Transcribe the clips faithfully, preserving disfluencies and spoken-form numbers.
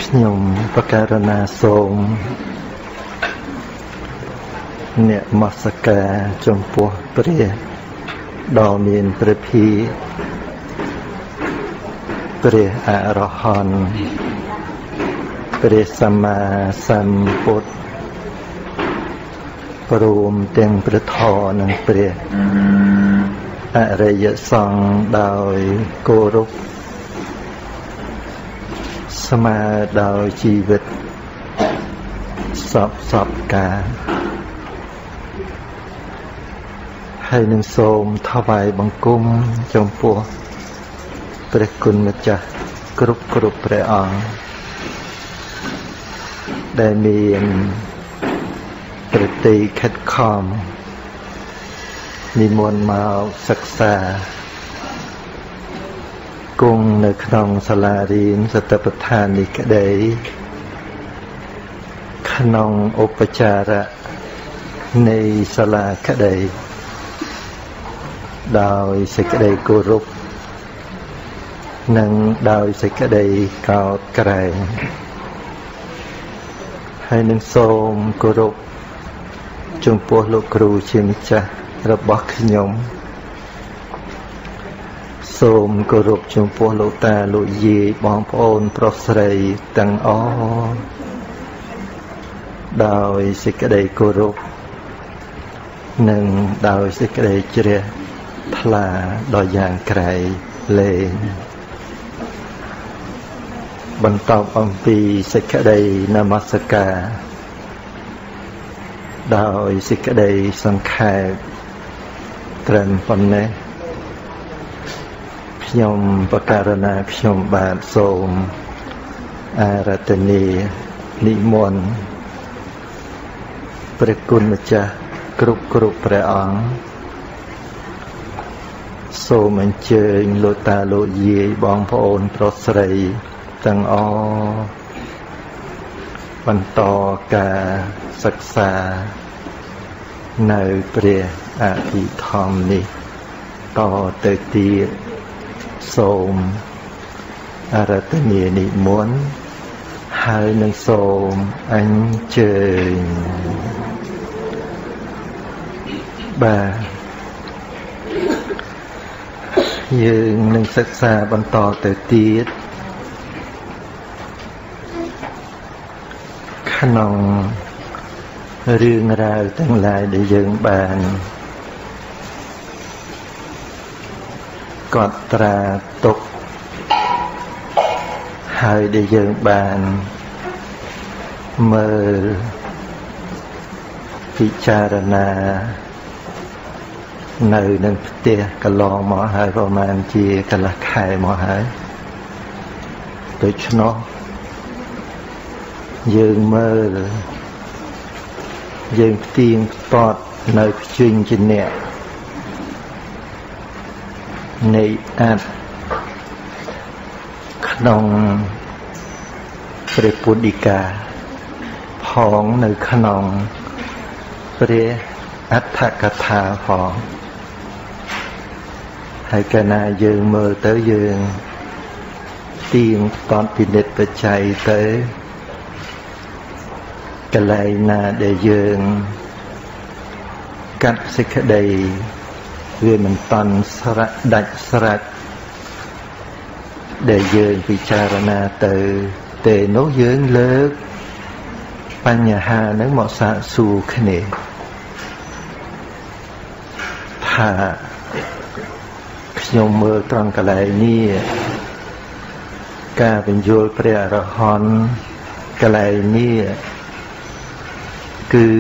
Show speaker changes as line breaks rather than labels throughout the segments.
ខ្ញុំបករណាសូមអ្នកមស្ការចំពោះព្រះដ៏មានព្រះភិព្រះអរហន្តព្រះសម្មាសម្ពុទ្ធព្រមទាំងព្រះធម៌និងព្រះអរិយសង្ឃដោយគោរពស្មើដោយជីវិតសពសពកាលហើយនឹងសូមថ្វាយបង្គំចំពោះព្រះគុណម្ចាស់គ្រប់គ្រប់ព្រះអង្គដែលមានប្រតិខិតខំនិមន្តមកសិក្សាគង់នៅក្នុងសាលារៀនសតិប្បដ្ឋាននេះក្តីក្នុងឧបចារៈនៃសាលាក្តីដោយសេចក្តីគោរពនិងដោយសេចក្តីកោតក្រែងហើយនឹងសូមគោរពចំពោះលោកគ្រូជាម្ចាស់របស់ខ្ញុំសូមគោរពចំពោះលោកតាលោកយាយបងប្អូនប្រុសស្រីទាំងអស់ដោយសេចក្តីគោរពនិងដោយសេចក្តីជ្រះថ្លាដ៏យ៉ាងក្រៃលែងបន្តអំពីសេចក្តីនមស្ការដោយសេចក្តីសង្ខេបត្រឹមប៉ុណ្ណេះខ្ញុំបករណាខ្ញុំបាទសូមអារាធនានិមន្តព្រះគុណម្ចាស់គ្រប់គ្រប់ព្រះអង្គសូមអញ្ជើញលោកតាលោកយាយបងប្អូនប្រុសស្រីទាំងអស់បន្តការសិក្សានៅព្រះអភិធម្មនេះតទៅទៀតសូមអារាធនានិមន្តហើយនឹងសូមអញ្ជើញបាទយើងនឹងសិក្សាបន្តទៅទៀតក្នុងរឿងរ៉ាវទាំងឡាយដែលយើងបានកត់ត្រាទុកហើយដែលយើងបានមើលពិចារណានៅនឹងផ្ទះកន្លងមកហើយប្រហែលជាកន្លះខែមកហើយដូច្នោះយើងមើលយើងផ្ទៀងផ្ទាត់នៅភ្ជិញជាអ្នកនៃអត្តក្នុងព្រះពុទ្ធដីកាផងនៅក្នុងព្រះអត្ថកថាផងហើយកាលណាយើងមើលទៅយើងទៀងផ្ទាត់ពិនិត្យបច្ច័យទៅកន្លែងណាដែលយើងកាត់សេចក្តីវាមិនតាន់ស្រេចដាច់ស្រេចដែលយើងពិចារណាទៅទេនោះយើងលើកបញ្ហាហ្នឹងមកសាកសួរគ្នាថាខ្ញុំមើលត្រង់កន្លែងនេះការបញ្យល់ព្រះអរហន្តកន្លែងនេះគឺ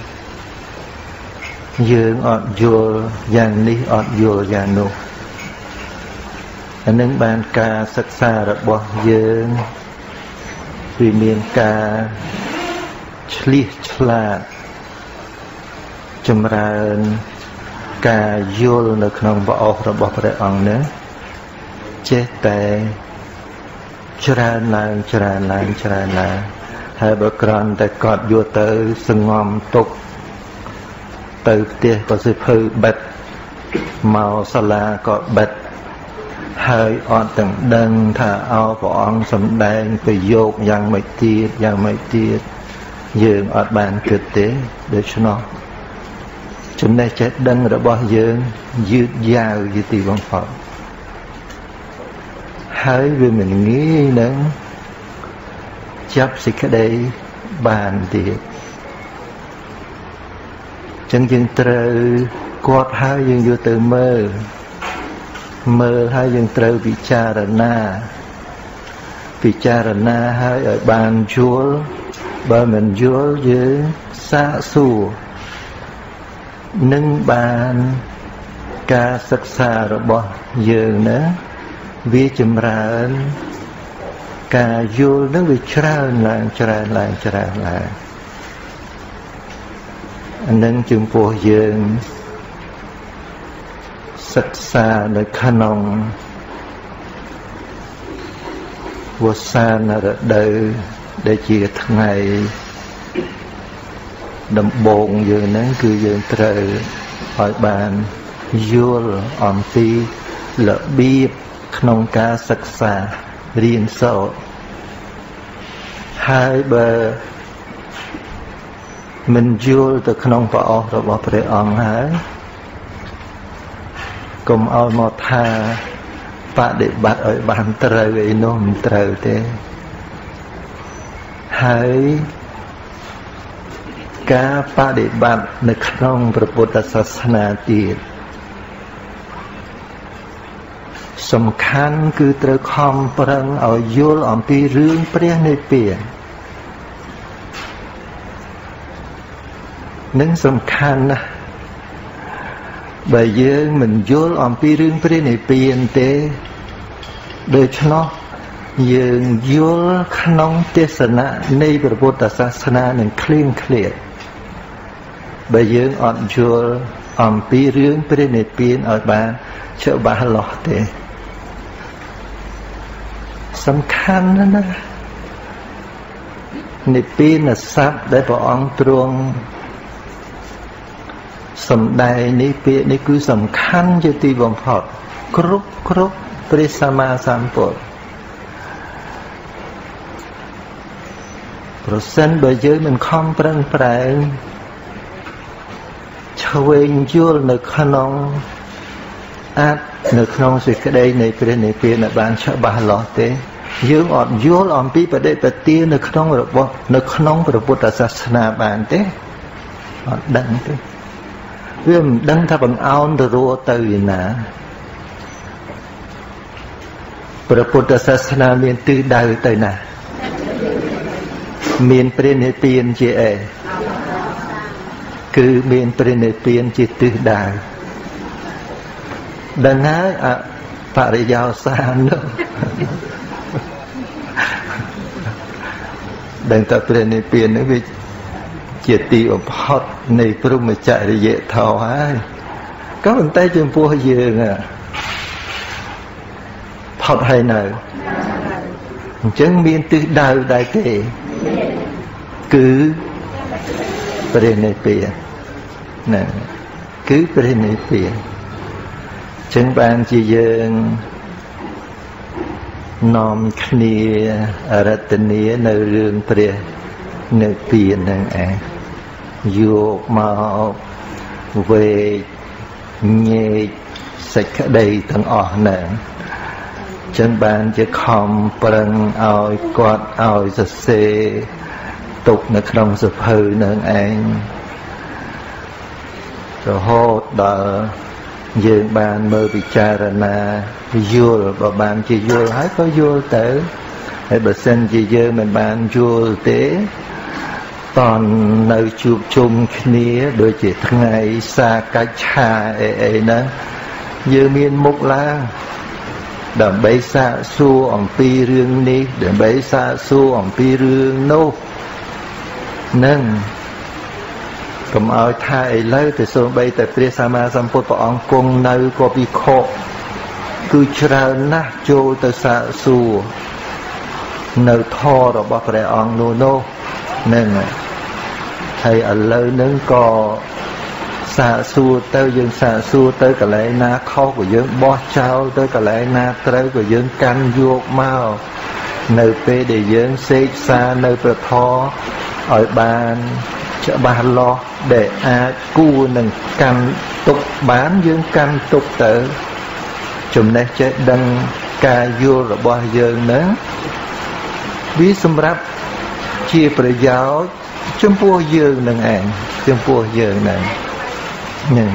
យើងអត់យល់យ៉ាងនេះអត់យល់យ៉ាងនោះអានឹងបានការសិក្សារបស់យើងវាមានការឆ្លៀសឆ្លាតចម្រើនការយល់នៅក្នុងព្រះអស់របស់ព្រះអង្គនេះចេះតែច្រើនឡើងច្រើនឡើងច្រើនឡើងហើយបើក្រំតែកត់យកទៅសងំទុកទៅផ្ទះក៏សិភៅបិទមកសាលាក៏បិទហើយអត់ទាំងដឹងថាអោព្រះអង្គសំដែងប្រយោគយ៉ាងម៉េចទៀតយ៉ាងម៉េចទៀតយើងអត់បានគិតទេដូច្នោះចំណេះចេះដឹងរបស់យើងយឺតយ៉ាវជាទីបំផុតហើយវាមិនងាយនឹងចាប់សេចក្តីបានទៀតចឹងយើងត្រូវគាត់ហើយយើងយកទៅមើលមើលហើយយើងត្រូវពិចារណាពិចារណាហើយឲ្យបានយល់បើមិនយល់យើងសាកសួរនឹងបានការសិក្សារបស់យើងណាវាចម្រើនការយល់នឹងវាច្រើនឡើងច្រើនឡើងច្រើនឡើងអានឹងចំពោះយើងសិក្សានៅក្នុងវស្សានរដូវដែលជាថ្ងៃដំបូងយើងហ្នឹងគឺយើងត្រូវឲ្យបានយល់អំពីរបៀបក្នុងការសិក្សារៀនសូត្រហើយបើមិនយល់ទៅក្នុងប្រអប់របស់ព្រះអង្គហើយកុំឲ្យមកថាបដិបត្តិឲ្យបានត្រូវអីនោះមិនត្រូវទេហើយការបដិបត្តិនៅក្នុងព្រះពុទ្ធសាសនាទៀតសំខាន់គឺត្រូវខំប្រឹងឲ្យយល់អំពីរឿងព្រះនិព្វាននឹងសំខាន់ណាស់បើយើងមិនយល់អំពីរឿងព្រះនិព្វានទេដូច្នោះយើងយល់ក្នុងទេសនៈនៃព្រះពុទ្ធសាសនានឹងឃ្លៀងឃ្លាតបើយើងអត់យល់អំពីរឿងព្រះនិព្វានឲ្យបានច្បាស់លាស់ទេសំខាន់ណាស់ណានិព្វានស័ព្ទដែលព្រះអង្គទ្រង់សំដែងនេះពាក្យនេះគឺសំខាន់ជាទីបំផុតគ្រប់គ្រប់ព្រះសម្មាសម្ពុទ្ធប្រសិនបើយើងមិនខំប្រឹងប្រែងឆ្វេងយល់នៅក្នុងអាចនៅក្នុងសេចក្តីនៃព្រះនិព្វានបានច្បាស់លាស់ទេយើងអត់យល់អំពីបដិបទានៅក្នុងរបស់នៅក្នុងព្រះពុទ្ធសាសនាបានទេអត់ដឹងទេវាមិនដឹងថាបង្អោនទៅរੂទៅឯណាព្រះពុទ្ធសាសនាមានទិសដៅទៅណាមានព្រះនិព្វានជាអីគឺមានព្រះនិព្វានជាទិសដៅដឹងហើយអបរិយោសាននោះដឹងតែព្រះនិព្វាននេះវាជាទីបំផុតនៃព្រហ្មចរិយធម៌ហើយក៏ប៉ុន្តែចំពោះយើងផុតហើយនៅអញ្ចឹងមានទិសដៅដែរទេគឺព្រះនិព្វានណាគឺព្រះនិព្វានអញ្ចឹងបានជាយើងនាំគ្នារតនានៅរឿងព្រះនិព្វានហ្នឹងឯងយកមកវេញែកសេចក្តីទាំងអស់ហ្នឹងចឹងបានជាខំប្រឹងឲ្យគាត់ឲ្យសរសេរទុកនៅក្នុងសភៅនឹងឯងរហូតដល់យើងបានមើលពិចារណាយល់បើបានជាយល់ហើយក៏យល់ទៅហើយបើសិនជាយើងមិនបានយល់ទេតន់នៅជួបជុំគ្នាដូចជាថ្ងៃសាកិច្ឆាអីអីហ្នឹងយើងមានមុខឡើងដើម្បីសាកសួរអំពីរឿងនេះដើម្បីសាកសួរអំពីរឿងនោះនឹងកុំឲ្យថាឥឡូវទៅសូម្បីតែព្រះសម្មាសម្ពុទ្ធព្រះអង្គគង់នៅក៏ពិខុគឺច្រើនណាស់ចូលទៅសាកសួរនៅធម៌របស់ព្រះអង្គនោះនោះនឹងហើយឥឡូវនឹងក៏សាកសួរទៅយើងសាកសួរទៅកន្លែងណាខុសក៏យើងបោះចោលទៅកន្លែងណាត្រូវក៏យើងកាន់យកមកនៅពេលដែលយើងសេកសានៅព្រះធម៌ឲ្យបានច្បាស់លាស់ដែលអាចគួរនឹងកាន់ទុកបានយើងកាន់ទុកទៅចំណេះចេះដឹងការយល់របស់យើងនឹងវាសម្រាប់ជាប្រយោជន៍ចំពោះយើងនឹងឯងចំពោះយើងនឹងនឹង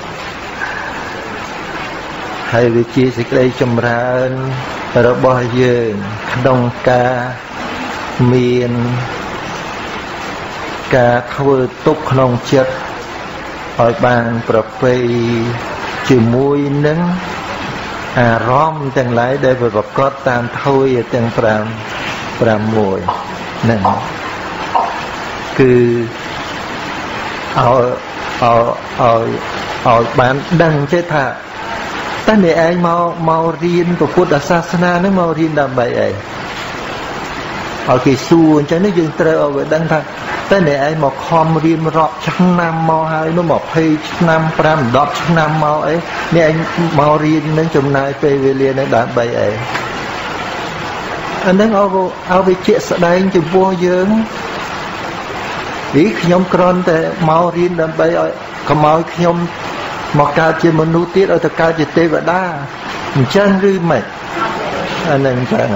ហើយវាជាសេចក្តីចម្រើនរបស់យើងក្នុងការមានការធ្វើទុកក្នុងចិត្តឲ្យបានប្រពៃជាមួយនឹងអារម្មណ៍ទាំងឡាយដែលប្រកបតាមធម៌ទាំង5 6ហ្នឹងគឺឲ្យឲ្យឲ្យឲ្យបានដឹងចេះថាតើអ្នកឯងមកមករៀនពុទ្ធសាសនានឹងមករៀនដើម្បីអីឲ្យគេសួរអញ្ចឹងនេះយើងត្រូវឲ្យដឹងថាតើអ្នកឯងមកខំរៀនរាប់ឆ្នាំមកហើយនោះមកยี่สิบឆ្នាំ5 10ឆ្នាំមកអីអ្នកឯងមករៀននឹងចំណាយពេលវេលានឹងដើម្បីអីអានឹងឲ្យឲ្យវាជាក់ស្ដែងចំពោះយើងនេះខ្ញុំគ្រាន់តែមករៀនដើម្បីឲ្យកុំឲ្យខ្ញុំមកកើតជាមនុស្សទៀតឲ្យទៅកើតជាទេវតាអញ្ចឹងឬមិនអានឹងអញ្ចឹង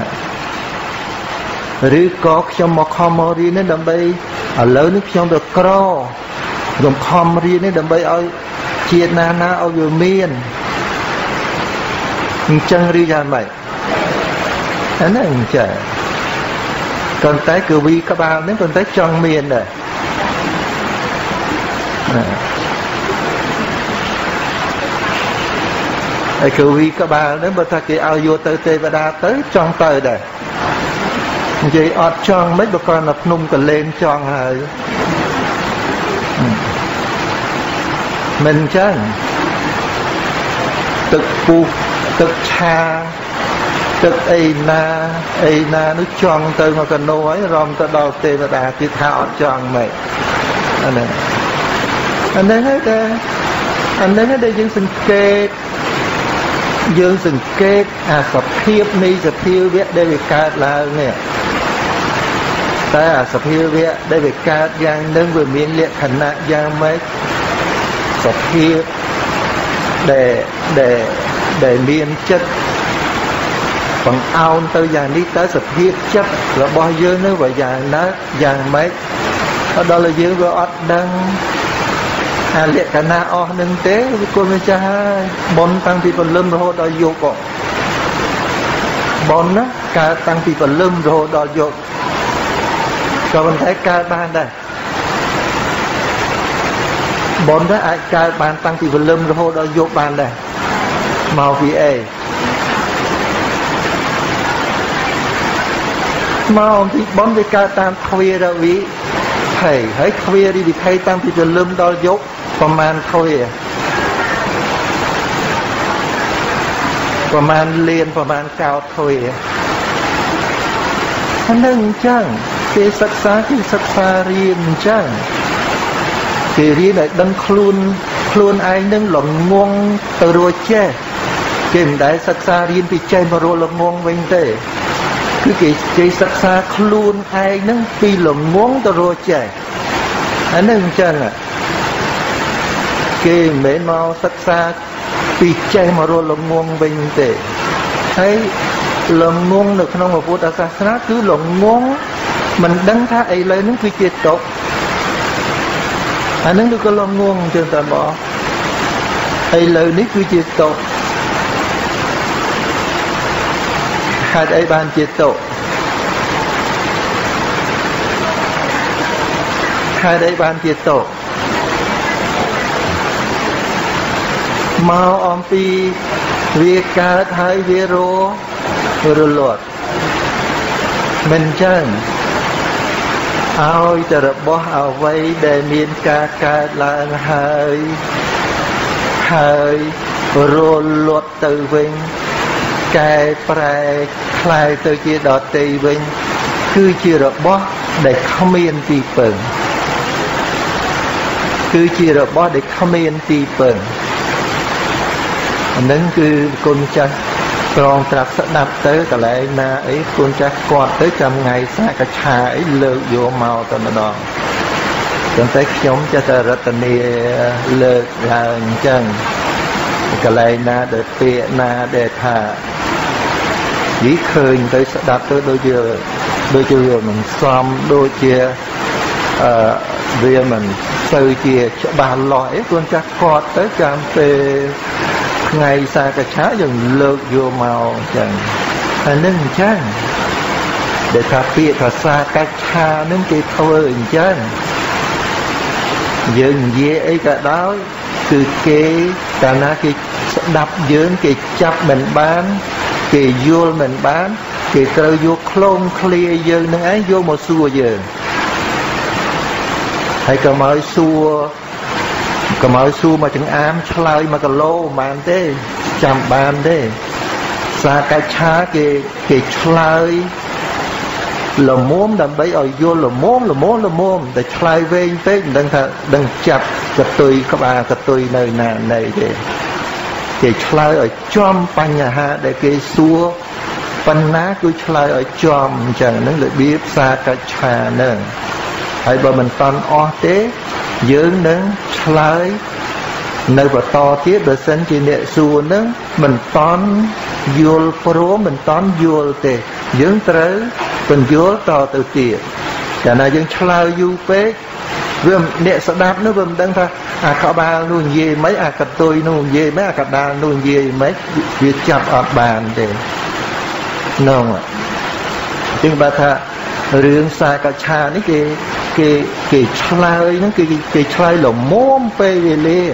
ឬក៏ខ្ញុំមកខំមករៀននេះដើម្បីឥឡូវនេះខ្ញុំទៅក្រខ្ញុំខំរៀននេះដើម្បីឲ្យជាតិណាណាឲ្យវាមានអញ្ចឹងឬយ៉ាងម៉េចអាហ្នឹងអញ្ចឹងប៉ុន្តែគឺវីក្បាលនេះប៉ុន្តែចង់មានដែរហើយគឺវីក្បាលនេះបើថាគេឲ្យយកទៅទេវតាទៅចង់ទៅដែរនិយាយអត់ចង់មិនបើគាត់នៅភ្នំកលែងចង់ហើយមិនអញ្ចឹងទឹកពុះទឹកឆាទឹកអីណាអីណានោះចង់ទៅមកកណូហើយរំទៅដល់ទេវតាគេថាអត់ចង់មិនអាហ្នឹងអាហ្នឹងហើយតែអាហ្នឹងហើយដែលយើងសង្កេតយើងសង្កេតអាសភាពនៃសភាវៈដែលវាកើតឡើងនេះតែអាសភាវៈដែលវាកើតយ៉ាងនឹងវាមានលក្ខណៈយ៉ាងម៉េចសភាពដែលដែលដែលមានចិត្តបង្អោនទៅយ៉ាងនេះតើសភាពចិត្តរបស់យើងនឹងវាយ៉ាងណាយ៉ាងម៉េចដល់ឲ្យយើងវាអត់ដឹងអាលក្ខណៈអស់នឹងទេវាគុណម្ចាស់ហើយបុណ្យតាំងពីព្រលឹមរហូតដល់យប់បុណ្យណាកើតតាំងពីព្រលឹមរហូតដល់យប់ក៏មិនតែកើតបានដែរបុណ្យអាចកើតបានតាំងពីព្រលឹមរហូតដល់យប់បានដែរមកពីអីមកអំពីបុណ្យវាកើតតាមទ្វារវិថីហើយទ្វារវិថីតាំងពីព្រលឹមដល់យប់ប្រមាណទ្វារប្រមាណលានប្រមាណកោដទ្វារអានឹងអញ្ចឹងគេសិក្សាគេសិក្សារៀនអញ្ចឹងគេរៀនឲ្យដឹងខ្លួនខ្លួនឯងនឹងល្ងងទៅរួចចេះគេមិនដែលសិក្សារៀនពីចេះមករលល្ងងវិញទេគឺគេគេសិក្សាខ្លួនឯងនឹងពីល្ងងទៅរួចចេះអានឹងអញ្ចឹងគេមិនមែនមកសិក្សាពីចេះមករលល្ងងវិញទេហើយល្ងងនៅក្នុងពុទ្ធសាសនាគឺល្ងងមិនដឹងថាឥឡូវហ្នឹងគឺជាទុកអាហ្នឹងគឺល្ងងចឹងតើបងឥឡូវនេះគឺជាទុកហេតុអីបានជាទុកហេតុអីបានជាទុកមកអំពីវាកើតហើយវាររលត់មិនចឹងឲ្យតែរបស់អ្វីដែលមានការកើតឡើងហើយហើយរលត់ទៅវិញកែប្រែคล้ายទៅជាដតីវិញគឺជារបស់ដែលគ្មានទីពឹងគឺជារបស់ដែលគ្មានទីពឹងអានឹងគឺគុណចាស់ត្រង់ត្រាប់ស្ដាប់ទៅកន្លែងណាអីគុណចាស់គាត់ទៅចាំថ្ងៃសាកឆាអីលើកយកមកតែម្ដងប៉ុន្តែខ្ញុំចេះតែរតនាលើកឡើងអញ្ចឹងកន្លែងណាដែលពាក្យណាដែលថានិយាយឃើញទៅស្ដាប់ទៅដូចជាដូចជាវាមិនសមដូចជាអឺវាមិនសូវជាច្បាស់លាស់អីគួរចាស់គាត់ទៅចាំពេលថ្ងៃសាកឆាយើងលើកយកមកអញ្ចឹងអានឹងអញ្ចឹងដែលថាពាក្យភាសាកាឆានឹងគេធ្វើអញ្ចឹងយើងនិយាយអីក៏ដោយគឺគេកាលណាគេស្ដាប់យើងគេចាប់មិនបានគេយល់មិនបានគេត្រូវយកឃ្លោងឃ្លាយើងនឹងឯងយកមកសួរយើងហើយកុំឲ្យសួរកុំឲ្យសួរមកចង្អាមឆ្លើយមកគីឡូមិនបានទេចាំបានទេសាកាឆាគេគេឆ្លើយលមុំដើម្បីឲ្យយល់លមុំលមុំលមុំតែឆ្លើយវែងពេកមិនដឹងថាដឹងចាប់កតុយក្បាលកតុយនៅណាណីទេគេឆ្លើយឲ្យចំបញ្ហាដែលគេសួរបណ្ណាគឺឆ្លើយឲ្យចំអញ្ចឹងហ្នឹងរបៀបសាកាឆាហ្នឹងហើយបើមិនតន់អស់ទេយើងនឹងឆ្លើយនៅបន្តទៀតបើសិនជាអ្នកសួរហ្នឹងមិនតន់យល់ព្រមមិនតន់យល់ទេយើងត្រូវបញ្យល់តទៅទៀតកាលណាយើងឆ្លើយយូរពេកវាអ្នកស្ដាប់នោះវាមិនដឹងថាអាក្បាលនោះនិយាយមិនអាកតុយនោះនិយាយមិនអាកដាលនោះនិយាយមិនវាចាប់អត់បានទេនោះជាងបើថារឿងសាកឆានេះគេគេគេឆ្លើយហ្នឹងគឺគេឆ្លើយលមុំពេលវេលា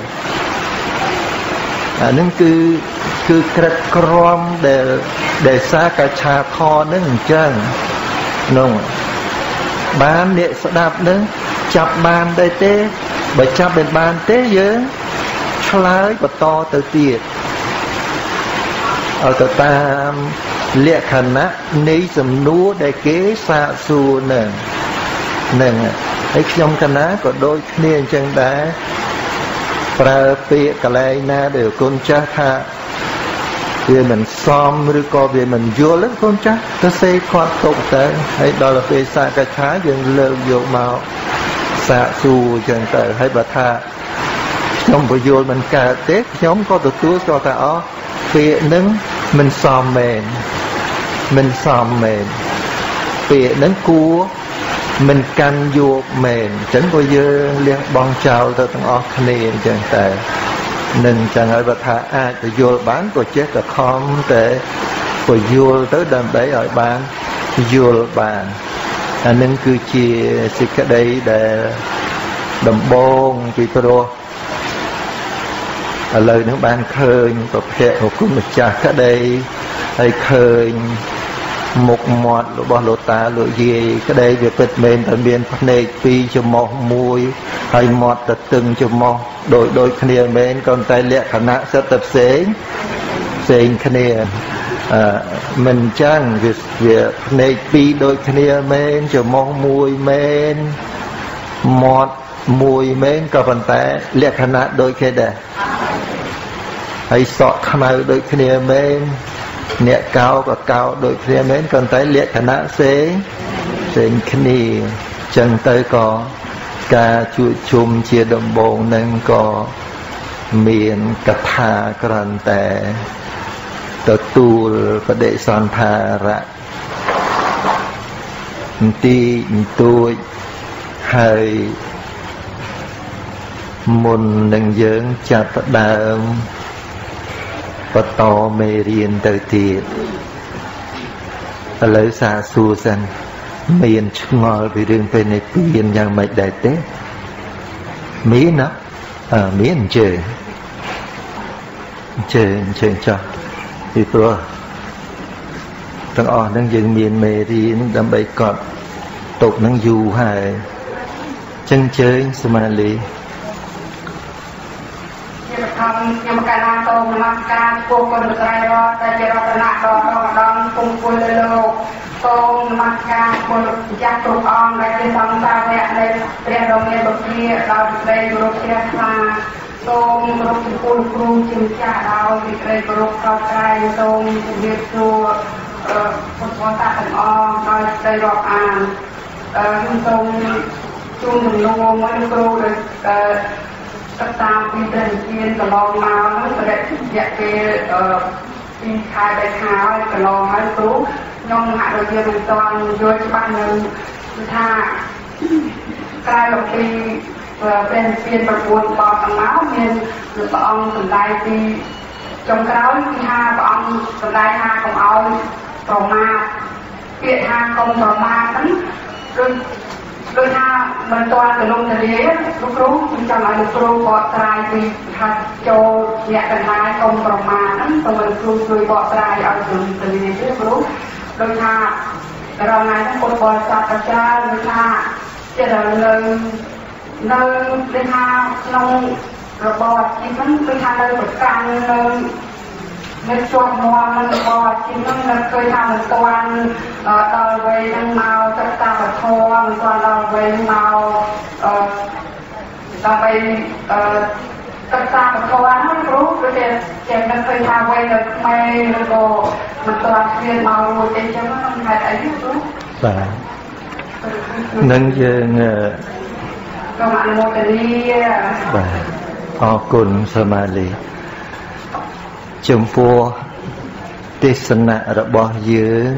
អាហ្នឹងគឺគឺក្រិតក្រមដែលដែលសាកឆាខហ្នឹងអញ្ចឹងនោះបានអ្នកស្ដាប់ហ្នឹងចាប់បានដែរទេបើចាប់មិនបានទេយើងឆ្លើយបន្តទៅទៀតឲ្យទៅតាមលក្ខណៈនៃសំណួរដែលគេសាកសួរហ្នឹងហ្នឹងហើយខ្ញុំកណាក៏ដូចគ្នាអញ្ចឹងដែរប្រើពាក្យកន្លែងណាដែលគុណចាស់ថាវាមិនសមឬក៏វាមិនយល់គុណចាស់ទៅសេគាត់ទុកទៅហើយដល់ពេលសាកឆាយើងលើកយកមកសាកសួរអញ្ចឹងទៅហើយបើថាខ្ញុំពយល់មិនកើតទេខ្ញុំក៏ទទួលស្គាល់ថាអូពាក្យនឹងមិនសមមែនមិនសមមែនពាក្យនឹងគួរមិនកាន់យកមែនអញ្ចឹងក៏យើងលះបង់ចោលទៅទាំងអស់គ្នាអញ្ចឹងតែនឹងអញ្ចឹងហើយបើថាអាចពយល់បានក៏ចេះតែខំតែពយល់ទៅដើម្បីឲ្យបានយល់បានអានឹងគឺជាសេចក្តីដែលដំបងពីព្រោះឥឡូវហ្នឹងបានឃើញប្រភពរបស់គុណម្ចាស់ក្តីហើយឃើញមុខមាត់របស់លោកតាលោកយាយក្តីវាពិតមែនតែមានភ្នែកពីរច្រមុះមួយហើយមាត់ទៅតឹងច្រមុះដូចដូចគ្នាមែនក៏តែលក្ខណៈសិតតែផ្សេងផ្សេងគ្នាអឺមិនចឹងវាវាភ្នែកពីរដូចគ្នាមែនច្រមុះមួយមែនមាត់មួយមែនក៏ប៉ុន្តែលក្ខណៈដូចគ្នាដែរហើយសក់ខ្មៅដូចគ្នាមែនអ្នកកោក៏កោដូចគ្នាមែនក៏តែលក្ខណៈផ្សេងផ្សេងគ្នាចឹងទៅក៏ការជួបជុំជាដំបូងនឹងក៏មានកថាក្រាន់តែទទួលបដិសន្ធារៈបន្តិចបន្តួចហើយមុននឹងយើងចាប់ផ្ដើមបន្តមេរៀនទៅទៀតឥឡូវសាសួរសិនមានឆ្ងល់ពីរឿងពេលនេះពៀនយ៉ាងម៉េចដែរទេមានណាអឺមានអញ្ជើញអញ្ជើញអញ្ជើញចុះពីព្រោះទាំងអស់ហ្នឹងយើងមានមេរៀនដើម្បីកត់ទុកហ្នឹងយូរហើយចឹងអញ្ជើញសមាលី
ខ្ញុំខ្ញុំកាលណាសូមនមស្ការពួកគុណស្រ័យរតតែជារតនៈដ៏រងដំគង់គួយលើលោកសូមនមស្ការគុណម្ចាស់គ្រប់អង្គដែលជាសង្ឃសាវកនៃព្រះដ៏មានបុព្វាដោយសេចក្តីគោរពជ្រះថ្លាសូមគោរពចំពោះគ្រូជាម្ចាស់ដោយសេចក្តីគោរពខុសក្រែងសូមជម្រាបសួរពុទ្ធបរិស័ទទាំងអស់ដោយសេចក្តីរាប់អានខ្ញុំសូមជួនជំនួសមួយគ្រូដែលសិក្សាពីព្រះនិព្វានកន្លងមកហ្នឹងរយៈពេលពីខែបីខែហើយកន្លងហើយគ្រូខ្ញុំហាក់ដូចជាមិនទាន់យល់ច្បាស់នៅគឺថាក្រៅពីព្រះនិព្វានប្រពន្ធបោះខាងមកមានព្រះអង្គសម្ដែងពីចុងក្រោយគឺថាព្រះអង្គសម្ដែងថាកុំឲ្យប្រមាទពាក្យថាកុំប្រមាទហ្នឹងដូចដូចថាមិនទាន់ទៅលំទលាលោកគ្រូខ្ញុំចង់ឲ្យលោកគ្រូបកស្រាយពីថាចូលអ្នកកណ្ដាលកុំប្រមាទហ្នឹងសូមលោកគ្រូជួយបកស្រាយឲ្យទៅលំទលាទេគ្រូដូចថារងថ្ងៃហ្នឹងពុទ្ធបរិស័ទប្រចាដូចថាជានៅនៅដូចថាក្នុងរបបអាជីពហ្នឹងដូចថានៅប្រកាន់នៅនៅជាប់មាត់នឹងរបបអាជីពហ្នឹងនៅឃើញថាមិនទាន់ដល់វ័យហ្នឹងមកសិក្សាពធមិនទាន់ដល់វ័យមកអឺដើម្បីអឺសិក្សាពធហ្នឹងគ្រូដូចជាជាមិនឃើញថាវ័យនៅក្មេងឬក៏មិនទាន់ស្រៀនមករួចទេចឹងហ្នឹងហេតុអីគ្រូ
បាទនឹងយើង
សូមអនុមោទនា
បាទអរគុណសមាលីចំពោះទេសនៈរបស់យើង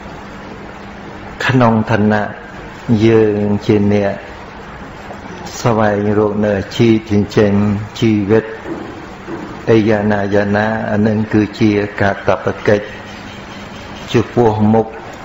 ក្នុងឋានៈយើងជាអ្នកស្វែងរកនៅអាជីពចិញ្ចឹមជីវិតអីយ៉ាណាយ៉ាណាអានឹងគឺជាកាតព្វកិច្ចចំពោះមុខ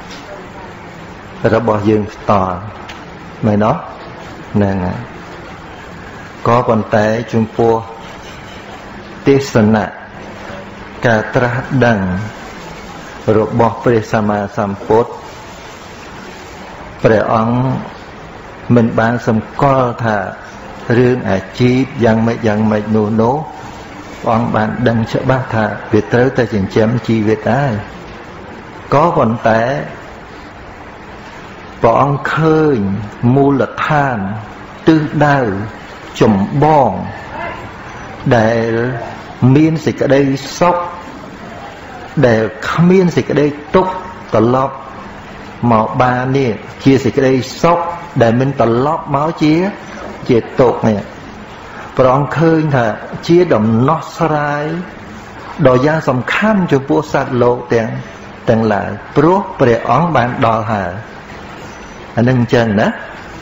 របស់យើងផ្ទាល់មែនទេហ្នឹងហើយក៏ប៉ុន្តែចំពោះទេសនៈការត្រាស់ដឹងរបស់ព្រះសម្មាសម្ពុទ្ធព្រះអង្គមិនបានសម្គាល់ថារឿងអាជីពយ៉ាងម៉េចយ៉ាងម៉េចនោះនោះព្រះអង្គបានដឹងច្បាស់ថាវាត្រូវតែចិញ្ចឹមជីវិតហើយក៏ប៉ុន្តែព្រះអង្គឃើញមូលដ្ឋានទិសដៅចម្បងដែលមានសេចក្តីសុខដែលគ្មានសេចក្តីទុក្ខត្រឡប់មកបាននេះជាសេចក្តីសុខដែលមិនត្រឡប់មកជាជាទុក្ខនេះព្រះអង្គឃើញថាជាដំណោះស្រាយដ៏យ៉ាងសំខាន់ចំពោះសត្វលោកទាំងទាំងឡាយព្រោះព្រះអង្គបានដល់ហើយអានឹងអញ្ចឹងណា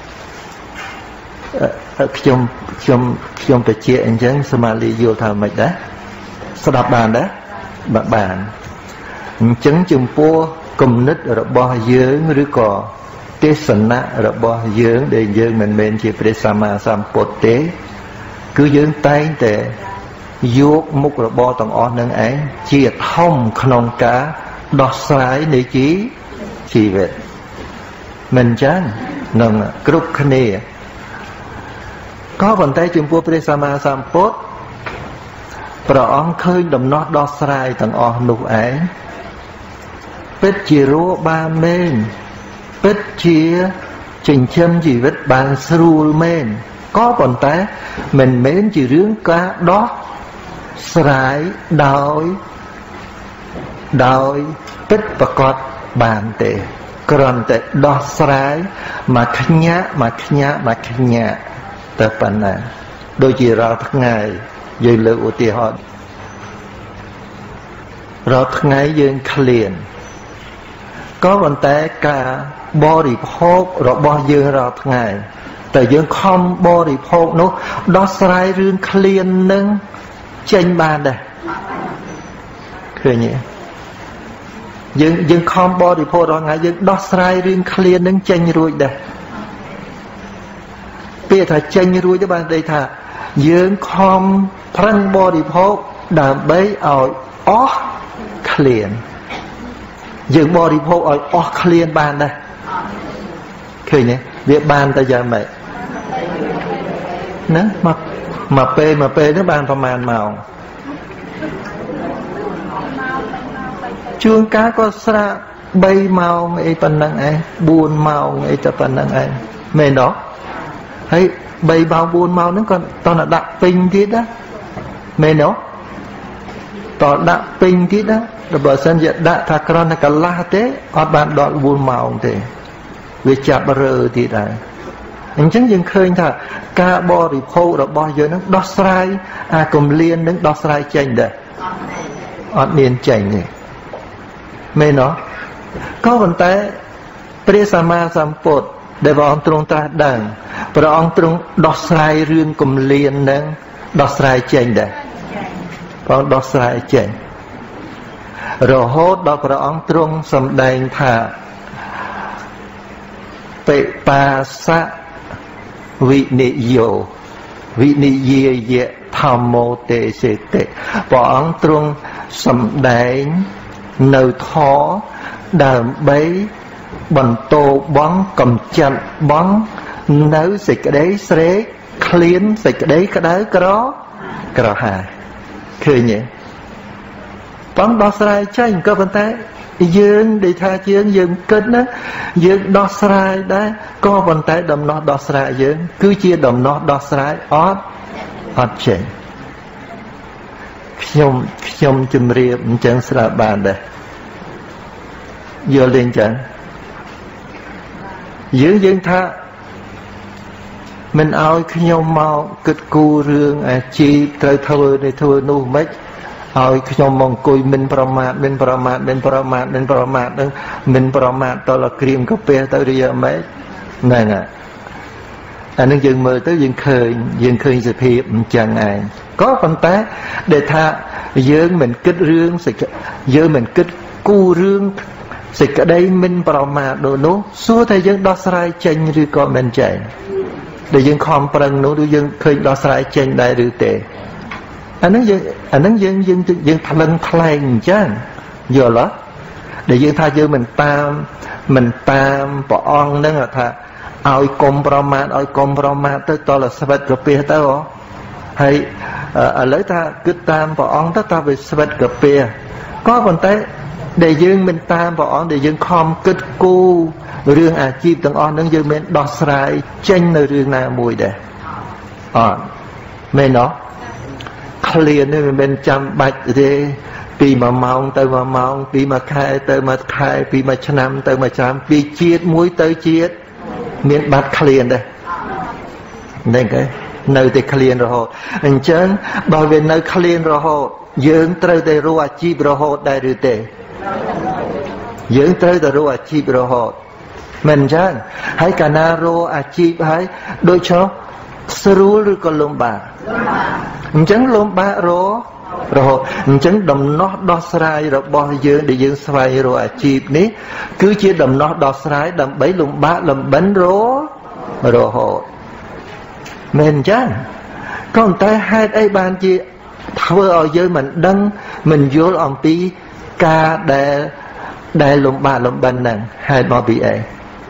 ខ្ញុំខ្ញុំខ្ញុំទៅជាអញ្ចឹងសមាលីយល់ថាម៉េចដែរស្ដាប់បានដែរបាទបានអញ្ចឹងចំពោះគំនិតរបស់យើងឬក៏ទេសនៈរបស់យើងដែលយើងមិនមែនជាព្រះសម្មាសម្ពុទ្ធទេគឺយើងតែងតែយកមុខរបរទាំងអស់នឹងឯងជាធំក្នុងការដោះស្រាយនៃជីវិតមិនចឹងនឹងគ្រប់គ្នាក៏ប៉ុន្តែចំពោះព្រះសម្មាសម្ពុទ្ធព្រះអង្គឃើញដំណោះដោះស្រាយទាំងអស់នោះឯងពិតជារស់បានមែនពិតជាចិញ្ចឹមជីវិតបានស្រួលមែនក៏ប៉ុន្តែមិនមែនជារឿងការដោះស្រាយដោយដោយពិតប្រកបបានទេគ្រាន់តែដោះស្រាយមកខ្ញាក់មកខ្ញាក់មកខ្ញាក់តែប៉ុណ្ណាដូចជារាល់ថ្ងៃយើងលើកឧទាហរណ៍រាល់ថ្ងៃយើងឃ្លានក៏ប៉ុន្តែការបរិភោគរបស់យើងរាល់ថ្ងៃតែយើងខំបរិភោគនោះដោះស្រាយរឿងឃ្លាននឹងចេញបានដែរឃើញទេយើងយើងខំបរិភោគរាល់ថ្ងៃយើងដោះស្រាយរឿងឃ្លាននឹងចេញរួចដែរពាក្យថាចេញរួចទៅបានន័យថាយើងខំប្រឹងបរិភោគដើម្បីឲ្យអស់ឃ្លានយើងបរិភោគឲ្យអស់ឃ្លានបានដែរឃើញទេវាបានតែយ៉ាងម៉េចណាមកមកពេលមកពេលនេះបានប្រហែលម៉ោង chuông cá có sra bay màu ấy phần năng ấy buồn màu ấy cho phần năng ấy mền đó hay bay màu buồn màu nó còn toàn là đặt pin thế đó mền đó toàn đặt pin thế đó rồi bờ sân vậy đã thà con là cả la thế ở bàn đọt buồn màu thế về chạp bờ thì là anh chẳng dừng khơi thà cá bò thì khô rồi bò giờ nó đót srai à cùng liên nó đót srai chanh đấy ở miền chanh này mền đó có vấn đềព្រះសម្មាសម្ពុទ្ធដែលព្រះអង្គទ្រង់ត្រាស់ដឹងព្រះអង្គទ្រង់ដោះស្រាយរឿងគម្លាននឹងដោះស្រាយចេញដែរព្រះអង្គដោះស្រាយចេញរហូតដល់ព្រះអង្គទ្រង់សម្ដែងថាបិបាសៈវិនិយោវិនិយាយៈធម្មោទេសេតិព្រះអង្គទ្រង់សម្ដែងនៅធម៌ដើម្បីបន្តបងកំចាត់បងនៅសេចក្តីស្រេកឃ្លានសេចក្តីក្តៅក្រក្រហាឃើញទេបងដោះស្រាយចេញក៏ប៉ុន្តែយើងដែលថាជាងយើងគិតណាយើងដោះស្រាយដែរក៏ប៉ុន្តែដំណោះដោះស្រាយយើងគឺជាដំណោះដោះស្រាយអត់អត់ចេញខ្ញុំខ្ញុំជំរាបអញ្ចឹងស្រាប់បានដែរយល់ទេអញ្ចឹងយើងយើងថាមិនឲ្យខ្ញុំមកគិតគូររឿងអាជីពត្រូវធ្វើនេះធ្វើនោះមិនឲ្យខ្ញុំមកអង្គុយមិនប្រមាទមិនប្រមាទមិនប្រមាទមិនប្រមាទនឹងមិនប្រមាទតលក្រៀមកាពះទៅរៀមិនហ្នឹងហើយអានឹងយើងមើលទៅយើងឃើញយើងឃើញសភាពអញ្ចឹងឯងក៏ប៉ុន្តែដែលថាយើងមិនគិតរឿងយើងមិនគិតគូររឿងសេចក្តីមិនប្រមាទដូចនោះសួរថាយើងដោះស្រាយចេញឬក៏មិនចេញដែលយើងខំប្រឹងនោះឬយើងឃើញដោះស្រាយចេញដែរឬទេអាហ្នឹងយើងអាហ្នឹងយើងយើងយើងថ្លឹងថ្លែងអញ្ចឹងយល់ទេដែលយើងថាយើងមិនតាមមិនតាមព្រះអង្គហ្នឹងថាឲ្យកុំប្រមាទឲ្យកុំប្រមាទទៅតលស្វិតកាពះទៅហ៎ហើយឥឡូវថាគិតតាមព្រះអង្គទៅថាវាស្វិតកាពះក៏ប៉ុន្តែដែលយើងមិនតាមព្រះអង្គដែលយើងខំគិតគូររឿងអាជីពទាំងអស់ហ្នឹងយើងមិនដោះស្រាយចេញនៅរឿងណាមួយដែរអត់មែនទេឃ្លាននេះមិនមែនចាំបាច់ទេពីមួយម៉ោងទៅមួយម៉ោងពីមួយខែទៅមួយខែពីមួយឆ្នាំទៅមួយឆ្នាំពីជាតិមួយទៅជាតិមានបាត់ឃ្លានដែរហ្នឹងគេនៅតែឃ្លានរហូតអញ្ចឹងបើវានៅឃ្លានរហូតយើងត្រូវតែរកអាជីពរហូតដែរឬទេយើងត្រូវតែរកអាជីពរហូតមិនអញ្ចឹងហើយកាលណារកអាជីពហើយដូចចុះស្រួលឬក៏លំបាកអញ្ចឹងលំបាករករហូតអញ្ចឹងដំណោះដោះស្រាយរបស់យើងដែលយើងស្វែងរកអាជីពនេះគឺជាដំណោះដោះស្រាយដើម្បីលំបាកលំបិនរករហូតមែនអញ្ចឹងក៏តែហេតុអីបានជាធ្វើឲ្យយើងមិនដឹងមិនយល់អំពីការដែលដែលលំបាកលំបិនហ្នឹងហេតុមកពីអី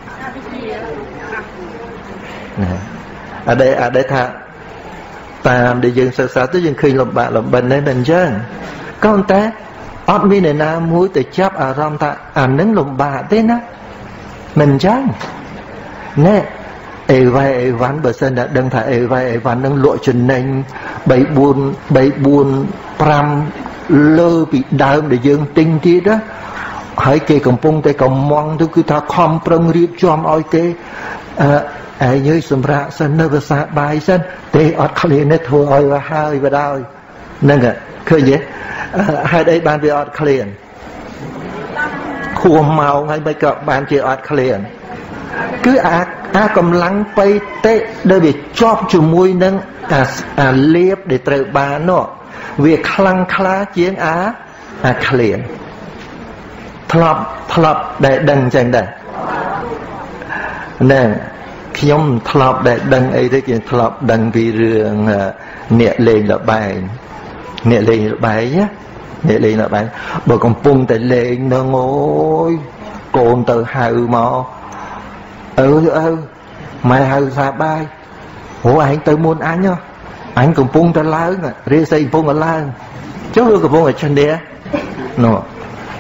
អត់អត់ថាតាមដែលយើងសិក្សាទៅយើងឃើញលំបាកលំបិនហ្នឹងតែអញ្ចឹងក៏តែអត់មានអ្នកណាមួយទៅចាប់អារម្មណ៍ថាអានឹងលំបាកទេណាមិនអញ្ចឹងណែអេវ៉ៃអេវ៉ាន់បើសិនតែដឹងថាអេវ៉ៃអេវ៉ាន់នឹងលក់ចំណេញ3 4 3 4 5លើពីដើមដែលយើងទិញទៀតណាហើយគេកំពុងតែកំងទៅគឺថាខំប្រឹងរៀបចំឲ្យគេអឺឯងសម្រាប់សិននៅភាសាបាយសិនទេអត់ឃ្លានទេធ្វើឲ្យវាហើយបដ ாய் ហ្នឹងឃើញទេហេតុអីបានវាអត់ឃ្លានខួម៉ោងហើយមិនក៏បានជាអត់ឃ្លានគឺអាអាកម្លាំងបៃតេដែលវាជាប់ជាមួយនឹងអាអាលៀបដែលត្រូវបាននោះវាខ្លាំងក្លាជាងអាអាឃ្លានធ្លាប់ធ្លាប់ដែលដឹងអញ្ចឹងដែរណែខ្ញុំធ្លាប់ដែលដឹងអីទេគេធ្លាប់ដឹងពីរឿងអ្នកលេងល្បែងអ្នកលេងល្បែងណាអ្នកលេងល្បែងបើកំពុងតែលេងនឹងអូយកូនទៅហៅមកអើអើម៉ែហៅសាបាយអូឯងទៅមុនអញអញកំពុងតែឡើងរាសីកំពុងតែឡើងចុះវាកំពុងតែឈ្នះនោះ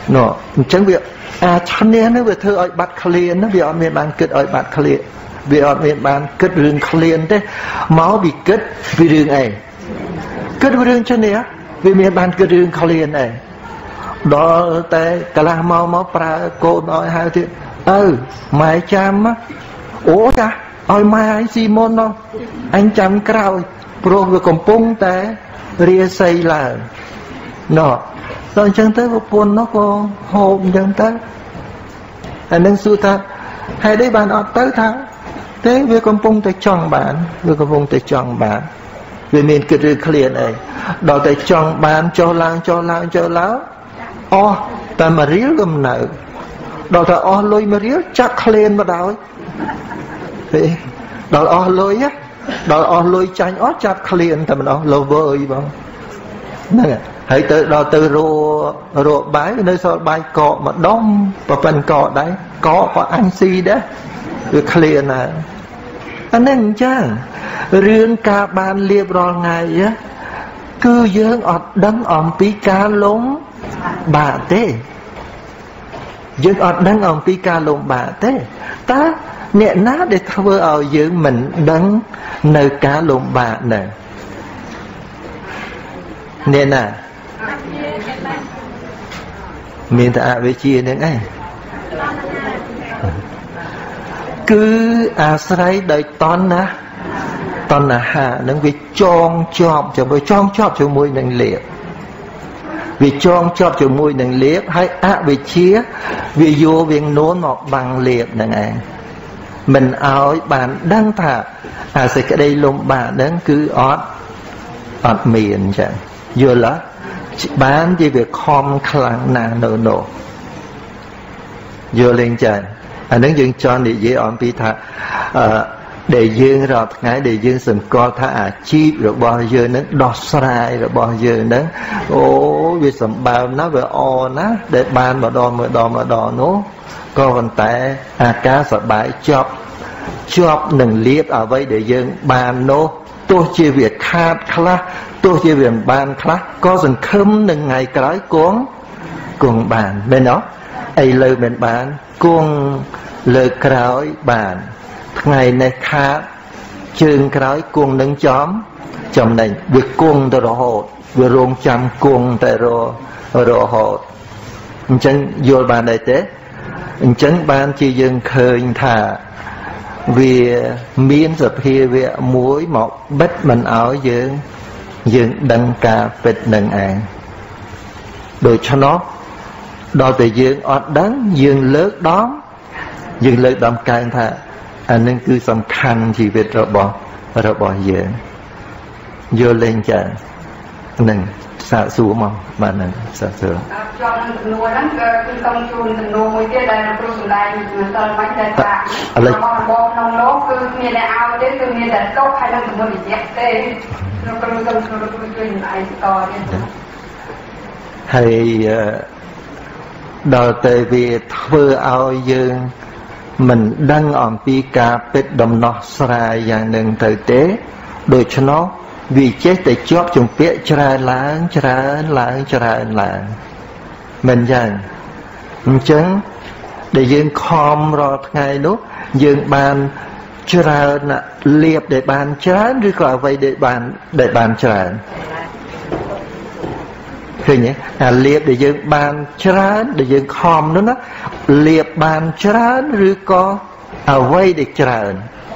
nó chẳng việc à cho nên nó về thưa ở bát khaliên nó vì ở miền ban kết ở bát khaliên vì ở miền ban kết rừng khaliên thế máu bị kết vì rừng này kết vì rừng cho nên vì miền ban kết rừng khaliên này đó tại cả là máu máu pra cô nói hai tiếng ừ mai chăm á ủa ta ôi mai Simon đâu anh chăm cào pro về cầm pung té ria xây là nó rồi chân tới một buồn nó có hồn chân tới anh đang suy ta hay đấy bạn ở tới thắng thế về cầm pung tới chọn bạn về cầm pung tới chọn bạn về miền kia rừng khaliên này đó tới chọn bạn cho lang cho lang cho láo o ta mà riết gầm nợ đó là o lôi mà riết chắc khaliên mà đào ấy đó là o lôi á đó là o lôi chanh ó chắc khaliên ta mình o lô vơi bằng nè hãy từ đó từ rô rô bái nơi sau bài cọ mà đông và phần cọ đấy có có anh si đó được khaliên à anh nên chăng riêng cả ban liệp rồi ngày á cứ dương ọt đấng ỏm tí cá lống bà thế dương ọt đấng ỏm tí cá lống bà thế ta nhẹ nát để thưa ở dương mình đấng nơi cá lống bà này nên à mình ta với chia nên ấy cứ à sấy đời ton á ton là hạ nó vì chong chọp cho với chong chọp cho môi nâng liệt vì chong chọp cho môi nâng liệt hay á vì chia vì vô việc nôn một bằng liệt nè anh mình áo bạn đang thả à sẽ cái đây lông bạn đang cứ ót ót miền chẳng vừa là bán chỉ việc khom khăn nà nổ nổ vừa lên trời anh đang dừng cho để dễ ổn bị thả để dương rồi ngay để dương sừng co thả chi rồi bao giờ nó đọt sai rồi bao giờ nó ô vì sầm bao nó về o nó để ban mà đo mà đo mà đo nó co vận tải à cá sợ bãi chọc chọc nừng liếp ở vậy để dương ban nó tôi chia việc khát khá tôi chia việc ban khá có dần khâm nừng ngày cái cuốn cuồng bàn bên đó ai lời bên bàn cuồng lời cõi bàn ngày này khá trường cõi cuồng nâng chóm chồng này việc cuồng tới rồi hột vừa rong chăm cuồng tại rồi rồi hột chân vô bàn đại tế chân ban chỉ dừng khơi thả vì miên sập hia về muối một bết mình ở dương dương đăng cà phết nâng án rồi cho nó đòi từ dương ọt đắng dương lớn đóm dương lớn đóm cài thả anh nên cứ sầm khăn chỉ biết rồi bỏ rồi bỏ dương vô lên chợ nâng xả xuống mà mà nâng xả xuống
cho nên nuôi lắm cái công chun nuôi cái đây là phương đây mình tao bánh đây tạ nó bom bom nông lốp cứ như là ao chứ cứ như là cốc hay là một cái gì thế nó cứ công chun nó cứ chun lại to đi
hay đòi tới vì thưa ao dương mình đang on pi cà pet đầm nọ sài dạng nâng thực tế đôi cho nó vì chết tại chóp trong phía trái láng trái láng trái láng mình rằng chứng để dương khom rồi ngày lúc dương bàn trái liệp để bàn trái rồi gọi vậy để bàn để bàn tráiคือnhỉ à liệp để dương bàn trái để dương khom nữa nó liệp bàn trái rồi có à vậy để trái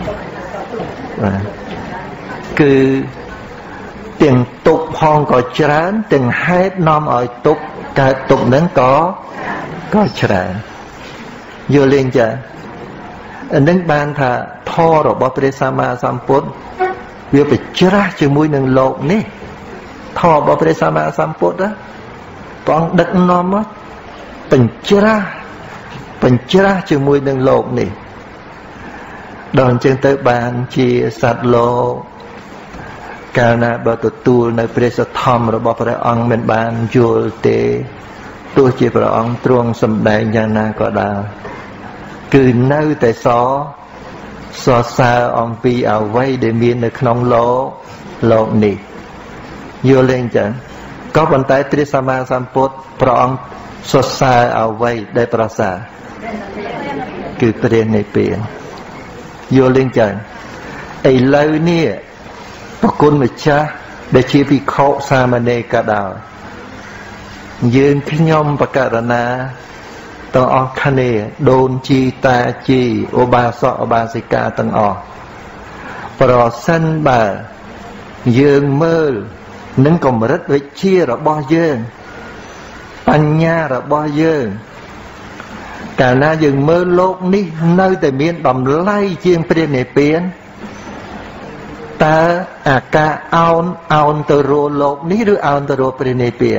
cứ tiền tục hòn có trán tiền hết nom ở tục cả tục nến có có trán vừa lên chả nến ban thà thò rồi bỏ về sama samput vừa phải chra chừng mũi nương lộn nè thò bỏ về sama samput đó còn đất nom á bình chra bình chra chừng mũi nương lộn nè đòn chân tới bàn chia sạt lộ cả na bờ tụt tu nơiព្រះសទ្ធម្មរបស់ព្រះអង្គមិនបានយល់ទេទោះជាព្រះអង្គទ្រង់សម្ដែងយ៉ាងណាក៏ដោយគឺនៅតែសសរសើរអំពីអ្វីដែលមាននៅក្នុងលោកលោកនេះយល់ទេអញ្ចឹងក៏ប៉ុន្តែព្រះសម្មាសម្ពុទ្ធព្រះអង្គសរសើរអ្វីដែលប្រសើរគឺព្រះនិព្វានយល់លេងចឹងឥឡូវនេះប្រគុណម្ចាស់ដែលជាភិក្ខុសាមណេរក៏ដោយយើងខ្ញុំបករណាទាំងអស់គ្នាដូនជីតាជីឧបាសកឧបាសិកាទាំងអស់ប្រសិនបើយើងមើលនឹងកម្រិតវិជ្ជារបស់យើងបញ្ញារបស់យើងកាលណាយើងមើលលោកនេះនៅតែមានតម្លៃជាងព្រះនិព្វានតើអាការអោនអោនទៅរកលោកនេះឬអោនទៅរកព្រះនិព្វាន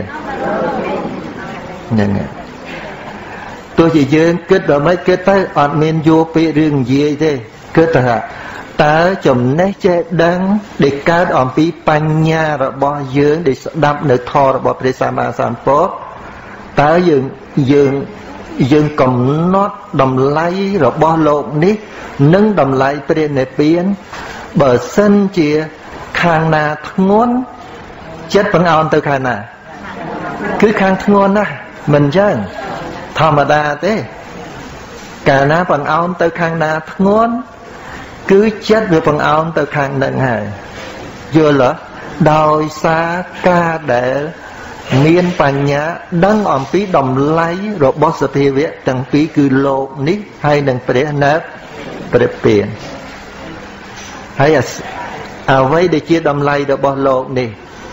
ហ្នឹងហើយទោះជាយើងគិតដល់មិនគិតទៅអត់មានយកពាក្យរឿងនិយាយទេគិតថាតើចំណេះចេះដឹងដែលកើតអំពីបញ្ញារបស់យើងដែលស្ដាប់នៅធម៌របស់ព្រះសម្មាសម្ពុទ្ធតើយើងយើងយើងកំណត់តម្លៃរបស់លោកនេះនិងតម្លៃព្រះនិព្វានបើសិនជាខាងណាធ្ងន់ចិត្តបង្អោនទៅខាងណាគឺខាងធ្ងន់ណាស់មិនចឹងធម្មតាទេកាលណាបង្អោនទៅខាងណាធ្ងន់គឺចិត្តវាបង្អោនទៅខាងនឹងហើយយល់ទេដោយសារការដែលមានបញ្ញាដឹងអំពីតម្លៃរបស់សភាវៈទាំងពីរគឺលោកនេះហើយនិងព្រះនិព្វានហើយអ្វីដែលជាតម្លៃរបស់លោកនេះ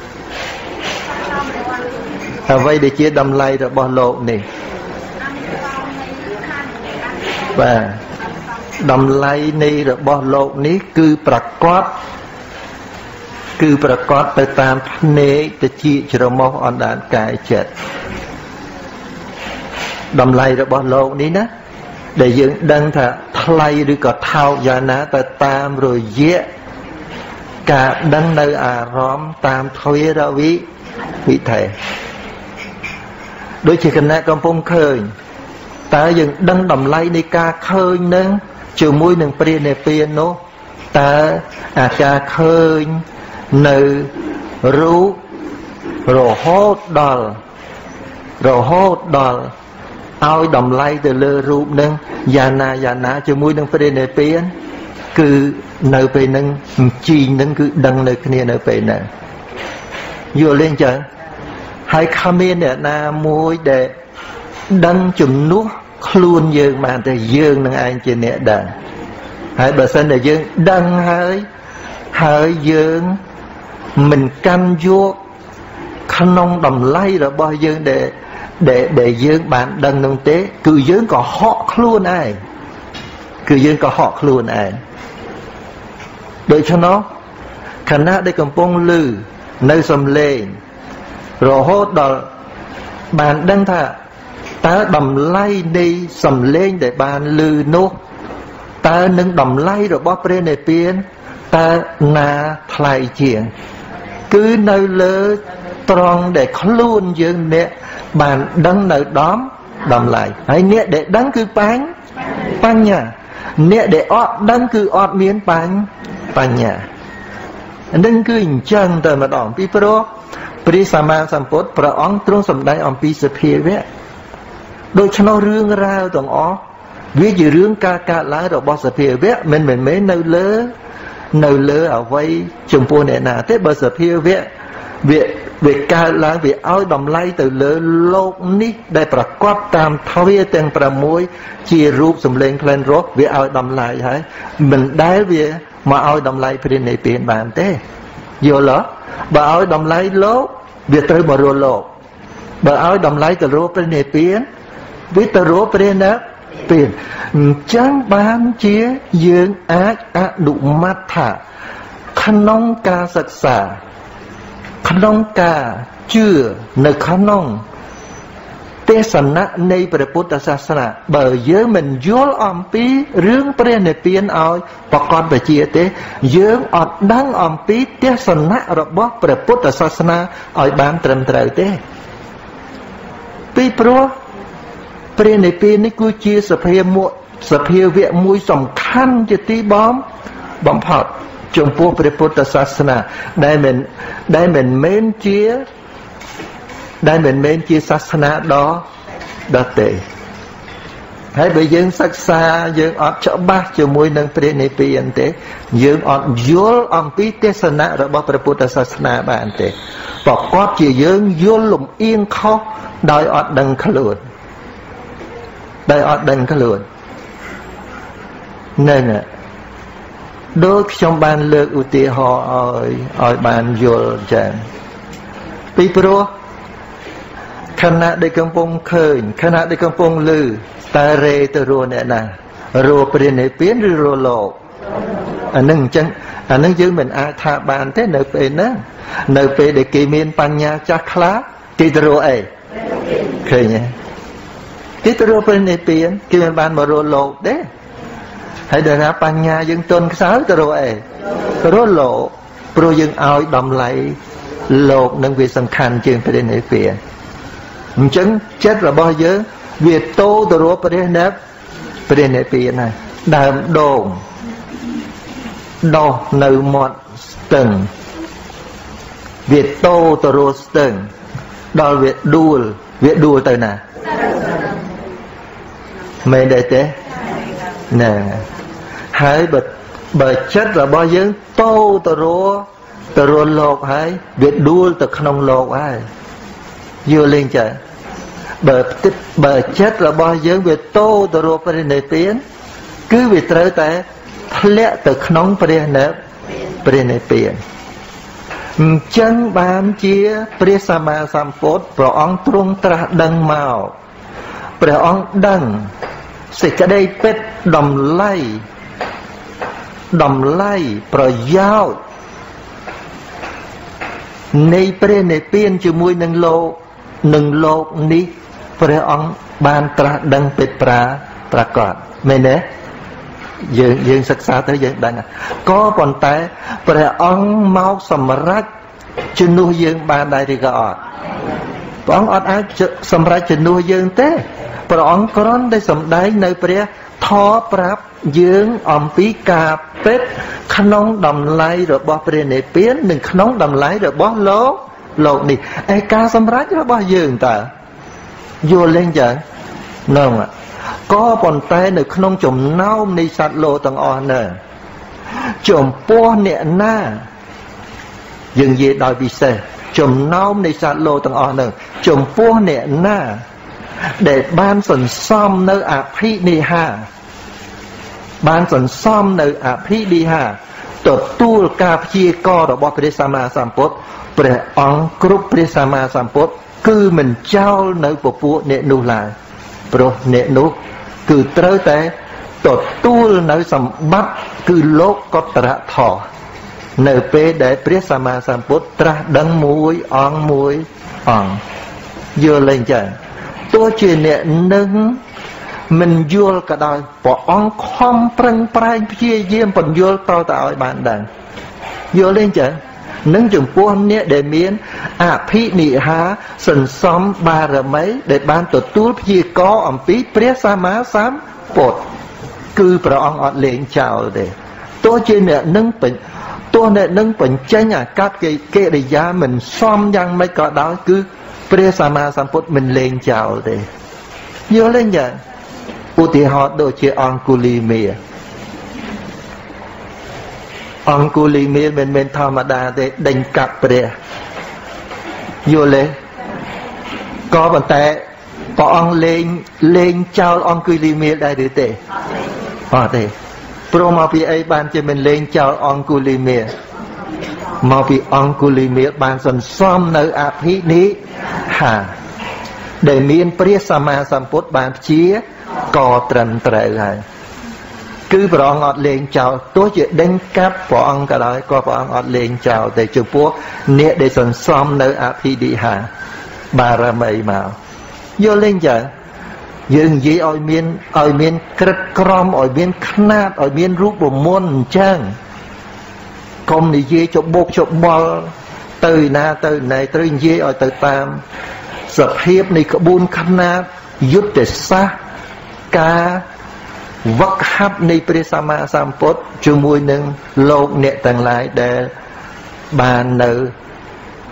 អ្វីដែលជាតម្លៃរបស់លោកនេះបាទតម្លៃនៃរបស់លោកនេះគឺប្រកបគឺប្រកបទៅតាមភ្នែកតិចច្រមុះអណ្ដាតកាយចិត្តតម្លៃរបស់លោកនេះណាដែលយើងដឹងថាថ្លៃឬក៏ថោកយ៉ាងណាទៅតាមរយៈការដឹងនៅអារម្មណ៍តាមទ្វេរវិវិថេដូចជាគណៈកំពុងឃើញតើយើងដឹងតម្លៃនៃការឃើញនឹងជាមួយនឹងព្រះនិព្វាននោះតើអាការឃើញនៅរូបរហូតដល់រហូតដល់ឲ្យតម្លៃទៅលើរូបនឹងយ៉ាងណាយ៉ាងណាជាមួយនឹងព្រះនិព្វានគឺនៅពេលហ្នឹងជីងហ្នឹងគឺដឹងនៅគ្នានៅពេលហ្នឹងយល់លេងចឹងហើយគ្មានអ្នកណាមួយដែលដឹងជំនួសខ្លួនយើងបានតែយើងនឹងឯងជាអ្នកដឹងហើយបើសិនតែយើងដឹងហើយហើយយើងមិនកាន់យកក្នុងតម្លៃរបស់យើងដែលដែលដែលយើងបានដឹងនោះទេគឺយើងក៏ហក់ខ្លួនឯងគឺយើងក៏ហក់ខ្លួនឯងដូច្នោះខណៈដែលកំពុងឮនៅសំឡេងរហូតដល់បានដឹងថាតើតម្លៃនៃសំឡេងដែលបានឮនោះតើនឹងតម្លៃរបស់ព្រះនិព្វានតើណាថ្លៃជាងគឺនៅលើត្រង់ដែលខ្លួនយើងអ្នកបានដឹងនៅដំតម្លៃហើយអ្នកដែលដឹងគឺបញ្ញបញ្ញាអ្នកដែលអត់ដឹងគឺអត់មានបញ្ញបញ្ញានឹងគឺអញ្ចឹងតែម្ដងពីព្រោះព្រះសម្មាសម្ពុទ្ធព្រះអង្គទ្រង់សម្ដែងអំពីសភាវៈដូច្នោះរឿងរ៉ាវទាំងអស់វាជារឿងការកើតឡើងរបស់សភាវៈមិនមែនមែននៅលើនៅលើអ្វីចំពោះអ្នកណាទេបើសភាវៈវាវាកើតឡើងវាឲ្យតម្លៃទៅលើលោកនេះដែលប្រកបតាមទ្វាទាំងប្រាំជារូបសម្លេងក្លិនរសវាឲ្យតម្លៃហើយមិនដែលវាមកឲ្យតម្លៃព្រះនិព្វានបានទេយល់ទេបើឲ្យតម្លៃលោកវាត្រូវមករកលោកបើឲ្យតម្លៃទៅរកព្រះនិព្វានវាទៅរកព្រះនិព្វានអញ្ចឹងបានជាយើងអាចអនុម័តថាក្នុងការសិក្សាក្នុងការជឿនៅក្នុងទេសនៈនៃព្រះពុទ្ធសាសនាបើយើងមិនយល់អំពីរឿងព្រះនិព្វានឲ្យប្រកបវិជ្ជាទេយើងអត់ដឹងអំពីទេសនៈរបស់ព្រះពុទ្ធសាសនាឲ្យបានត្រឹមត្រូវទេពីព្រោះព្រះនិព្វាននេះគឺជាសភាវៈសភាវៈមួយសំខាន់ជាទីបំបំផុតចំពោះព្រះពុទ្ធសាសនាដែលមិនដែលមិនមែនជាដែលមិនមែនជាសាសនាដ៏ đợt tệ hãy bởi dương sắc xa dương ọt cho bác cho mùi nângព្រះនិព្វានទេយើងអត់យល់អំពីទេសនៈរបស់ព្រះពុទ្ធសាសនាបានទេប្រកបជាយើងយល់លំអៀងខុសដោយអត់ដឹងខ្លួនដោយអត់ដឹងខ្លួនណែនដូចខ្ញុំបានលើកឧទាហរណ៍ឲ្យឲ្យបានយល់ចឹងពីព្រោះខណៈដែលកំពុងឃើញខណៈដែលកំពុងឮតើរេទៅរស់អ្នកណារស់ព្រះនិព្វានឬរស់លោកអានឹងអញ្ចឹងអានឹងយើងមិនអាចថាបានទេនៅពេលហ្នឹងនៅពេលដែលគេមានបញ្ញាចាស់ខ្លាគេទៅរស់អីឃើញទេគេទៅរស់ព្រះនិព្វានគេមិនបានមករស់លោកទេហើយដល់ណាបញ្ញាយើងទន់ខ្សោយទៅរស់អីរស់លោកព្រោះយើងឲ្យតម្លៃលោកនឹងវាសំខាន់ជាងព្រះនិព្វានអញ្ចឹងចិត្តរបស់យើងវាតោទៅរកព្រះនិព្វានព្រះនិព្វានណាដើមដូងដោះនៅមាត់ស្ទឹងវាតោទៅរកស្ទឹងដល់វាដួលវាដួលទៅណាមែនទេណែហើយបើបើចិត្តរបស់យើងតោទៅរកទៅរកលោកហើយវាដួលទៅក្នុងលោកហើយយល់លេងចាបើបើចិត្តរបស់យើងវាតោទៅរកព្រះនិព្វានគឺវាត្រូវតែធ្លាក់ទៅក្នុងព្រះនិព្រះនិព្វានអញ្ចឹងបានជាព្រះសម្មាសម្ពុទ្ធព្រះអង្គទ្រង់ត្រាស់ដឹងមកព្រះអង្គដឹងសេចក្តីពិតតម្លៃតម្លៃប្រយោជន៍នៃព្រះនិព្វានជាមួយនឹងលោកនឹងលោកនេះព្រះអង្គបានត្រាស់ដឹងពិតប្រាប្រកបមែនទេយើងយើងសិក្សាទៅយើងដឹងក៏ប៉ុន្តែព្រះអង្គមកសម្រេចជំនួសយើងបានដែរឬក៏អត់ព្រះអង្គអត់អាចសម្រេចជំនួសយើងទេព្រះអង្គគ្រាន់តែសម្ដែងនៅព្រះធម៌ប្រាប់យើងអំពីការពិតក្នុងតម្លៃរបស់ព្រះនិព្វាននិងក្នុងតម្លៃរបស់លោកលោកនេះឯការសម្រេចរបស់យើងតើយល់លេងចឹងហ្នឹងក៏ប៉ុន្តែនៅក្នុងចំណោមនៃសត្វលោកទាំងអស់ហ្នឹងចំពោះអ្នកណាយើងនិយាយដោយពិសេសចំណោមនៃសត្វលោកទាំងអស់ហ្នឹងចំពោះអ្នកណាដែលបានសន្សំនៅអភិនិហាបានសន្សំនៅអភិនិហាទទួលការព្យាកររបស់ព្រះសម្មាសម្ពុទ្ធព្រះអង្គគ្រប់ព្រះសម្មាសម្ពុទ្ធគឺមិនចោលនៅពពួកអ្នកនោះឡើយព្រោះអ្នកនោះគឺត្រូវតែទទួលនៅសម្បត្តិគឺលោកកតរធម៌នៅពេលដែលព្រះសម្មាសម្ពុទ្ធត្រាស់ដឹងមួយអង្គមួយអង្គយល់លេងចឹងទោះជាអ្នកនឹងមិនយល់ក៏ដោយព្រះអង្គខំប្រឹងប្រែងព្យាយាមបញ្យល់តទៅឲ្យបានដឹងយល់លេងចឹងនឹងចំពោះអ្នកដែលមានអភិនិហាសន្សំបារមីដែលបានទទួលព្យាករអំពីព្រះសម្មាសម្ពុទ្ធគឺព្រះអង្គអត់លេងចោលទេទោះជាអ្នកនឹងទោះអ្នកនឹងបញ្ចេញអាកប្បកិរិយាមិនសមយ៉ាងម៉េចក៏ដោយគឺព្រះសម្មាសម្ពុទ្ធមិនលេងចោលទេយល់ទេចាឧទាហរណ៍ដូចជាអង្គុលីមាអង្គុលីមាមិនមែនធម្មតាទេដេញកាប់ព្រះយល់ទេក៏ប៉ុន្តែព្រះអង្គលេងលេងចោលអង្គុលីមាដែរឬទេអត់ទេព្រោះមកពីអីបានជាមិនលេងចោលអង្គុលីមាមកពីអង្គុលីមាបានសន្សំនៅអភិនិហាដែលមានព្រះសម្មាសម្ពុទ្ធបានព្យាក៏ត្រឹមត្រូវហើយគឺព្រះអង្គអត់លេងចោលទោះជាដេញកាប់ព្រះអង្គក៏ដោយក៏ព្រះអង្គអត់លេងចោលតែចំពោះអ្នកដែលសន្សំនៅអភិនិហាបារមីមកយល់លេងចាយើងនិយាយឲ្យមានឲ្យមានក្រិតក្រមឲ្យមានខ្នាតឲ្យមានរូបមន្តអញ្ចឹងកុំនិយាយច្បុកច្បល់ទៅណាទៅណែត្រូវនិយាយឲ្យទៅតាមសភាពនៃក្បួនខ្នាតយុទ្ធសាស្ត្រការវឹកហាត់នៃព្រះសម្មាសម្ពុទ្ធជាមួយនឹងលោកអ្នកទាំងឡាយដែលបាននៅ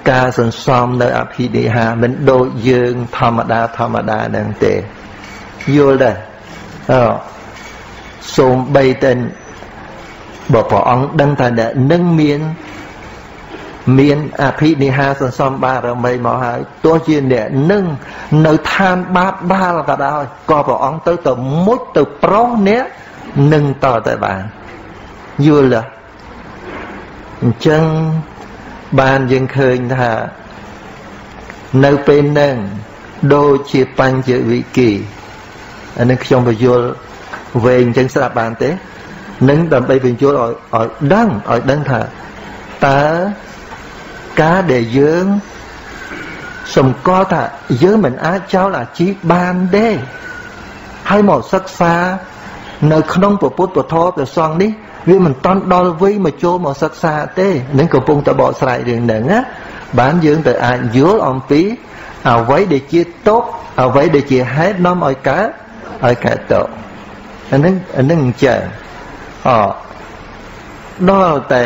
ការសន្សំនៅអភិនិហាមិនដូចយើងធម្មតាធម្មតាហ្នឹងទេយល់ដែរអឺសូមបីតែបើព្រះអង្គដឹងថាអ្នកនឹងមានមានអភិនិហាសន្សំបារមីមកហើយទោះជាអ្នកនឹងនៅឋានបាបបាល់ក៏ដោយក៏ព្រះអង្គទៅទៅមុជទៅប្រោសអ្នកនឹងតតែបានយល់ទេអញ្ចឹងបានយើងឃើញថានៅពេលហ្នឹងដូចជាបញ្ចវិគិអានេះខ្ញុំបញ្យល់វែងអញ្ចឹងស្ដាប់បានទេនឹងដើម្បីបញ្យល់ឲ្យឲ្យដឹងឲ្យដឹងថាតើការដែលយើងសម្គាល់ថាយើងមិនអាចចោលអាជីពបានទេហើយមកសិក្សានៅក្នុងពុទ្ធពធព្រះសង្ឃនេះវាមិនតាន់ដល់វ័យមកចូលមកសិក្សាទេនឹងកំពុងតែបកស្រាយរឿងហ្នឹងណាបានយើងទៅអាចយល់អំពីអ្វីដែលជាទុកអ្វីដែលជាហេតុនាំឲ្យកើតឲ្យកើតទុកអានឹងអានឹងអញ្ចឹងអដល់តែ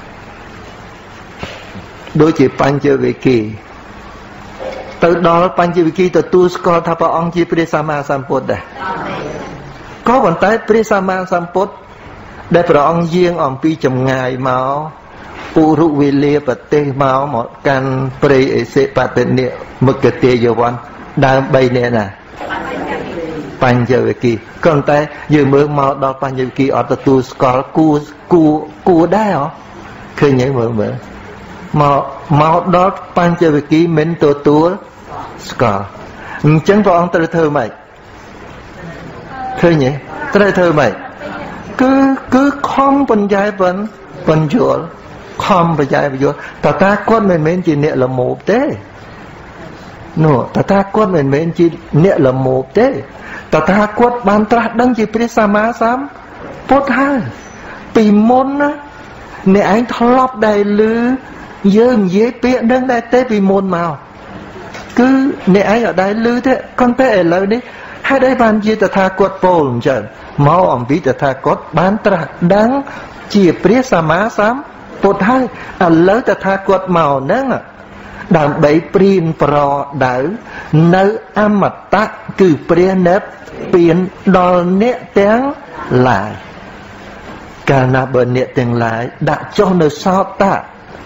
ដូចជាបញ្ចវិគិទៅដល់បញ្ចវិគិទទួលស្គាល់ថាព្រះអង្គជាព្រះសម្មាសម្ពុទ្ធដែរក៏ប៉ុន្តែព្រះសម្មាសម្ពុទ្ធដែលព្រះអង្គយាងអំពីចម្ងាយមកពុរុវេលាប្រទេសមកមកកាន់ព្រៃអេសិបតនិមុគតិយវ័នដើមបីនេះណាបញ្ចវិគិក៏ប៉ុន្តែយើងមើលមកដល់បញ្ចវិគិអត់ទទួលស្គាល់គួគួគួដែរហ៎ឃើញហើយមើលមើលមកមកដល់បញ្ចវិគិមិនទទួលស្គាល់អញ្ចឹងព្រះអង្គត្រូវធ្វើម៉េចឃើញទេត្រូវធ្វើម៉េចគឺគឺខំបញ្ញែបញ្បញ្យល់ខំបញ្ញែបញ្យល់តើតាគាត់មិនមែនជាអ្នកល្មោបទេនោះតើតាគាត់មិនមែនជាអ្នកល្មោបទេតើតាគាត់បានត្រាស់ដឹងជាព្រះសម្មាសម្ពុទ្ធហើយពីមុនណាអ្នកឯងធ្លាប់ដែលឮយើងនិយាយពាក្យនឹងដែរទេពីមុនមកគឺអ្នកឯងអត់ដែលឮទេប៉ុន្តែឥឡូវនេះហេតុអីបានជាតថាគតពោលអញ្ចឹងមកអំពីតថាគតបានត្រាស់ដឹងជាព្រះសម្មាសម្ពុទ្ធហើយឥឡូវតថាគតមកហ្នឹងដើម្បីព្រៀនប្រដៅនៅអមតៈគឺព្រះនិព្វានដល់អ្នកទាំងឡាយកាលណាបើអ្នកទាំងឡាយដាក់ចុះនៅសោតៈ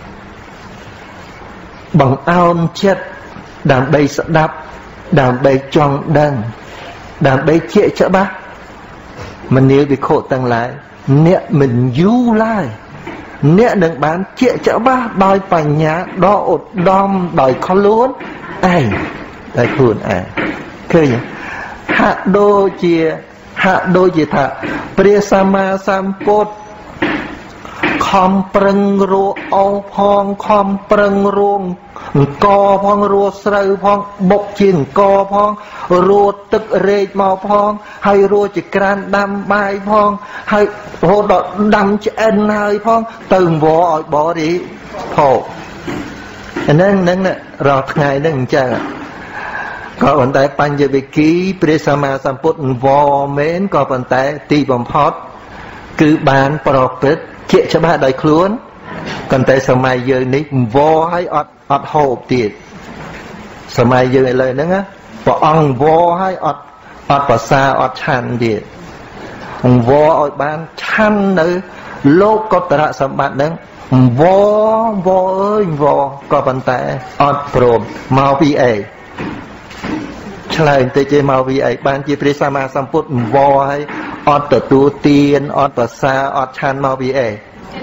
បង្អោនចិត្តដើម្បីស្ដាប់ដើម្បីចង់ដឹងដើម្បីជាច្បាស់មនាលវិខុទាំងឡាយអ្នកមិនយូរឡើយអ្នកនឹងបានជាច្បាស់ដោយបញ្ញាដ៏ឧត្តមដោយខ្លួនឯងដោយខ្លួនឯងឃើញហាក់ដូចជាហាក់ដូចជាថាព្រះសម្មាសម្ពុទ្ធខំប្រឹងរੂអោផងខំប្រឹងរੂអង្គផងរੂស្រូវផងបុកជាអង្គផងរੂទឹករែកមកផងហើយរੂជាក្រានដាំបាយផងហើយរហូតដល់ដាំឆ្អិនហើយផងទៅអង្វរឲ្យបរិភោគអាហ្នឹងហ្នឹងរាល់ថ្ងៃហ្នឹងអញ្ចឹងក៏ប៉ុន្តែបញ្ញវិគិព្រះសម្មាសម្ពុទ្ធអង្វរមែនក៏ប៉ុន្តែទីបំផុតគឺបានប្រព្រឹត្តជាច្បាស់ដោយខ្លួនប៉ុន្តែសម័យយើងនេះអង្វរឲ្យអត់អត់ហូបទៀតសម័យយើងឥឡូវហ្នឹងព្រះអង្គអង្វរឲ្យអត់អត់ប្រសាអត់ឆាន់ទៀតអង្វរឲ្យបានឆាន់នៅលោកុត្តរសម្បត្តិហ្នឹងអង្វរអង្វរអើយអង្វរក៏ប៉ុន្តែអត់ព្រមមកពីអីឆ្លើយបន្តិចឯមកពីអីបានជាព្រះសម្មាសម្ពុទ្ធអង្វរឲ្យអត់ទទួលទានអត់ប្រសាអត់ឆាន់មកពីអី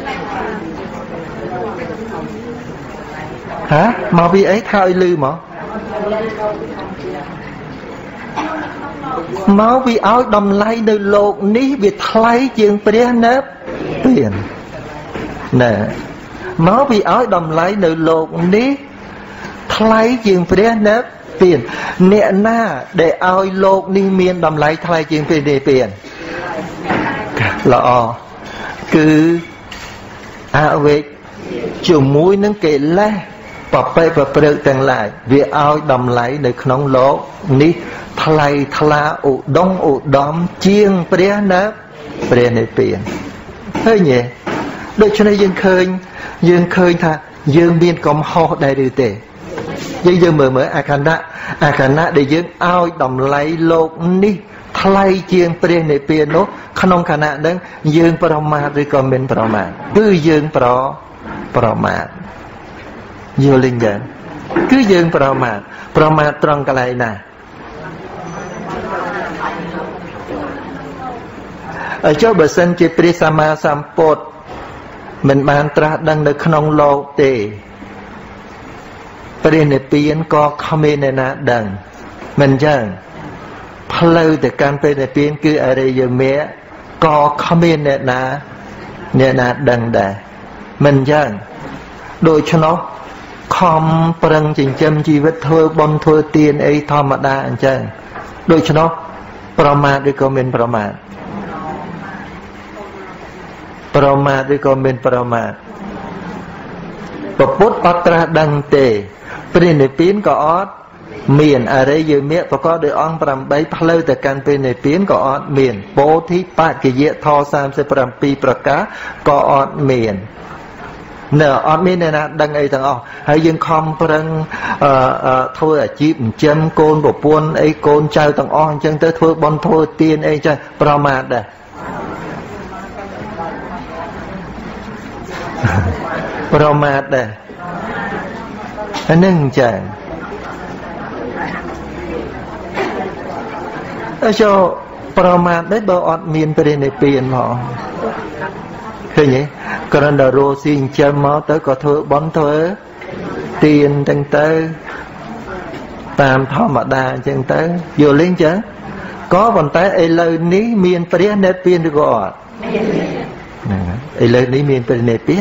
ហាមកពីអីថាឲ្យលឺមកមកពីឲ្យតម្លៃនៅលោកនេះវាថ្លៃជាងព្រះនិព្វានណែមកពីឲ្យតម្លៃនៅលោកនេះថ្លៃជាងព្រះនិព្វានអ្នកណាដែលឲ្យលោកនេះមានតម្លៃថ្លៃជាងព្រះនិព្វានល្អគឺអវេកជាមួយនឹងកិលេសបបេប្រព្រឹត្តទាំងឡាយវាឲ្យតម្លៃនៅក្នុងលោកនេះថ្លៃថ្លាឧត្តមឧត្តមជាងព្រះនិព្រះនិព្វានឃើញទេដូច្នេះយើងឃើញយើងឃើញថា dương biên công ho đại được tệ dương dương mở mở a khả nạ a khả nạ để dương ao đầm lấy lột ní thay chiên pre này tiền nó không khả nạ đó dương proma rồi còn mình proma cứ dương pro proma vô linh dẫn cứ dương proma proma trong cái này nè ở chỗ bờ sân chỉ prisama sampot mình bàn tra đăng được không lô tềประเด็นเปลี่ยนก็คอมเมนต์นะดังมันจังพลอยแต่การเป็นเปลี่ยนคืออะไรอย่างเงี้ยก็คอมเมนต์นะเนี่ยนะดังได้มันจังโดยเฉพาะคอมปรังจิงจำชีวิตเธอบนเธอเตียนไอ้ธรรมดาอันจังโดยเฉพาะประมาทหรือก็เป็นประมาทประมาทหรือก็เป็นประมาทปพุทธอัตราดังเตเป็นในปีนก็อดเมียนอะไรเยอะเมียประกอบโดยองปรำใบพลอยแต่การเป็นในปีนก็อดเมียนโปธิปะกิเยทอสามสิบปรำปีประกาก็อดเมียนเนออดเมียนเนี่ยนะดังไอ้ต่างออกให้ยังคอมปรังเอ่อเอ่อทั่วจีบเจมโกนบวปวนไอ้โกนเจ้าต่างออกจังเตอทั่วบอลทั่วเตียนไอ้ใจประมาทได้ประมาทได้อันนึงจังไอ้เจ้าประมาทได้บ่อดมีนไปในเปลี่ยนหมอเคยยังกรณีโรซิงเจมหมอเตอก็เธอบอลเธอเตียนจังเตอตามธรรมดาจังเตออยู่เลี้ยงจังcó vận tải ấy lời ní miền phía nét biên được gọi ấy lời ní miền phía nét biên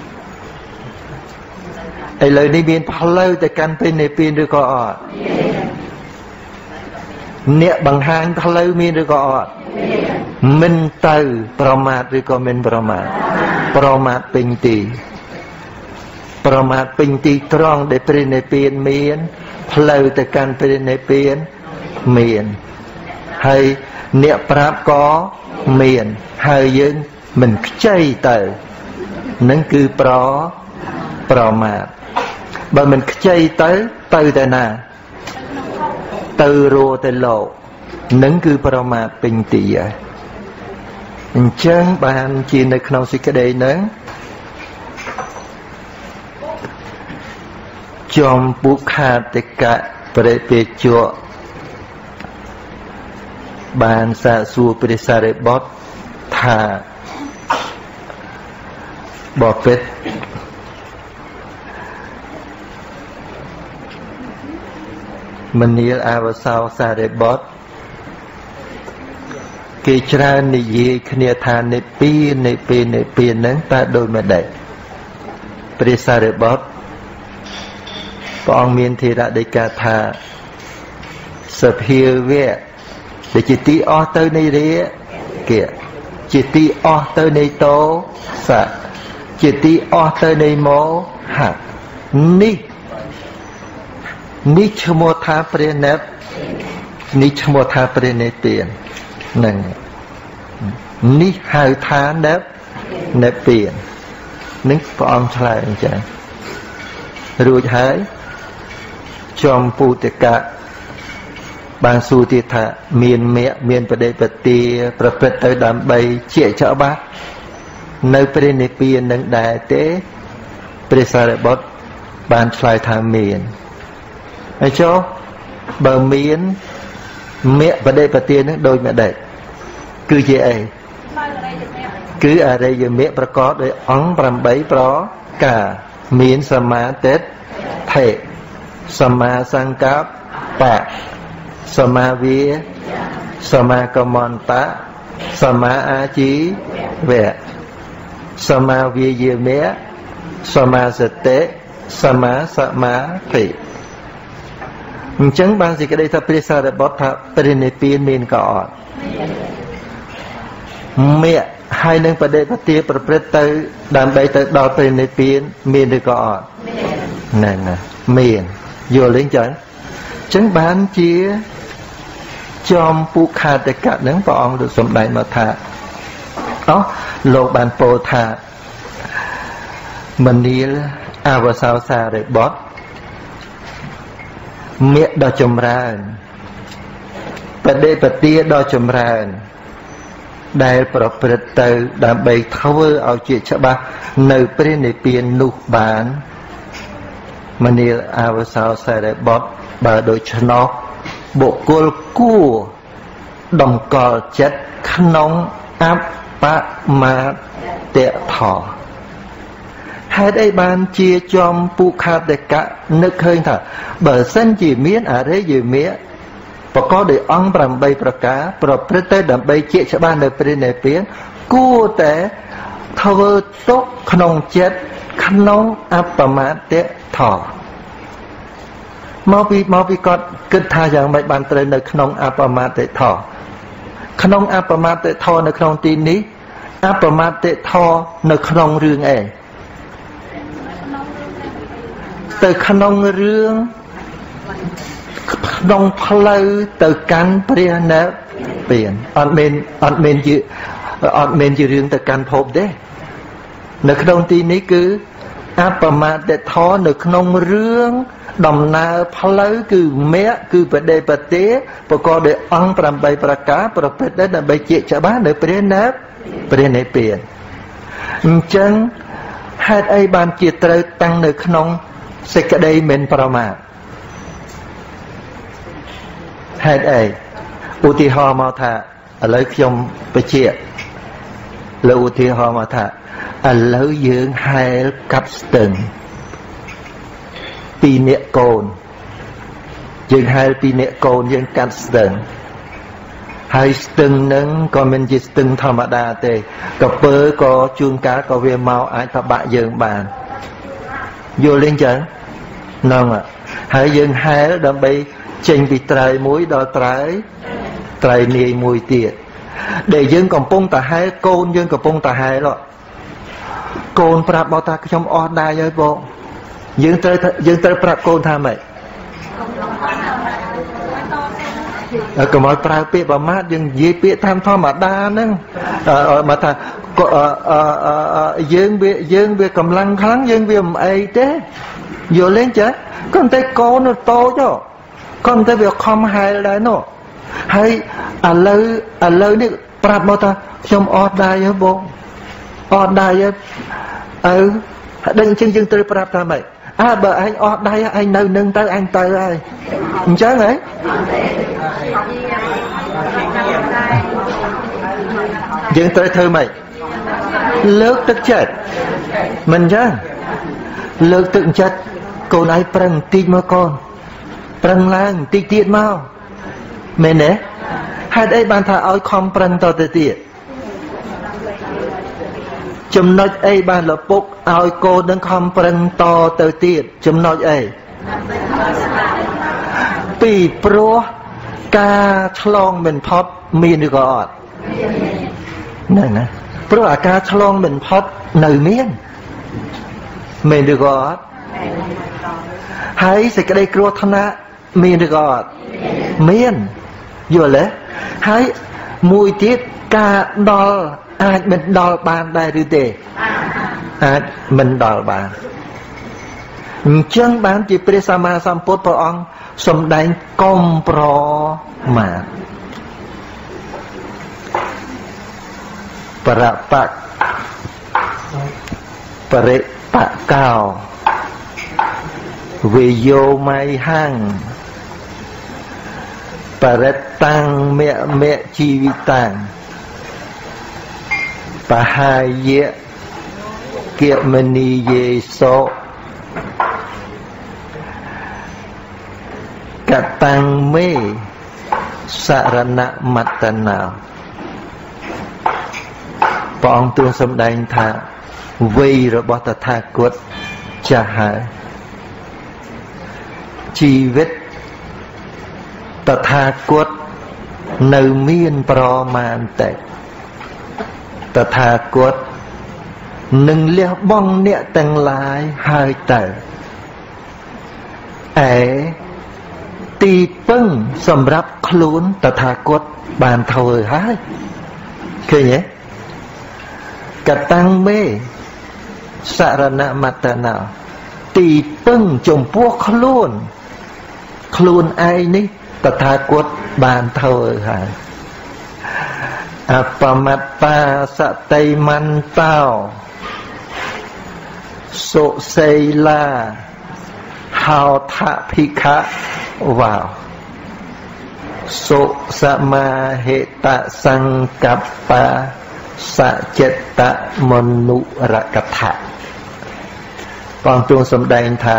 ấy lời ní miền phá lâu tại căn phía nét biên được gọi nét bằng hàng phá lâu miền được gọi mình từ promát rồi có mình promát promát bình tì promát bình tì tròn để phía nét biên miền phá lâu tại căn phía nét biên miền hay niệm pháp có miền hay dân mình chay từ nâng cư pro pro mát bởi mình chay tới từ tại nào từ rùa tại lộ nâng cư pro mát bình tỉ vậy chân bàn chỉ nơi khâu sĩ cái đây nâng trong bút khá tất cả bởi về chùa bàn xa xua bê xa rê bót thà bỏ phết mình nhớ à vào sau xa rê bót kì tra nì dì khnia thà nì pi nì pi nì pi nâng ta đôi mà đẩy bê xa rê bót bọn miền thì đã đầy cả thà sập hiêu vẹ để chỉ tí o tới này đấy kìa chỉ tí o tới này tố sạ chỉ tí o tới này mô hạt ní ní chơ mô thá pre nếp ní chơ mô thá pre nếp tiền nâng ní hai thá nếp nếp tiền ní phó ông trả lại anh chàng rồi hãy trong phụ tế cảบางสูติธะเมียนเมะเมียนประเดปฏิประพฤติดำใบเชี่ยเจ้าบ้าในประเด็นในปีนั้นได้เต้ปริสารบดบานชายทางเมียนไอ้เจ้าบางเมียนเมะประเดปฏินั้นโดยไม่ได้คือเจ้าคืออะไรอย่างเมะประกอบโดยอังปรำใบปลอกาเมียนสมาเตตเทสมาสังกัปปะสมาวิสมากมอนตะสมาอาจีเวะสมาวิเยเมะสมาสเตสมาสมาติจังบางสิก็ได้ถ้าปริศาระบทถ้าปรินิปีนมีนก็อดเมะให้หนึ่งประเดี๋ยวปฏิประพฤติเตอดำใบเตอดอปรินิปีนมีนก็อดนั่นนะมีนโยเลี้ยงจังจังบางเจี๋ยจอมปุคาตกะนั้นพระองค์ดูสมบัติมาธาอ๋อโลกบานโปธามันนี้អវសោសារិបុត្រមេដ៏ចម្រើនបដិបទាដ៏ចម្រើនដែលប្រព្រឹត្តទៅដើម្បីធ្វើឲ្យជាច្បាស់នៅព្រះនិព្វាននោះបានមនាលអវសោសារិបុត្របើដូច្នោះបុគ្គលគួរតម្កល់ចិត្តក្នុងអបមាទធម៌ហេតុអីបានជាចំពុខាតកៈនឹកឃើញថាបើសិនជាមានអរិយមគ្គប្រកបដោយអង្គប្រាំបីប្រការប្រព្រឹត្តទៅដើម្បីជាច្បាស់នៅព្រះនិព្វានគួរតែធ្វើទុកក្នុងចិត្តក្នុងអបមាទធម៌មកពីមកពីគាត់គិតថាយ៉ាងម៉េចបានត្រូវនៅក្នុងអបមាទធម៌ក្នុងអបមាទធម៌នៅក្នុងទីនេះអបមាទធម៌នៅក្នុងរឿងអីទៅក្នុងរឿងក្នុងផ្លូវទៅកាន់ព្រះនិព្វានអត់មានអត់មានជាអត់មានជារឿងទៅកាន់ភពទេនៅក្នុងទីនេះគឺអបមាទធម៌នៅក្នុងរឿងដំណើរផ្លូវគឺមគ្គគឺបដិបទាប្រកបដោយអង្គប្រាំបីប្រការប្រព្រឹត្តដើម្បីជាច្បាស់នៅព្រះនិព្រះនិព្វានអញ្ចឹងហេតុអីបានជាត្រូវតាំងនៅក្នុងសេចក្តីមិនប្រមាទហេតុអីឧទាហរណ៍មកថាឥឡូវខ្ញុំបញ្ជាក់លើឧទាហរណ៍មកថាឥឡូវយើងហែលកាប់ស្ទឹងពីរនាក់កូនយើងហែលពីរនាក់កូនយើងកាត់ស្ទឹងហើយស្ទឹងនឹងក៏មិនជាស្ទឹងធម្មតាទេកពើក៏ជួនកាលក៏វាមកអាចថាបាក់យើងបានយល់ទេអញ្ចឹងហ្នឹងហើយយើងហែលដើម្បីចេញពីត្រើយមួយដល់ត្រើយត្រើយនាយមួយទៀតដែលយើងកំពុងតែហែលកូនយើងកំពុងតែហែលកូនប្រាប់บอกថាខ្ញុំអស់ដៃហើយបងយើងត្រូវយើងត្រូវប្រាប់កូនថាម៉េចកុំឲ្យប្រើពាក្យប្រមាថយើងនិយាយពាក្យតាមធម្មតាហ្នឹងមកថាយើងវាយើងវាកម្លាំងខ្លាំងយើងវាមិនអីទេយល់ទេចាក៏តែកូនnóតូចក៏តែវាខំហែលដែរនោះហើយឥឡូវឥឡូវនេះប្រាប់មកថាខ្ញុំអត់ដៃហើយបងអត់ដៃហើយអើដឹងអញ្ចឹងយើងត្រូវប្រាប់ថាម៉េចអើបើឯងអស់ដៃឯងនៅនឹងទៅអញទៅហើយអញ្ចឹងហ៎យើងត្រូវធ្វើម៉េចលើកទឹកចិត្តមិនអញ្ចឹងលើកទឹកចិត្តកូនឯងប្រឹងបន្តិចមកកូនប្រឹងឡើងបន្តិចទៀតមកមែនទេហេតុអីបានថាឲ្យខំប្រឹងតទៅទៀតចំណុចអីបានលពុកឲ្យកូននឹងខំប្រឹងតទៅទៀតចំណុចអីពីព្រោះការឆ្លងមិនផុតមានឬក៏អត់ហ្នឹងណាព្រោះអាការឆ្លងមិនផុតនៅមានមែនឬក៏អត់ហើយសេចក្តីគ្រោះថ្នាក់មានឬក៏អត់មានយល់ទេហើយមួយទៀតការដល់អាចមិនដល់បានដែរឬទេអាចមិនដល់បានអញ្ចឹងបានជាព្រះសម្មាសម្ពុទ្ធព្រះអង្គសម្ដែងកុំប្រមាទបរបកបរិបកោវិយោមៃហាំងបរិតតាំងមេមេជីវិតាំងបហាយៈគមនីយេសោកតាំងមេសរណមត្តនោព្រះអង្គទ្រង់សម្ដែងថាវ័យរបស់តថាគតចាស់ហើយជីវិតតថាគតនៅមានប្រមាណតែតថាគតនឹងលះបង់អ្នកទាំងឡាយហើយទៅឯទីពឹងសម្រាប់ខ្លួនតថាគតបានធ្វើហើយឃើញទេកតាំងមេសរណមត្តនោទីពឹងចំពោះខ្លួនខ្លួនឯងនេះតថាគតបានធ្វើហើយអបមត្តាសតិមន្តោសុសេលាហោថភិក្ខវោសុសមាហេតសង្កប្បាសចិត្តមនុរកថាបងទ្រង់សម្ដែងថា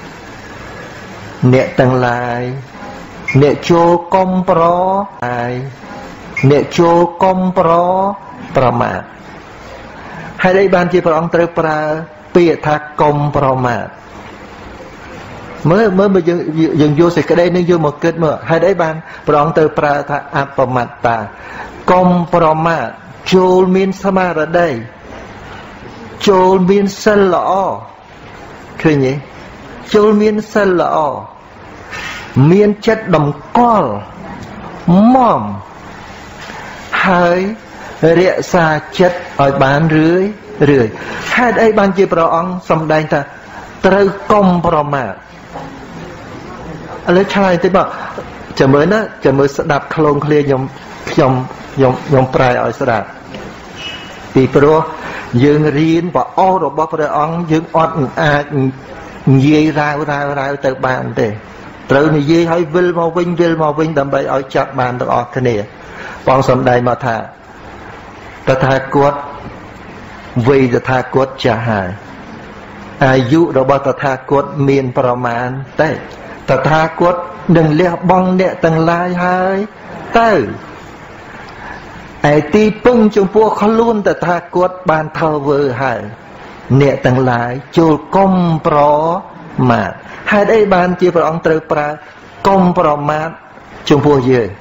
អ្នកទាំងឡាយអ្នកចូលកំប្រហើយអ្នកចូលកំប្រប្រមាទហើយđâyបានជាព្រះអង្គត្រូវប្រើពាក្យថាកំប្រមាទមើលមើលយើងយើងយកសេចក្តីនឹងយកមកគិតមើលហើយđâyបានព្រះអង្គត្រូវប្រើថាអបមត្តាកំប្រមាទចូលមានស្មារតីចូលមានសិលល្អឃើញទេចូលមានសិលល្អមានចិត្តតម្កល់ម៉មហើយរក្សាចិត្តឲ្យបានរឿយរឿយហេតុអីបានជាព្រះអង្គសម្ដែងថាត្រូវកុំប្រមាទឥឡូវឆ្លើយតិចមកចាំមើលណាចាំមើលស្ដាប់ខ្លងឃ្លាខ្ញុំខ្ញុំខ្ញុំខ្ញុំប្រែឲ្យស្ដាប់ពីព្រោះយើងរៀនប្រអស់របស់ព្រះអង្គយើងអត់អាចនិយាយរាវរាវរាវទៅបានទេត្រូវនិយាយឲ្យវិលមកវិញវិលមកវិញដើម្បីឲ្យចាប់បានទាំងអស់គ្នាបងសំដែងមកថាតថាគតវ័យតថាគតចាស់ហើយអាយុរបស់តថាគតមានប្រមាណទេតថាគតនឹងលះបង់អ្នកទាំងឡាយហើយទៅឯទីពឹងចំពោះខ្លួនតថាគតបានធ្វើហើយអ្នកទាំងឡាយចូលកុំប្រមាទហេតុអីបានជាព្រះអង្គត្រូវប្រើកុំប្រមាទចំពោះយើង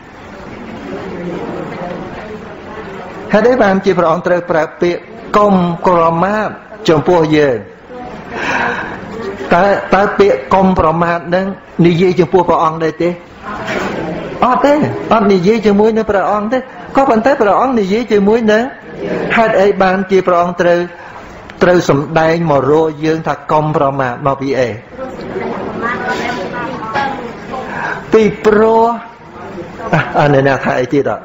ហេតុអីបានជាព្រះអង្គត្រូវប្រើពាក្យកុំប្រមាទចំពោះយើងតើតើពាក្យកុំប្រមាទនឹងនិយាយចំពោះព្រះអង្គដែរទេអត់ទេអត់និយាយជាមួយនឹងព្រះអង្គទេក៏ប៉ុន្តែព្រះអង្គនិយាយជាមួយនឹងហេតុអីបានជាព្រះអង្គត្រូវត្រូវសម្ដែងមករកយើងថាកុំប្រមាទមកពីអីពីព្រោះអានេះណាថាអីទៀតអត់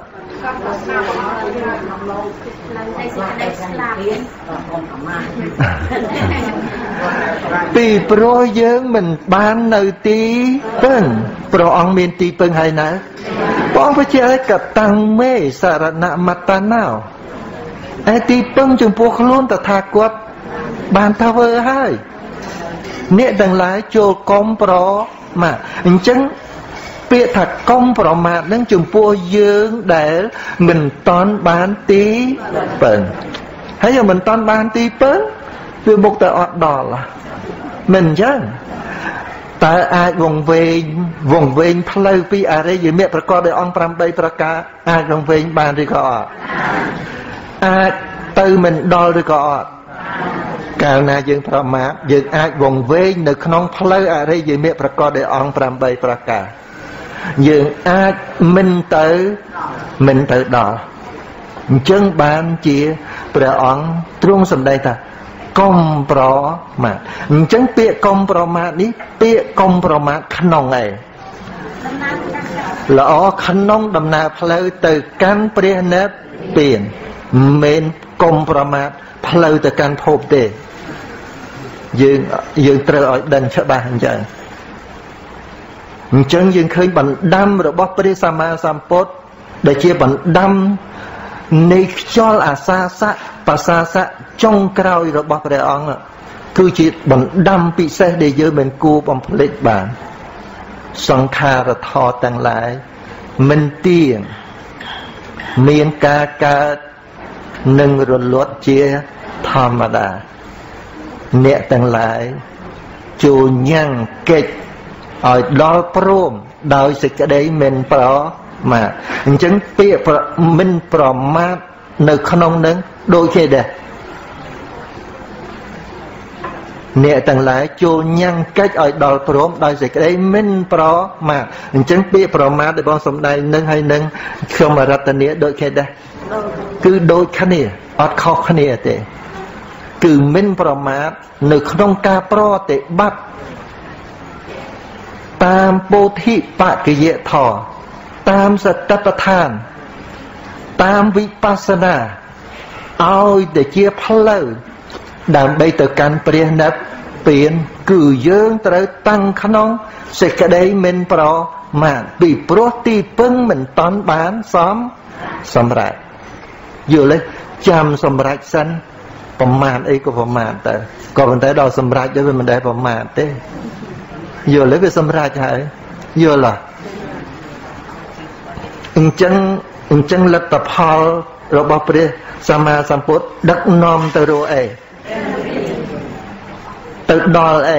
ពីព្រោះយើងមិនបាននៅទីពឹងព្រះអង្គមានទីពឹងហើយណាព្រះអង្គជាកតាំងមេសារណមត្តណោឯទីពឹងចំពោះខ្លួនតថាគតបានធ្វើហើយអ្នកទាំងឡាយចូលកុំប្រមាទអញ្ចឹងពាក្យថាកុំប្រមាទនឹងចំពោះយើងដែលមិនតន់បានទីពឹងហើយយើងមិនតន់បានទីពឹងវាមុខតែអត់ដល់មិនអញ្ចឹងតើអាចវង្វេងវង្វេងផ្លូវពីអរិយមគ្គប្រកបដោយអង្គប្រាំបីប្រការអាចវង្វេងបានឬក៏អត់អាចទៅមិនដល់ឬក៏អត់កាលណាយើងប្រមាទយើងអាចវង្វេងនៅក្នុងផ្លូវអរិយមគ្គប្រកបដោយអង្គប្រាំបីប្រការយើងអាចមិនទៅមិនទៅដល់អញ្ចឹងបានជាព្រះអង្គទ្រង់សម្ដែងថាកុំប្រមាទអញ្ចឹងពាក្យកុំប្រមាទនេះពាក្យកុំប្រមាទក្នុងឯងល្អក្នុងដំណើរផ្លូវទៅកាន់ព្រះនិព្វានមិនមែនកុំប្រមាទផ្លូវទៅកាន់ភពទេយើងយើងត្រូវឲ្យដឹងច្បាស់អញ្ចឹងអញ្ចឹងយើងឃើញបណ្ដាំរបស់ព្រះសម្មាសម្ពុទ្ធដែលជាបណ្ដាំនៃខ្យល់អាសាសៈបាសាសៈចុងក្រោយរបស់ព្រះអង្គគឺជាបណ្ដាំពិសេសដែលយើងមិនគួរបំភ្លេចបានសង្ខារធម៌ទាំងឡាយមិនទៀងមានការកើតនិងរលត់ជាធម្មតាអ្នកទាំងឡាយចូលញ៉ាំងកិច្ចឲ្យដល់ព្រមដោយសេចក្តីមិនប្រមាទអញ្ចឹងពាក្យមិនប្រមាទនៅក្នុងនឹងដូចគេដែរអ្នកទាំងឡាយចូលញ៉ាំងកិច្ចឲ្យដល់ព្រមដោយសេចក្តីមិនប្រមាទអញ្ចឹងពាក្យប្រមាទដែលបងសំដែងនឹងហើយនឹងខ្ញុំរតនាដូចគេដែរគឺដូចគ្នាអត់ខុសគ្នាទេគឺមិនប្រមាទនៅក្នុងការប្រតិបត្តិតាមពោធិបក្ខយធម៌តាមសតិប្បដ្ឋានតាមវិបស្សនាឲ្យតែជាផ្លូវដើម្បីទៅកាន់ព្រះនិព្វានគឺយើងត្រូវតាំងក្នុងសេចក្តីមិនប្រមាទពីព្រោះទីពឹងមិនតន់បានសមសម្រាប់យល់ទេចាំសម្រាប់សិនប្រមាទអីក៏ប្រមាទទៅក៏ប៉ុន្តែដល់សម្រាប់ទៅវាមិនដែលប្រមាទទេយល់ទេវាសម្រាប់ហើយយល់ទេអញ្ចឹងអញ្ចឹងលទ្ធផលរបស់ព្រះសម្មាសម្ពុទ្ធដឹកនាំទៅរកអីទៅដល់អី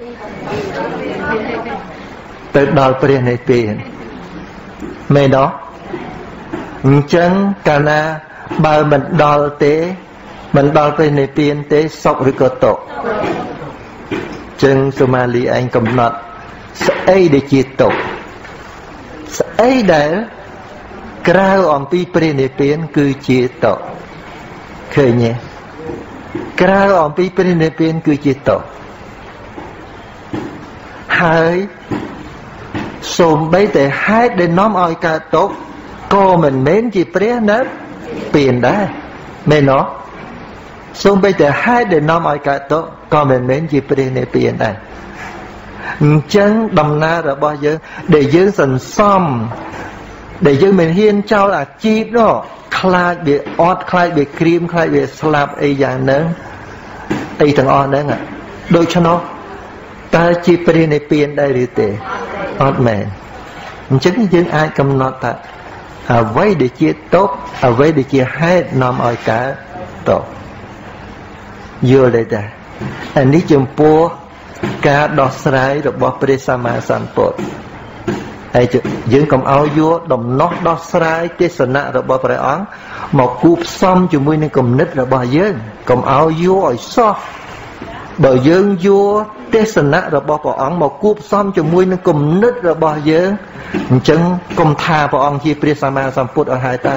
ទៅដល់ព្រះនិព្វានមែនទេអញ្ចឹងកាលណាបើមិនដល់ទេមិនដល់ព្រះនិព្វានទេសុខឬក៏ទុក្ខចឹងសុមាលីឯងកំណត់ស្អីដែលជាទុក្ខស្អីដែលក្រៅអំពីព្រះនិព្វានគឺជាទុក្ខឃើញទេក្រៅអំពីព្រះនិព្វានគឺជាទុក្ខហើយសូម្បីតែហេតុដែលនាំឲ្យកើតទុក្ខក៏មិនមែនជាព្រះនិព្វានដែរមែនទេសូម្បីតែហេតុដែលនាំឲ្យកើតទុក្ខក៏មិនមែនជាព្រះនិព្វានដែរអញ្ចឹងដំណើររបស់យើងដែលយើងសន្សំដែលយើងមិនហ៊ានចោលអាជីពនោះខ្លាចវាអត់ខ្លាចវាក្រៀមខ្លាចវាស្លាប់អីយ៉ាងហ្នឹងអីទាំងអស់ហ្នឹងដូច្នោះតើជាព្រះនិព្វានដែរឬទេអត់មែនអញ្ចឹងយើងអាចកំណត់ថាអ្វីដែលជាទុក្ខអ្វីដែលជាហេតុនាំឲ្យកើតទុក្ខយល់ទេតាអានេះចំពោះការដោះស្រាយរបស់ព្រះសម្មាសម្ពុទ្ធហើយយើងកុំឲ្យយកដំណោះដោះស្រាយទេសនៈរបស់ព្រះអង្គមកគូផ្សំជាមួយនឹងគំនិតរបស់យើងកុំឲ្យយកឲ្យសោះបើយើងយកទេសនៈរបស់ព្រះអង្គមកគូផ្សំជាមួយនឹងគំនិតរបស់យើងអញ្ចឹងកុំថាព្រះអង្គជាព្រះសម្មាសម្ពុទ្ធអស់ហើយតើ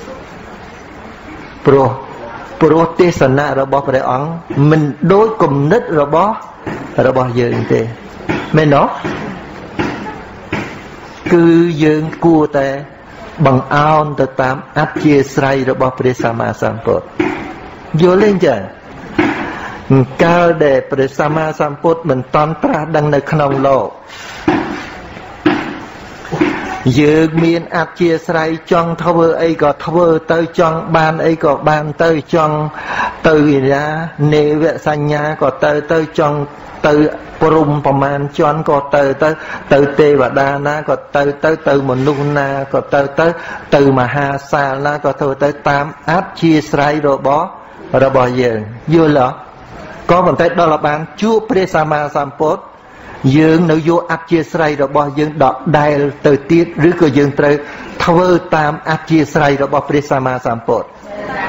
ព្រោះព្រោះទេសនៈរបស់ព្រះអង្គមិនដូចគំនិតរបស់របស់យើងទេមែនទេគឺយើងគួរតែបង្អោនទៅតាមអធ្យាស្រ័យរបស់ព្រះសម្មាសម្ពុទ្ធយល់ទេចាកាលដែលព្រះសម្មាសម្ពុទ្ធមិនតាន់ត្រាស់ដឹងនៅក្នុងលោកយើងមានអធ្យាស្រ័យចង់ធ្វើអីក៏ធ្វើទៅចង់បានអីក៏បានទៅចង់ទៅវិញ្ញានេវសញ្ញាក៏ទៅទៅចង់ទៅព្រំប្រមាណជន់ក៏ទៅទៅទៅទេវតាណាក៏ទៅទៅទៅមនុស្សណាក៏ទៅទៅទៅមហាសាលណាក៏ធ្វើទៅតាមអធ្យាស្រ័យរបស់របស់យើងយល់ទេក៏ប៉ុន្តែដល់បានជួបព្រះសម្មាសម្ពុទ្ធយើងនៅយកអធ្យាស្រ័យរបស់យើងដដែលទៅទៀតឬក៏យើងត្រូវធ្វើតាមអធ្យាស្រ័យរបស់ព្រះសម្មាសម្ពុទ្ធ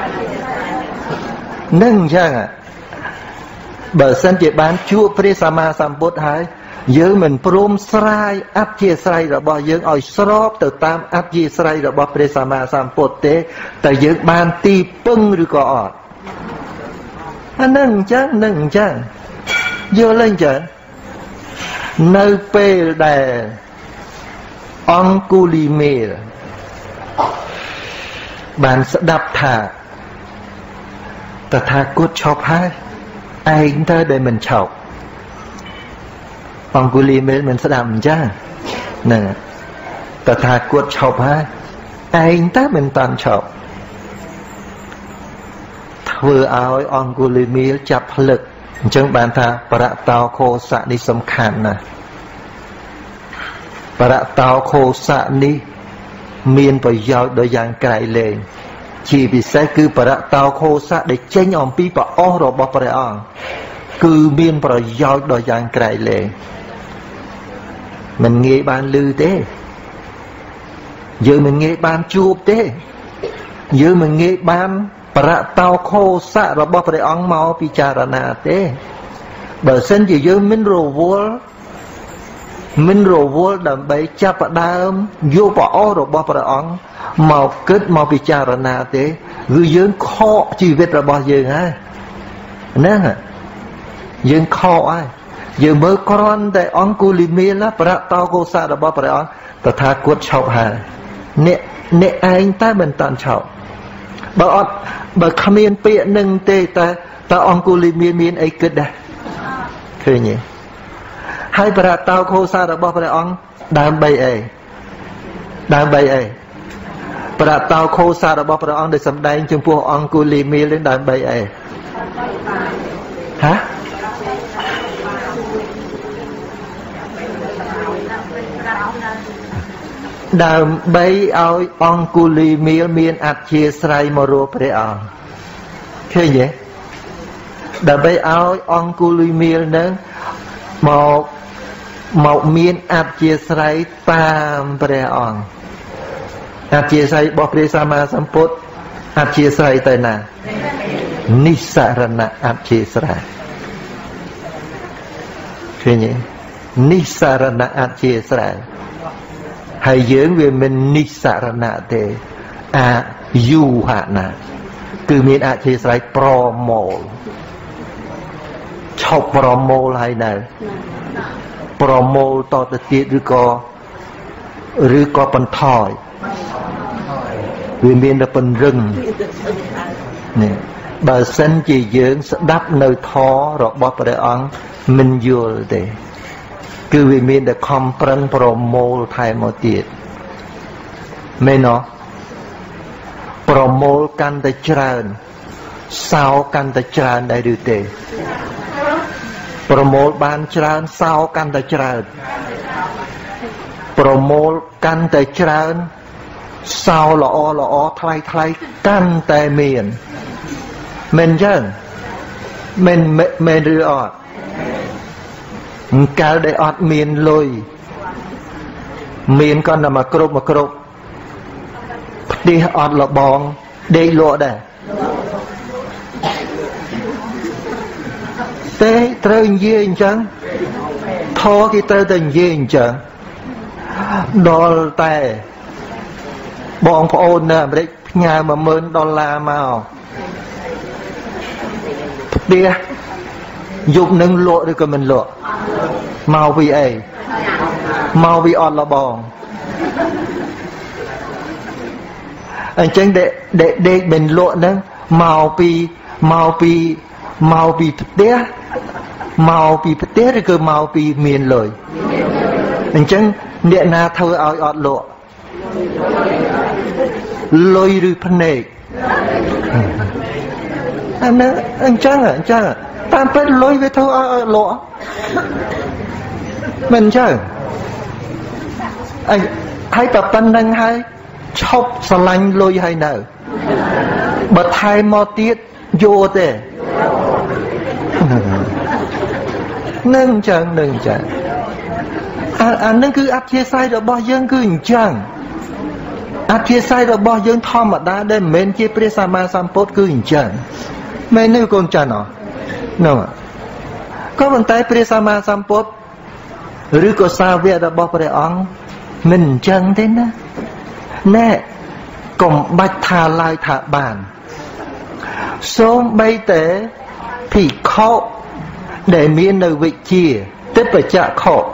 នឹងអញ្ចឹងបើសិនជាបានជួបព្រះសម្មាសម្ពុទ្ធហើយយើងមិនព្រមស្រាយអធ្យាស្រ័យរបស់យើងឲ្យស្របទៅតាមអធ្យាស្រ័យរបស់ព្រះសម្មាសម្ពុទ្ធទេតែយើងបានទីពឹងឬក៏អត់អានឹងអញ្ចឹងនឹងអញ្ចឹងយល់អញ្ចឹងនៅពេលដែលអង្គុលីមេលបានស្ដាប់ថាតថាគតឈប់ហើយឯងទៅដែលមិនឈប់អង្គុលីមេលមិនស្ដាប់អញ្ចឹងហ្នឹងតថាគតឈប់ហើយឯងទៅមិនតាន់ឈប់ធ្វើឲ្យអង្គុលីមេលចាប់ផ្លឹកអញ្ចឹងបានថាបរតោខោសៈនេះសំខាន់ណាស់បរតោខោសៈនេះមានប្រយោជន៍ដោយយ៉ាងក្រៃលែងជាពិសេសគឺបរតោខោសៈដែលចេញអំពីព្រះអស់របស់ព្រះអង្គគឺមានប្រយោជន៍ដោយយ៉ាងក្រៃលែងមិនងាយបានឮទេយើងមិនងាយបានជួបទេយើងមិនងាយបានបរតោខោសៈរបស់ព្រះអង្គមកពិចារណាទេបើសិនជាយើងមិនរវល់មិនរវល់ដើម្បីចាប់ផ្ដើមយកព្រះអស់របស់ព្រះអង្គមកគិតមកពិចារណាទេគឺយើងខកជីវិតរបស់យើងហើយ nè dương kho ai dương mới con tại ông cu li mi là bả tao cô sa đã bảo bả ông ta tha quất chọc hà nè nè anh ta mình tận chọc bà ông bà khamiên pịa nâng tê ta ta ông cu li mi miên ấy kết đây khơi nhỉ hai bả tao cô sa đã bảo bả ông đam bay ấy đam bay ấy bả tao cô sa đã bảo bả ông để sắm đai trong pua ông cu li mi lên đam bay ấy hả đàm bay ao ông cu li mi miên ạt chia sài mồ rô pre ông thế nhỉ đàm bay ao ông cu li mi nâng một một miên ạt chia sài tam pre ông ạt chia sài bỏ pre sama samput ạt chia sài tại nào nisarana ạt chia sài thế nhỉ nisarana ạt chia sài hay dưỡng về mình nisarana thế à du hạ nà từ miền ạt chia sài promo chọc promo hay nào promo to tự tiết rư có rư có phần thỏi vì miền là phần rừng nè bà sân chỉ dưỡng đắp nơi thó rồi bỏ vào đây ông mình vô để cứ vì miền là comprend promo thay một tiết mấy nó promo căn ta tràn sao căn ta tràn đây được tệ promo ban tràn sao căn ta tràn promo căn ta tràn sao lọ lọ thay thay căn ta miền mình chân mình mình đưa ọt cả để ọt miền lôi miền con là mà cột mà cột đi ọt là bong đây lụa đây thế trời gì chẳng thò cái trời tình gì chẳng đòn tay bong phải ôn nè đấy nhà mà mơn đòn la màu đi dục nâng lụa rồi còn mình lụa màu vì ấy màu vì ọt là bong anh chẳng để để để mình lụa nâng màu vì màu vì màu vì tía màu vì tía rồi cơ màu vì miền lời anh chẳng điện na thơ áo ọt lụa lôi rồi phân nề anh anh chẳng à anh chẳng à ta phải lôi với thơ áo lụa mình chẳng anh hãy tập tân năng hay chọc xà lanh lôi hay nào bật hai mò tiết vô thế nâng chẳng nâng chẳng à, à nâng cứ áp chia sai rồi bao dân cứ chẳng áp chia sai rồi bao dân thom mà đã đem mến chia pre sama sampot cứ chẳng mến nếu con chẳng nó no. Có vấn tay pre sama sampot rư có sao việc đã bao pre ong mình chẳng thế nè nè cùng bạch thà lai thà bàn số bay tế thì khó để miễn nơi vị chia tức là chạ khổ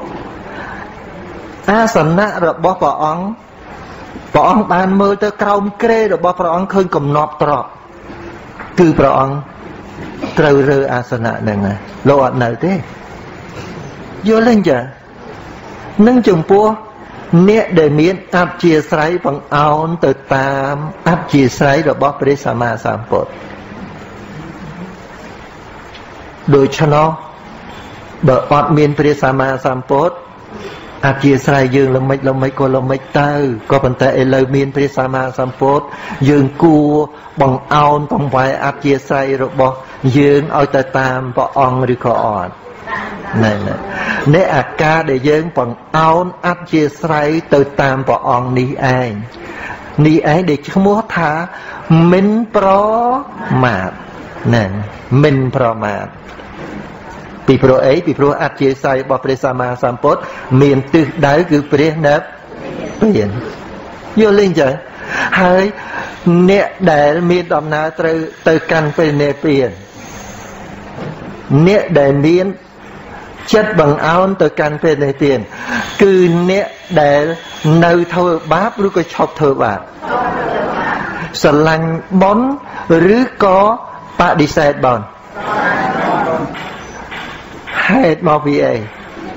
a sẵn nạ rồi bỏ bỏ ong bỏ ong bàn mơ tới cao kê rồi bỏ bỏ ong khơi cầm nọp trọ từ bỏ ong trâu rơ a sẵn nạ này này lộ ẩn nơi thế vô lên chả nâng chồng pua nè để miễn áp chia sấy bằng áo từ tam áp chia sấy rồi bỏ pre sama sampot đôi cho nó bởi ọt miền pre sama sampot áp chia sấy dương là mấy là mấy cô là mấy tơ có phần tay lời miền pre sama sampot dương cua bằng áo bằng vài áp chia sấy rồi bỏ dương ở từ tam bỏ ong đi có ọt này nè nè à ca để dương bằng áo áp chia sấy từ tam bỏ ong ní ai ní ai để không muốn thả mình pro mát nè mình pro mát bị pro ấy bị pro áp chia sấy bỏ pre sama sampot miền từ đấy cứ pre nếp biển vô lên trời hay nè để miền đầm na từ từ căn về nè biển អ្នកដែលមានចិត្តបង្អោនទៅកាន់ពេលនេះទៀតគឺអ្នកដែលនៅធ្វើបាបឬក៏ឈប់ធ្វើបាបស្រឡាញ់បុណ្យឬក៏បដិសេធបុណ្យហេតុមកពីអី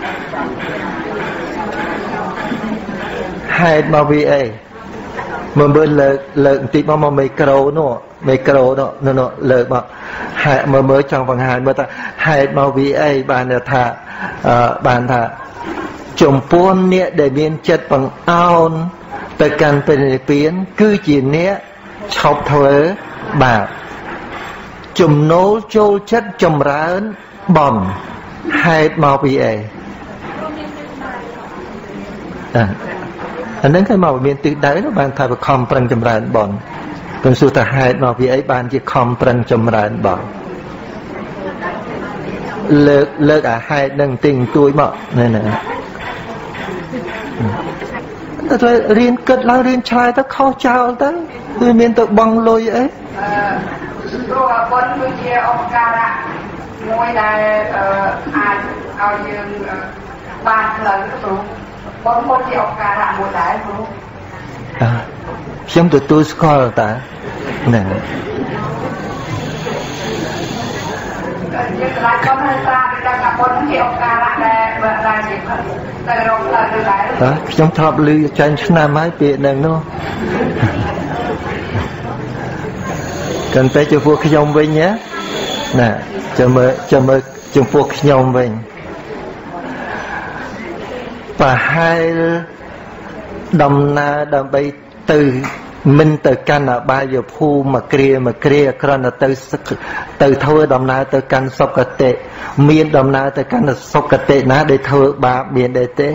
ហេតុមកពីអីមើលមើលលើកលើកបន្តិចមកមកមីក្រូនោះមីក្រូនោះនោះលើកមកហេតុមើលមើលចង់បង្ហាញមើលថាហេតុមកពីអីបានថាបានថាចំពោះអ្នកដែលមានចិត្តបង្អោនទៅកាន់ព្រះនិព្វានគឺជាអ្នកឈប់ធ្វើបាបចំណូលចូលចិត្តចម្រើនបុណ្យហេតុមកពីអីអានឹងគេមកមានទិសដៅបានថាបខំប្រឹងចម្រើនបុណ្យខ្ញុំសួរថាហេតុមកពីអីបានជាខំប្រឹងចម្រើនបុណ្យលើកលើកអាហេតុនឹងទិញទួយមកនេះណាតែរៀនគិតឡើងរៀនឆ្លើយទៅខុសចោលទៅគឺមានទៅបងលុយអី
ព្រោះបុណ្យគឺជាឧបការៈមួយដែលអាចឲ្យយើងបានផ្លូវព្រោះបុណ្យមួយជាឧបការៈមួយដែរព្រោះ
ខ្ញុំទទួលស្គាល់តាណា
យើងឆ្លៃបុណ្យហើយស្រាពីដល់បុណ្យជាឧបការៈដែលដែលជាទៅរកផ្លូវទៅដែរ
ខ្ញុំធ្លាប់ឮចាញ់ឆ្នាំហើយពាក្យនឹងនោះកាន់តែចំពោះខ្ញុំវិញណាចាំមើលចាំមើលចំពោះខ្ញុំវិញប្រហែលដំណើរដើម្បីទៅមិនទៅកាន់អបាយភូមិមកគ្រាមកគ្រាគ្រាន់តែទៅទៅធ្វើដំណើរទៅកាន់សុគតិមានដំណើរទៅកាន់សុគតិណាដែលធ្វើបាបមានដែរទេ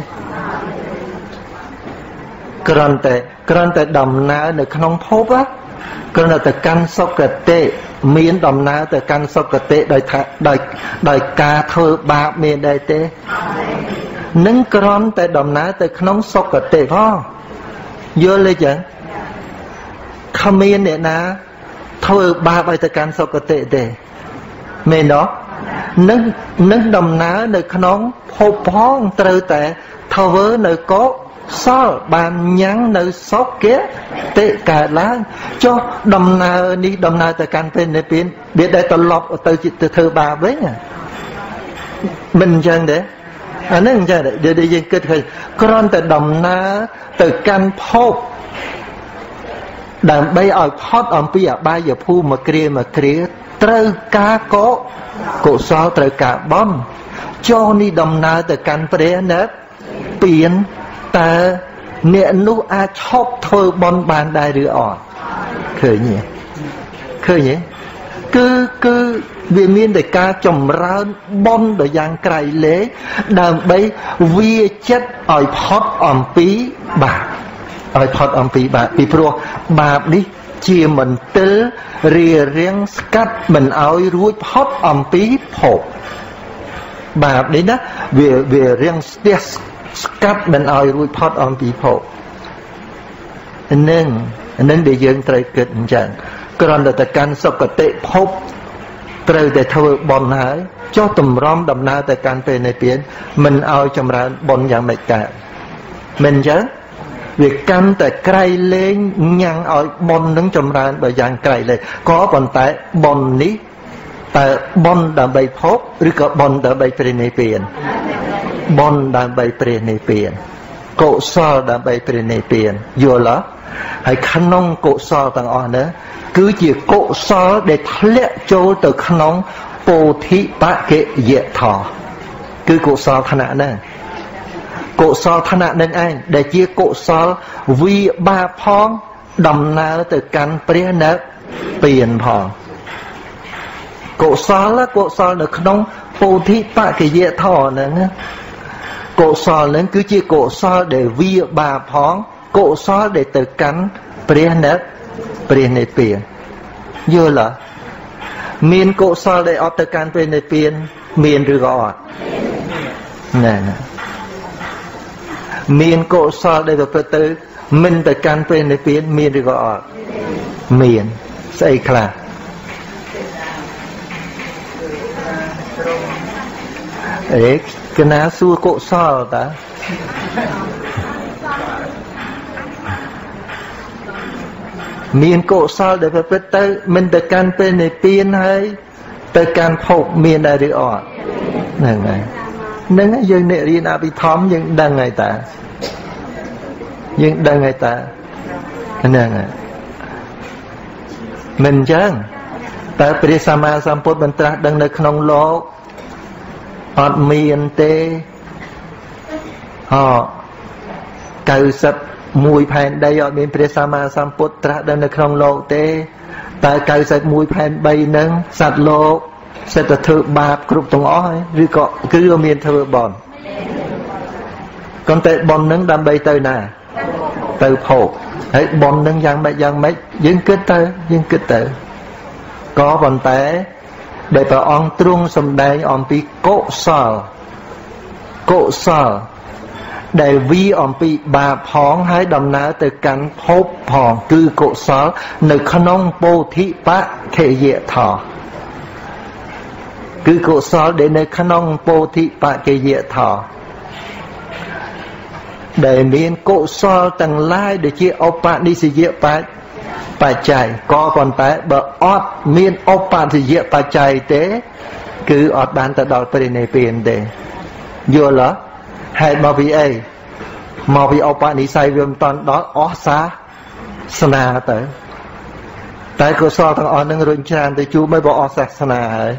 គ្រាន់តែគ្រាន់តែដំណើរនៅក្នុងភពគ្រាន់តែទៅកាន់សុគតិមានដំណើរទៅកាន់សុគតិដោយថាដោយដោយការធ្វើបាបមានដែរទេនឹងគ្រាន់តែដំណើរទៅក្នុងសុគតិផងយល់ទេចឹងគ្មានអ្នកណាធ្វើបាបឲ្យទៅកាន់សុគតិទេមែនទេនឹងនឹងដំណើរនៅក្នុងភពផងត្រូវតែធ្វើនៅកុសលបានញ៉ាំងនៅសុគតិកើតឡើងចុះដំណើរនេះដំណើរទៅកាន់ពេលនិព្វានវាដែលត្រឡប់ទៅទៅធ្វើបាបវិញមិនអញ្ចឹងទេអានឹងអញ្ចឹងដែលយើងគិតឃើញគ្រាន់តែដំណើរទៅកាន់ភពដើម្បីឲ្យផុតអំពីអបាយភូមិមកគ្រាមកគ្រាត្រូវការកុកុសលត្រូវការបុណ្យចុះនេះដំណើរទៅកាន់ព្រះនិព្វានតើអ្នកនោះអាចឈប់ធ្វើបុណ្យបានដែរឬអត់ឃើញទេឃើញទេគឺគឺវាមានតែការចម្រើនបុណ្យដ៏យ៉ាងក្រៃលែងដើម្បីវាចិត្តឲ្យផុតអំពីបាបឲ្យផុតអំពីបាបពីព្រោះបាបនេះជាមន្ទិលរារាំងស្កាត់មិនឲ្យរួចផុតអំពីភពបាបនេះណាវាវារាំងស្ទះស្កាត់មិនឲ្យរួចផុតអំពីភពនឹងនឹងដែលយើងត្រូវគិតអញ្ចឹងគ្រាន់តែទៅកាន់សុគតិភពត្រូវតែធ្វើបុណ្យហើយចុះតម្រាំដំណើរទៅកាន់ពេលនិព្វានមិនឲ្យចម្រើនបុណ្យយ៉ាងម៉េចកើតមិនអញ្ចឹងវាកាន់តែក្រៃលែងញ៉ាំងឲ្យបុណ្យនឹងចម្រើនបើយ៉ាងក្រៃលែងក៏ប៉ុន្តែបុណ្យនេះតើបុណ្យដើម្បីភពឬក៏បុណ្យដើម្បីព្រះនិព្វានបុណ្យដើម្បីព្រះនិព្វានកុសលដើម្បីព្រះនិព្វានយល់ទេហើយក្នុងកុសលទាំងអស់នេះគឺជាកុសលដែលធ្លាក់ចូលទៅក្នុងពោធិបកិយធម៌គឺកុសលឋានៈហ្នឹងកុសលឋានៈនឹងឯងដែលជាកុសលវិបាកផងដំណើរទៅកាន់ព្រះនិព្វានផងកុសលកុសលនៅក្នុងពោធិបកិយធម៌ហ្នឹងកុសលហ្នឹងគឺជាកុសលដែលវិបាកផងកុសលដែលទៅកាន់ព្រះនិព្រះនិព្វានយល់ទេមានកុសលដែលអត់ទៅកាន់ព្រះនិព្វានមានឬក៏អត់ណែមានកុសលដែលប្រព្រឹត្តទៅមិនទៅកាន់ព្រះនិព្វានមានឬក៏អត់មានស្អីខ្លះអេកណាសួរកុសលតាមានកុសលដែលប្រព្រឹត្តទៅមិនទៅកាន់ពេលនិព្វានហើយទៅកាន់ភពមានដែរឬអត់ហ្នឹងហើយហ្នឹងហើយយើងអ្នករៀនអភិធម្មយើងដឹងហើយតាយើងដឹងហើយតាហ្នឹងហើយមិនអញ្ចឹងតើព្រះសម្មាសម្ពុទ្ធបានត្រាស់ដឹងនៅក្នុងលោកអត់មានទេហ៎កៅសិបមួយផែនដីអត់មានព្រះសម្មាសម្ពុទ្ធត្រាស់ដឹងនៅក្នុងលោកទេតើកៅសិបមួយផែនបីហ្នឹងសត្វលោកសិតតែធ្វើបាបគ្រប់ទាំងអស់ហើយឬក៏គឺមានធ្វើបន់ប៉ុន្តែបន់ហ្នឹងដើម្បីទៅណាទៅភពហើយបន់ហ្នឹងយ៉ាងម៉េចយ៉ាងម៉េចយើងគិតទៅយើងគិតទៅក៏ប៉ុន្តែដែលព្រះអង្គទ្រង់សម្ដែងអំពីកុសលកុសលដែលវាអំពីបាបផងហើយដំណើរទៅកាន់ភពផងគឺកុសលនៅក្នុងពោធិបខេយធម៌គឺកុសលដែលនៅក្នុងពោធិបខេយធម៌ដែលមានកុសលទាំងឡាយដូចជាឧបនិស្សយបច្ចបច្ច័យក៏ប៉ុន្តែបើអត់មានឧបនិស្សយបច្ច័យទេគឺអត់បានទៅដល់ព្រះនិព្វានទេយល់ទេហេតុមកពីអីមកពីឧបនិស្ស័យវាមិនតាន់ដល់អស់សាសនាទៅតែកុសលទាំងអស់នឹងរុញច្រានទៅជួបមិនបើអស់សាសនាហើយ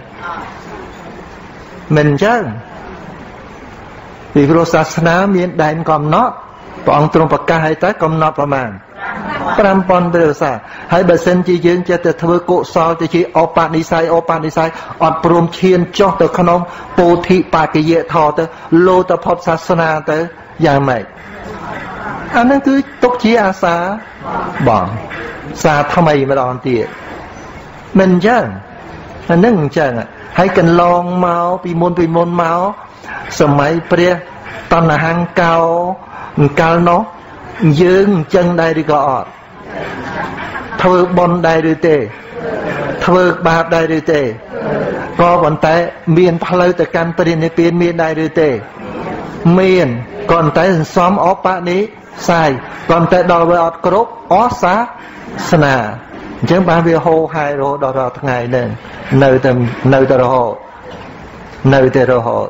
មិនអញ្ចឹងពីព្រោះសាសនាមានដែនកំណត់ព្រះអង្គទ្រង់ប្រកាសឲ្យតែកំណត់ប្រមាណប្រាំពាន់ព្រះវស្សាហើយបើសិនជាយើងចេះតែធ្វើកុសលទៅជាឧបនិស្ស័យឧបនិស្ស័យអត់ព្រមឈានចុះទៅក្នុងពោធិបក្ខយធម៌ទៅលោទៅផុតសាសនាទៅយ៉ាងម៉េចអានឹងគឺទុកជាអាសាបងសាថ្មីម្ដងទៀតមិនអញ្ចឹងអានឹងអញ្ចឹងហើយកន្លងមកពីមុនពីមុនមកសម័យព្រះតណ្ហង្កោកាលនោះយើងអញ្ចឹងដែរឬក៏អត់ធ្វើបុណ្យដែរឬទេធ្វើបាបដែរឬទេក៏ប៉ុន្តែមានផ្លូវទៅកាន់ព្រះនិព្វានមានដែរឬទេមានក៏ប៉ុន្តែសន្សំឧបនិស្ស័យក៏ប៉ុន្តែដល់វាអត់គ្រប់អស់សាសនាអញ្ចឹងបានវាហូរហែរហូតដល់រាល់ថ្ងៃហ្នឹងនៅតែនៅតែរហូតនៅតែរហូត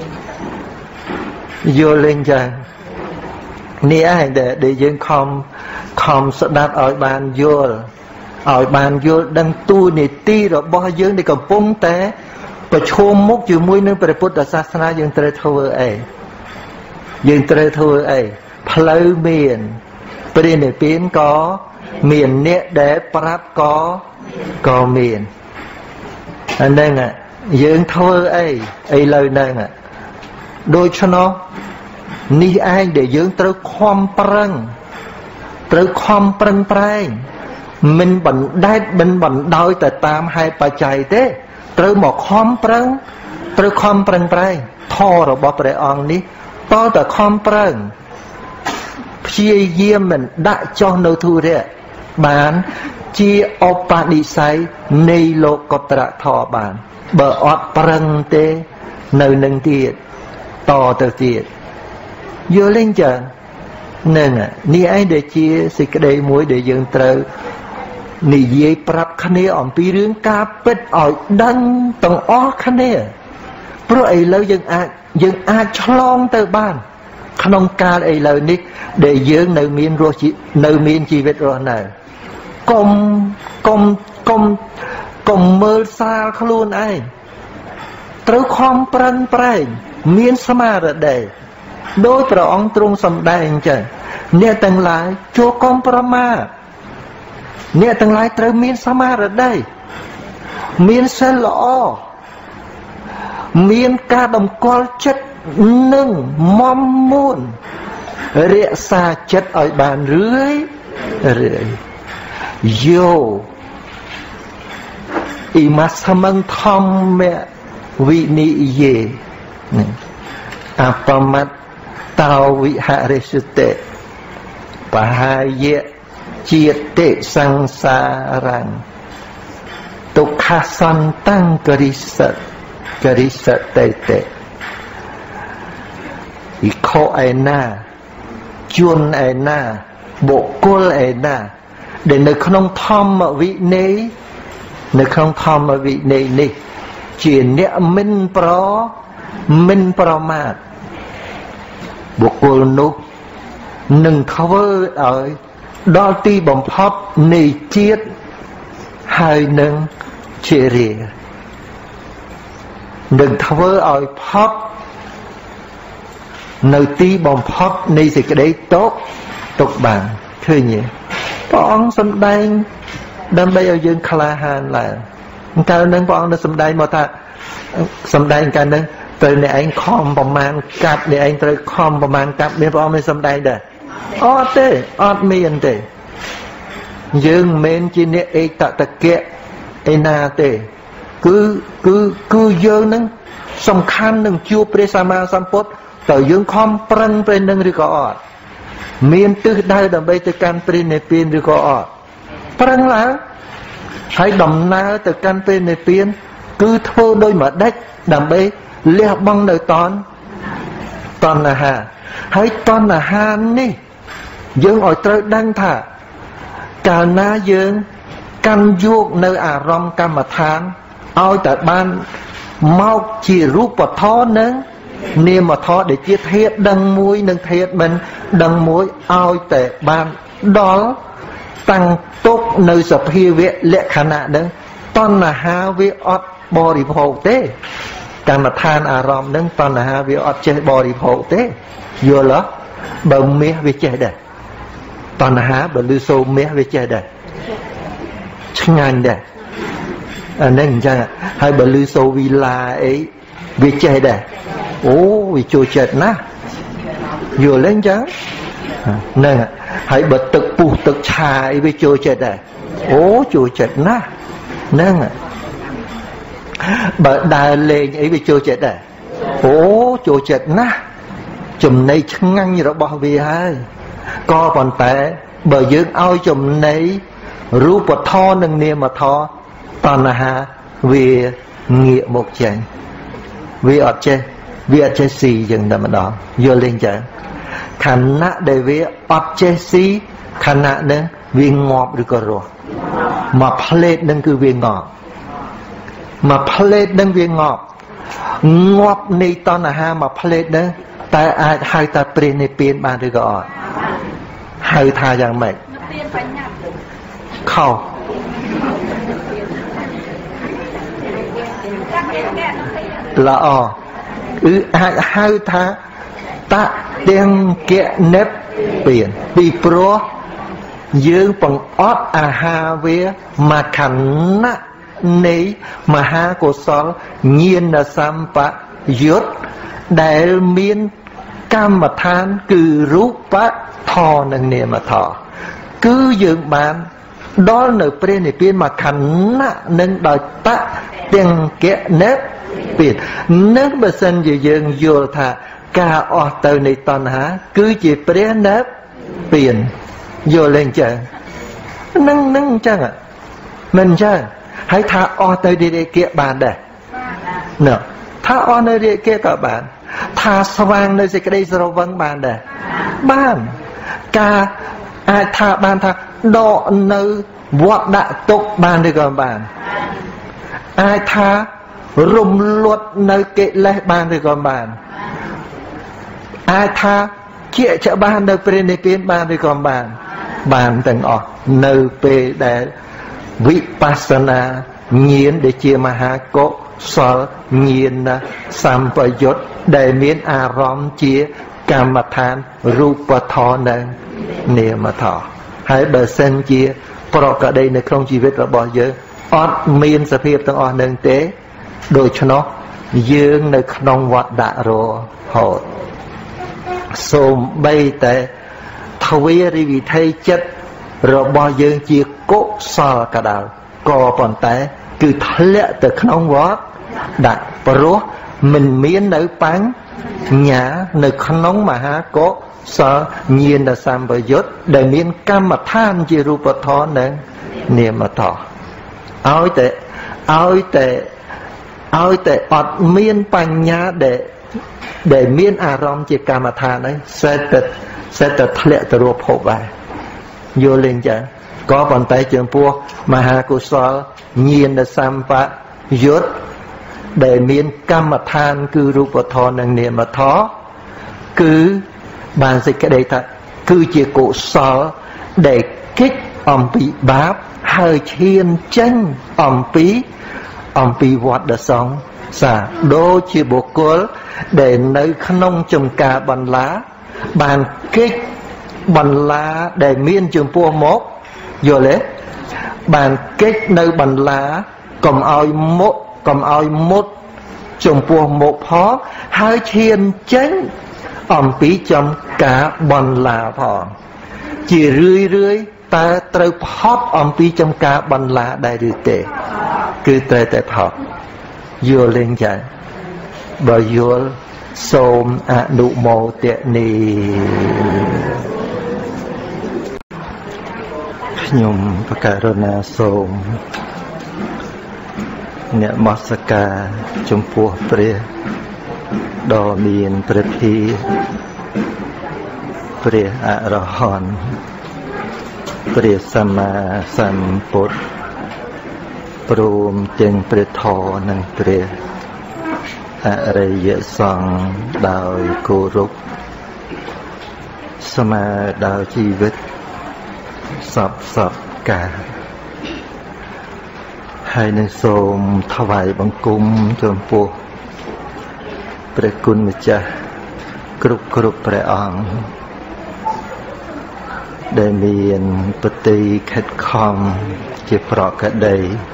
យល់លេងចានេះឯងដែលយើងខំខំស្ដាប់ឲ្យបានយល់ឲ្យបានយល់ដឹងទូនីតិរបស់យើងដែលកំពុងតែប្រឈមមុខជាមួយនឹងព្រះពុទ្ធសាសនាយើងត្រូវធ្វើអីយើងត្រូវធ្វើអីផ្លូវមានព្រះនិព្វានក៏មានអ្នកដែលប្រាប់ក៏ក៏មានអាហ្នឹងយើងធ្វើអីឥឡូវហ្នឹងដូច្នោះនេះឯងដែលយើងត្រូវខំប្រឹងត្រូវខំប្រឹងប្រែងមិនបណ្ដែតមិនបណ្ដោយទៅតាមហេតុបច្ច័យទេត្រូវមកខំប្រឹងត្រូវខំប្រឹងប្រែងធម៌របស់ព្រះអង្គនេះតើតែខំប្រឹងព្យាយាមមិនដាក់ចុះនៅធុរៈបានជាឧបនិស្ស័យនៃលោកុត្តរធម៌បានបើអត់ប្រឹងទេនៅនឹងទៀតតទៅទៀតយល់លេងចឹងនឹងនេះឯងដែលជាសេចក្តីមួយដែលយើងត្រូវនិយាយប្រាប់គ្នាអំពីរឿងការពិតឲ្យដឹងទាំងអស់គ្នាព្រោះឥឡូវយើងអាចយើងអាចឆ្លងទៅបានក្នុងកាលឥឡូវនេះដែលយើងនៅមានរស់នៅមានជីវិតរស់នៅកុំកុំកុំកុំមើលសាលខ្លួនឯងត្រូវខំប្រឹងប្រែងមានស្មារតីដោយព្រះអង្គទ្រង់សម្ដែងអញ្ចឹងអ្នកទាំងឡាយចូលកុំប្រមាទអ្នកទាំងឡាយត្រូវមានស្មារតីមានសិលល្អមានការតម្កល់ចិត្តនឹងមមមួនរក្សាចិត្តឲ្យបានរឿយរឿយយោអ៊ីម៉ាសមੰធម្មវិនិយេអបមត្តតោវិហរិសតិបហាយៈជាតិសង្សារੰទុក្ខសន្តੰករិសតចរិសតេតេអ៊ីខោឯណាជួនឯណាបុគ្គលឯណាដែលនៅក្នុងធម្មវិន័យនៅក្នុងធម្មវិន័យនេះជាអ្នកមិនប្រមិនប្រមាទបុគ្គលនោះនឹងធ្វើឲ្យដល់ទីបំផុតនៃជាតិហើយនឹងជារានឹងធ្វើឲ្យផុតនៅទីបំផុតនៃសេចក្តីទុក្ខទុក្ខបានឃើញទេព្រះអង្គសម្ដែងដើម្បីឲ្យយើងក្លាហានឡើងកាលនឹងព្រះអង្គនឹងសម្ដែងមកថាសម្ដែងកាលនឹងត្រូវអ្នកឯងខំប្រមាណកាប់អ្នកឯងត្រូវខំប្រមាណកាប់មានព្រះអង្គមានសម្ដែងដែរអត់ទេអត់មានទេយើងមិនមែនជាអ្នកឯកតតកៈឯណាទេគឺគឺគឺយើងនឹងសំខាន់នឹងជួបព្រះសម្មាសម្ពុទ្ធតើយើងខំប្រឹងពេលនឹងឬក៏អត់មានទិសដៅដើម្បីទៅកាន់ព្រះនិព្វានឬក៏អត់ប្រឹងឡើងហើយដំណើរទៅកាន់ព្រះនិព្វានគឺធ្វើដោយមួយដេចដើម្បីលះបង់នៅតនតណ្ហាហើយតណ្ហានេះយើងឲ្យត្រូវដឹងថាកាលណាយើងកាន់យកនៅអារម្មណ៍កម្មដ្ឋានឲ្យតែបានមកជារូបធម៌នឹងនាមធម៌ដែលជាធាតុដឹងមួយនិងធាតុមិនដឹងមួយឲ្យតែបានដល់តាំងទុកនៅសភាវៈលក្ខណៈនឹងតណ្ហាវាអត់បរិភោគទេកម្មដ្ឋានអារម្មណ៍នឹងតណ្ហាវាអត់ចេះបរិភោគទេយល់ទេបើមាសវាចេះដែរតណ្ហាបើលឺសូរមាសវាចេះដែរឆ្ងាញ់ដែរអានេះអញ្ចឹងហើយបើលឺសូរវីឡាអីវាចេះដែរអូវាចូលចិត្តណាស់យល់ទេអញ្ចឹងហ្នឹងហើយបើទឹកពុះទឹកឆាអីវាចូលចិត្តដែរអូចូលចិត្តណាស់ហ្នឹងបើដើរលេងអីវាចូលចិត្តដែរអូចូលចិត្តណាស់ចំណីឆ្ងាញ់របស់វាហើយក៏ប៉ុន្តែបើយើងឲ្យចំណីរូបធម៌និងនាមធម៌តណ្ហាវាងាកមកចេញវាអត់ចេះវាអត់ចេះស៊ីចឹងតែម្ដងយល់ទេចឹងខណៈដែលវាអត់ចេះស៊ីខណៈនឹងវាងាប់ឬក៏រស់មួយផ្លេតនឹងគឺវាងាប់មួយផ្លេតនឹងវាងាប់ងាប់នៃតណ្ហាមួយផ្លេតនឹងតែអាចហៅថាព្រះនិព្វានបានឬក៏អត់ហៅថាយ៉ាងម៉េចខុសល្អគឺអាចហៅថាតទាំងកនិព្វានពីព្រោះយើងបង្អត់អាហារវាមកខណៈនៃមហាកុសលញាណសម្បយុត្តដែលមានកម្មដ្ឋានគឺរូបធម៌និងនាមធម៌គឺយើងបានដល់នៅព្រះនិព្វានមកខណៈនឹងដោយតទាំងកនិព្វាននឹងបើសិនជាយើងយល់ថាការអស់ទៅនៃតណ្ហាគឺជាព្រះនិព្វានយល់លេងចឹងនឹងនឹងអញ្ចឹងមិនអញ្ចឹងហើយថាអស់ទៅរាគៈបានដែរណ៎ថាអស់នៅរាគៈក៏បានថាស្វាងនៅសេចក្តីស្រវឹងបានដែរបានការអាចថាបានថាដកនៅវត្តដាក់ទុកបានឬក៏បានអាចថារំលត់នៅកិលេសបានឬក៏បានអាចថាជាច្បាស់នៅព្រះនិព្វានបានឬក៏បានបានទាំងអស់នៅពេលដែលវិបស្សនាញាណដែលជាមហាកុសលញាណសម្បយុត្តដែលមានអារម្មណ៍ជាកម្មដ្ឋានរូបធម៌និងនាមធម៌ហើយបើសិនជាប្រកបនៅក្នុងជីវិតរបស់យើងអត់មានសភាពទាំងអស់នឹងទេដូច្នោះយើងនៅក្នុងវត្តដាក់រហូតសូម្បីតែទ្វារិវិធ័យចិត្តរបស់យើងជាកុសលក៏ដោយក៏ប៉ុន្តែគឺធ្លាក់ទៅក្នុងវត្តដាក់ព្រោះមិនមាននៅបញ្ញនៅក្នុងមហាកុសលញាណសម្បយុត្តដែលមានកម្មដ្ឋានជារូបធម៌និងនាមធម៌ឲ្យតែឲ្យតែឲ្យតែអត់មានបញ្ញាដែលដែលមានអារម្មណ៍ជាកម្មដ្ឋានហ្នឹងសេតតែសេតតែធ្លាក់ទៅរកភពដែរយល់លេងចាក៏ប៉ុន្តែចំពោះមហាកុសលញាណសម្បយុត្តដែលមានកម្មដ្ឋានគឺរូបធម៌និងនាមធម៌គឺបានសេចក្តីថាគឺជាកុសលដែលកិច្ចអំពីបាបហើយឈានចេញអំពីអំពីវដ្តសង្សារដូចជាបុគ្គលដែលនៅក្នុងចំការបន្លាបានកិច្ចបន្លាដែលមានចំពោះមកយល់ទេបានកិច្ចនៅបន្លាកុំឲ្យមុខកុំឲ្យមុតចំពោះមុខផងហើយឈានចេញអំពីចំការបន្លាផងជារឿយរឿយតើត្រូវផុតអំពីចំការបន្លាដែរឬទេគឺត្រូវតែផុតយល់លេងចាបើយល់សូមអនុមោទនាខ្ញុំបកករណាសូមអ្នកមស្ការចំពោះព្រះដ៏មានព្រះភិព្រះអរហន្តព្រះសម្មាសម្ពុទ្ធព្រមទាំងព្រះធម៌និងព្រះអរិយសង្ឃដោយគោរពស្មើដោយជីវិតសពសពកាលហើយនឹងសូមថ្វាយបង្គំចំពោះព្រះគុណម្ចាស់គ្រប់គ្រប់ព្រះអង្គដែលមានបฏิខិតខំជាប្រកដី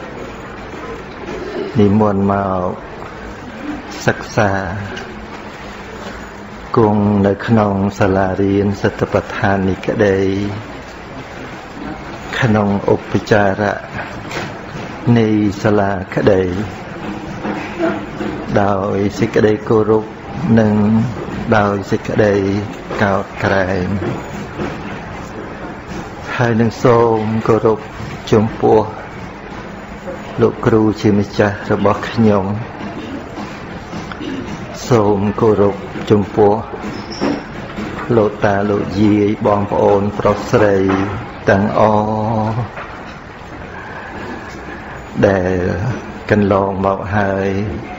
និមន្តមកសិក្សាគង់នៅក្នុងសាលារៀនសតបដ្ឋាននេះក្តីក្នុងឧបចារៈនៃសាលាក្តីដោយសេចក្តីគោរពនិងដោយសេចក្តីកោតក្រែងហើយនឹងសូមគោរពចំពោះលោកគ្រូជាម្ចាស់របស់ខ្ញុំសូមគោរពចំពោះលោកតាលោកយាយបងប្អូនប្រុសស្រីទាំងអស់ដែលកន្លងមកហើយ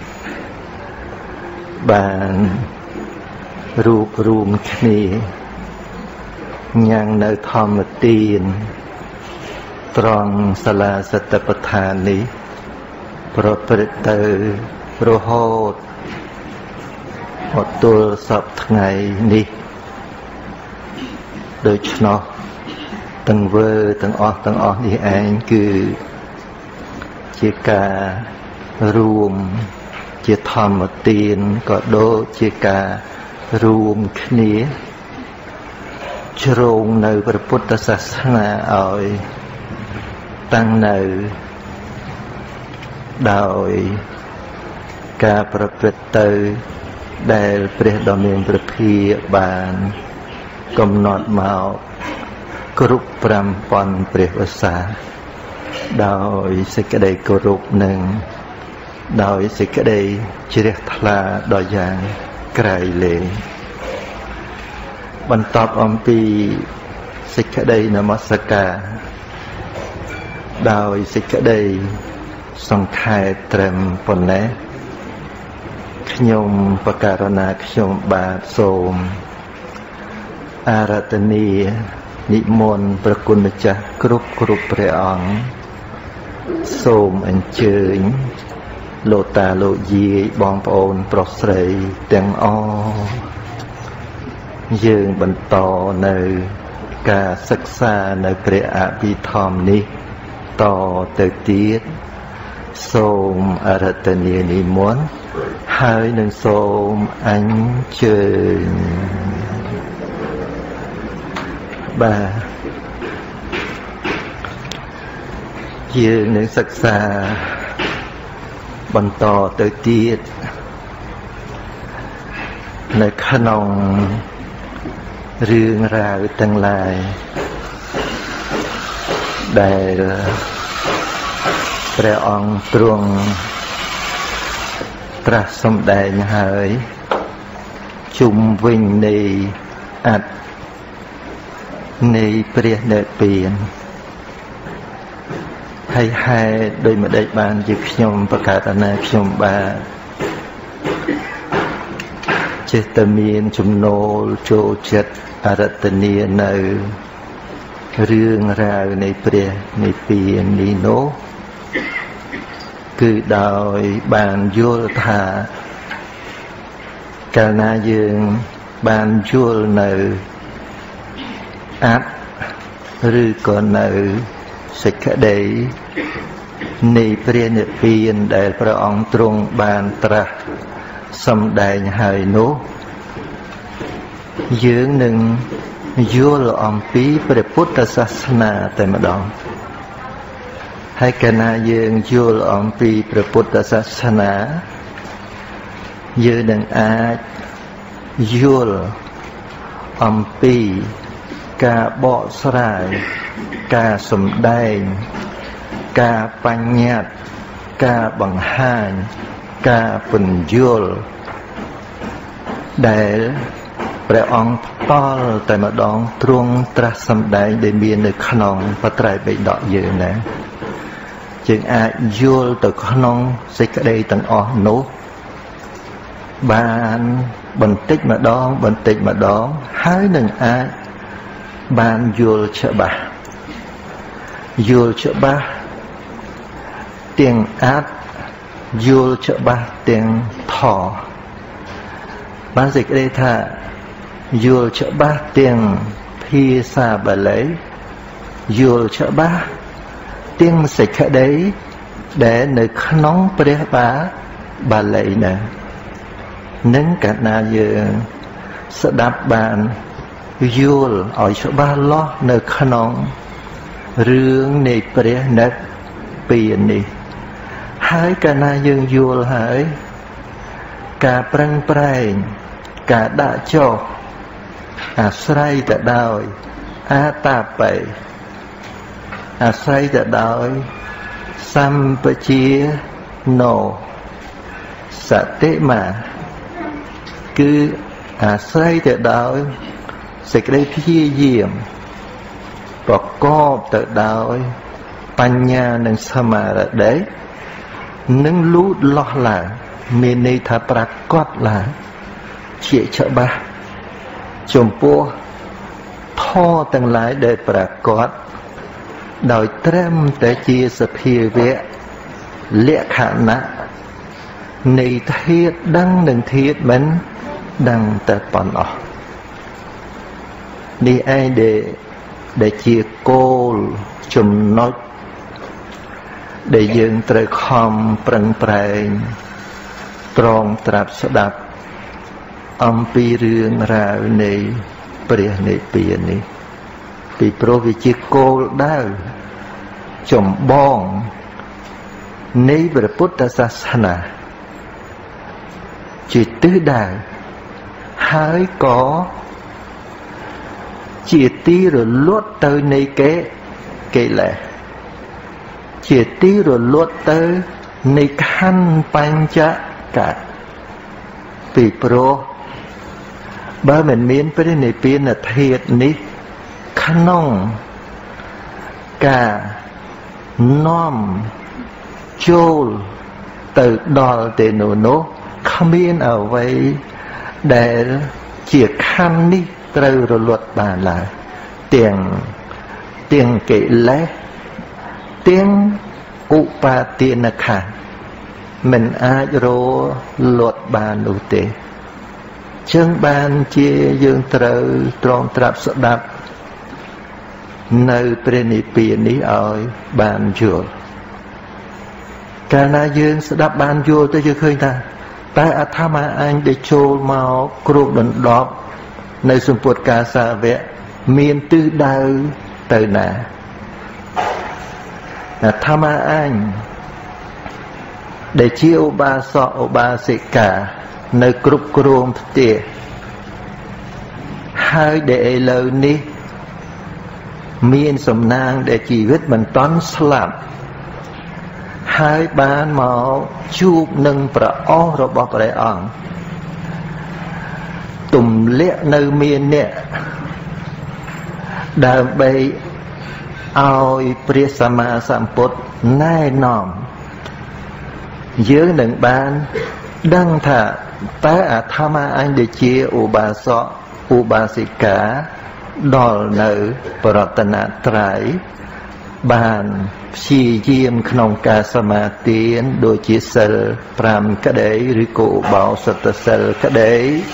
បានរួបរួមគ្នាញ៉ាំងនៅធម្មទានត្រង់សាលាសតបដ្ឋាននេះប្រព្រឹត្តទៅរហូតមកទល់សពថ្ងៃនេះដូច្នោះទាំងវើទាំងអស់ទាំងអស់នេះឯងគឺជាការរួមជាធម្មទានក៏ដូចជាការរួមគ្នាជ្រងនៅព្រះពុទ្ធសាសនាឲ្យតាំងនៅដោយការប្រព្រឹត្តទៅដែលព្រះដ៏មានព្រះភិក្ខបានកំណត់មកគ្រប់ប្រាំពាន់ព្រះវស្សាដោយសេចក្តីគោរពនិងដោយសេចក្តីជ្រះថ្លាដ៏យ៉ាងក្រៃលែងបន្ទាប់អំពីសេចក្តីនមស្ការដោយសេចក្តីសង្ខេបត្រឹមប៉ុណ្ណេះខ្ញុំបកករណាខ្ញុំបាទសូមអារាធនានិមន្តព្រះគុណម្ចាស់គ្រប់គ្រប់ព្រះអង្គសូមអញ្ជើញលោកតាលោកយាយបងប្អូនប្រុសស្រីទាំងអស់យើងបន្តនៅការសិក្សានៅព្រះអភិធម្មនេះតទៅទៀតសូមអារាធនានិមន្តហើយនឹងសូមអញ្ជើញបាទយើងនឹងសិក្សាបន្តទៅទៀតនៅក្នុងរឿងរ៉ាវទាំងឡាយដែលព្រះអង្គទ្រង់ត្រាស់សម្ដែងហើយជុំវិញនៃអត្តនៃព្រះនិព្វានហើយហេតុដោយម្ដេចបានជាខ្ញុំប្រកាសណាខ្ញុំបាទចេះតែមានចំណូលចូលចិត្តអរតនីនៅរឿងរ៉ាវនៃព្រះនិព្វាននេះនោះគឺដោយបានយល់ថាកាលណាយើងបានយល់នៅអត្តឬក៏នៅសេចក្តីនៃព្រះនិព្វានដែលព្រះអង្គទ្រង់បានត្រាស់សម្ដែងហើយនោះយើងនឹងយល់អំពីព្រះពុទ្ធសាសនាតែម្ដងហើយកាលណាយើងយល់អំពីព្រះពុទ្ធសាសនាយើងនឹងអាចយល់អំពីការបកស្រាយការសម្ដែងការបញ្ញត្តិការបង្ហាញការពន្យល់ដែលព្រះអង្គផ្ដល់តែម្ដងទ្រង់ត្រាស់សម្ដែងដែលមាននៅក្នុងបត្រៃបិដកយើងណាយើងអាចយល់ទៅក្នុងសេចក្តីទាំងអស់នោះបានបន្តិចម្ដងបន្តិចម្ដងហើយនឹងអាចបានយល់ច្បាស់យល់ច្បាស់ទាំងអត្តយល់ច្បាស់ទាំងធម៌បានសេចក្តីថាយល់ច្បាស់ទាំងភាសាបាលីយល់ច្បាស់ទាំងសេចក្តីដែលនៅក្នុងព្រះបាលីណានឹងកាលណាយើងស្ដាប់បានយល់ឲ្យច្បាស់លាស់នៅក្នុងរឿងនៃព្រះនិព្វាននេះហើយកាលណាយើងយល់ហើយការប្រឹងប្រែងការដាក់ចុះអាស្រ័យទៅដោយអាតាបេអាស្រ័យទៅដោយសម្បជាណោសតិមាគឺអាស្រ័យទៅដោយសេចក្តីព្យាយាមប្រកបទៅដោយបញ្ញានិងសមាធិនឹងលូតលាស់ឡើងមានន័យថាប្រកបឡើងជាច្បាស់ចំពោះធម៌ទាំងឡាយដែលប្រកបដោយត្រឹមតែជាសភាវៈលក្ខណៈនៃធាតុដឹងនិងធាតុមិនដឹងតែប៉ុណ្ណោះនេះឯងដែលដែលជាគោលចំណុចដែលយើងត្រូវខំប្រឹងប្រែងត្រង់ត្រាប់ស្ដាប់អំពីរឿងរ៉ាវនៃព្រះនិព្វាននេះពីព្រោះវាជាគោលដៅចម្បងនៃព្រះពុទ្ធសាសនាជាទិសដៅហើយក៏ជាទីរលត់ទៅនៃកិកិលេសជាទីរលត់ទៅនៃខណ្ឌបញ្ចកៈពីព្រោះបើមិនមានព្រះនិព្វានធាតុនេះក្នុងការនាំចូលទៅដល់ទេនោះនោះគ្មានអ្វីដែលជាខណ្ឌនេះត្រូវរលត់បានឡើយទាំងទាំងកិលេសទាំងឧបាទានខណ្ឌមិនអាចរលត់បាននោះទេចឹងបានជាយើងត្រូវត្រង់ត្រាប់ស្ដាប់នៅព្រះនិព្វាននេះឲ្យបានយល់កាលណាយើងស្ដាប់បានយល់ទៅយើងឃើញថាតែអធម្មអញដែលចូលមកគ្របដណ្ដប់នៅសម្ពុទ្ធកាសាវៈមានទិសដៅទៅណាអធម្មអញដែលជាឧបាសកឧបាសិកានៅគ្រប់គ្រងផ្ទះហើយដែលឥឡូវនេះមានសំណាងដែលជីវិតមិនតន់ស្លាប់ហហើយបានមកជួបនឹងព្រះអស់របស់ព្រះអង្គទម្លាក់នៅមានអ្នកដើម្បីឲ្យព្រះសម្មាសម្ពុទ្ធណែនាំយើងនឹងបានដឹងថាតើអាត្មាអញដែលជាឧបាសកឧបាសិកាដល់នៅបរតនត្រ័យបានព្យាយាមក្នុងការសមាទានដូចជាសិលប្រាំក្តីឬក៏ឧបោសថសិលក្តី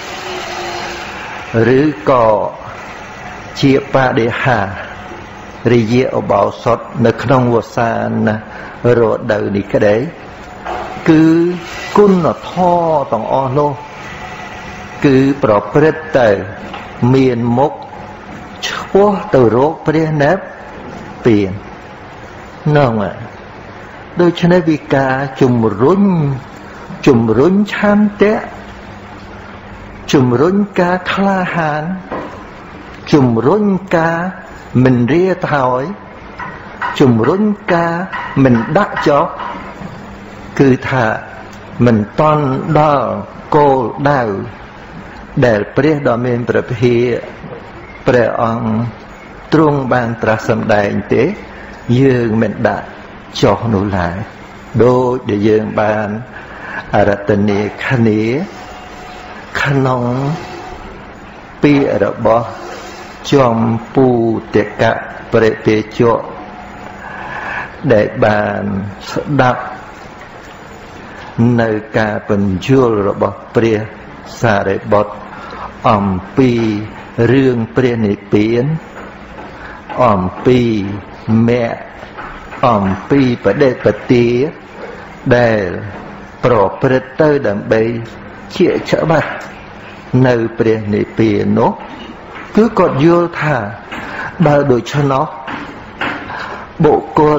ឬក៏ជាបដិហារិយឧបោសថនៅក្នុងវស្សានរដូវនេះក្តីគឺគុណធម៌ទាំងអស់នោះគឺប្រព្រឹត្តទៅមានមុខឆ្ពោះទៅរកព្រះនិព្វានហ្នឹងដូច្នេះវិការជំរុញជំរុញឆន្ទៈជំរុញការក្លាហានជំរុញការមិនរាថយជំរុញការមិនដាក់ចោលគឺថាមិនតន់ដល់គោលដៅដែលព្រះដ៏មានព្រះភិក្ខព្រះអង្គទ្រង់បានត្រាស់សម្ដែងទេយើងមិនដាក់ចោលនោះឡើយដូចដែលយើងបានអរតនីគ្នាក្នុងពាក្យរបស់ចំពូតកៈព្រះទេជៈដែលបានស្ដាប់នៅការបញ្យល់របស់ព្រះសារីបុត្រអំពីរឿងព្រះនិព្វានអំពីមគ្គអំពីបដិបទាដែលប្រព្រឹត្តទៅដើម្បីជាច្បាស់នៅព្រះនិព្វាននោះគឺគាត់យល់ថាបើដូច្នោះបុគ្គល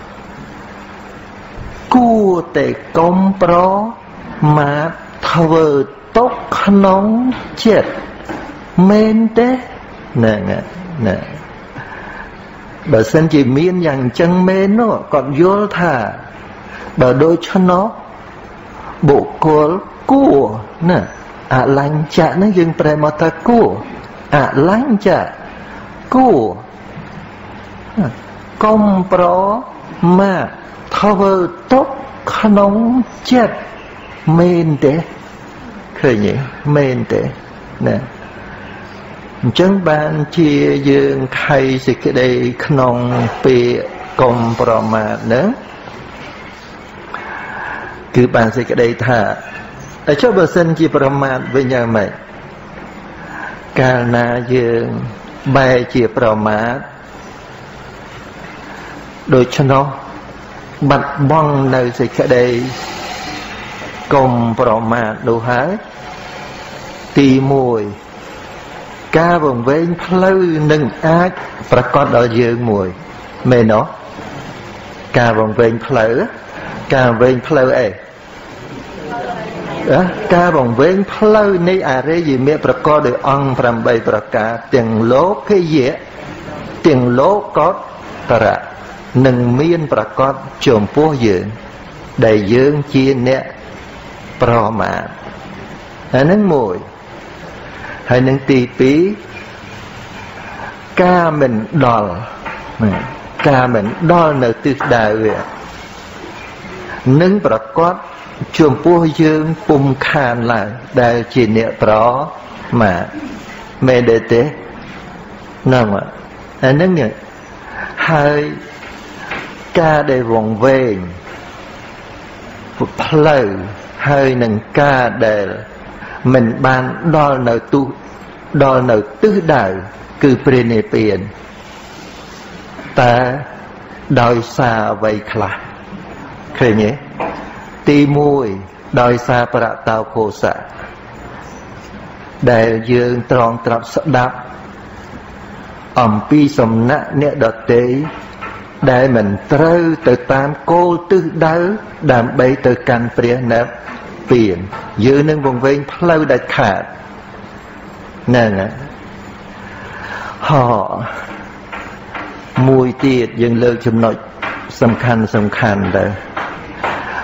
គួរតែកុំប្រមាទធ្វើទុកក្នុងចិត្តមែនទេហ្នឹងណាបើសិនជាមានយ៉ាងអញ្ចឹងមែននោះគាត់យល់ថាបើដូច្នោះបុគ្គលគួរណាអលញ្ចៈហ្នឹងយើងប្រែមកថាគួរអលញ្ចៈគួរកុំប្រមាទធ្វើទុកក្នុងចិត្តមែនទេឃើញទេមែនទេណាអញ្ចឹងបានជាយើងខៃសេចក្តីក្នុងពាក្យកុំប្រមាទហ្នឹងគឺបានសេចក្តីថាតែចុះបើសិនជាប្រមាទវិញយ៉ាងម៉េចកាលណាយើងបែរជាប្រមាទដូច្នោះបាត់បង់នៅសេចក្តីកុំប្រមាទនោះហើយទីមួយការវង្វេងផ្លូវនឹងអាចប្រកបដល់យើងមួយមែនទេការវង្វេងផ្លូវការវង្វេងផ្លូវអីការវង្វេងផ្លូវនៃអរិយមគ្គប្រកបដោយអង្គប្រាំបីប្រការទាំងលោកយៈទាំងលោកតរៈនឹងមានប្រកបចំពោះយើងដែលយើងជាអ្នកប្រមាទហើយនឹងមួយហើយនឹងទីពីរការមិនដល់ការមិនដល់នៅទិសដៅនឹងប្រកបចំពោះយើងពុំខានឡើយដែលជាអ្នកប្រមាទមែនទេហ្នឹងអាហ្នឹងហើយការដែលវង្វេងផ្លូវហើយនឹងការដែលមិនបានដល់នៅទុដល់នៅទិសដៅគឺព្រះនិព្វានតែដោយសារអ្វីខ្លះឃើញទេទីមួយដោយសារប្រតោភោសៈដែលយើងត្រង់ត្រាប់ស្ដាប់អំពីសំណាក់អ្នកដទៃដែលមិនត្រូវទៅតាមគោលទិសដៅដើម្បីទៅកាន់ព្រះនិព្វានយើងនឹងវង្វេងផ្លូវដាច់ខាតហ្នឹងហ៎មួយទៀតយើងលើកចំណុចសំខាន់សំខាន់ទៅ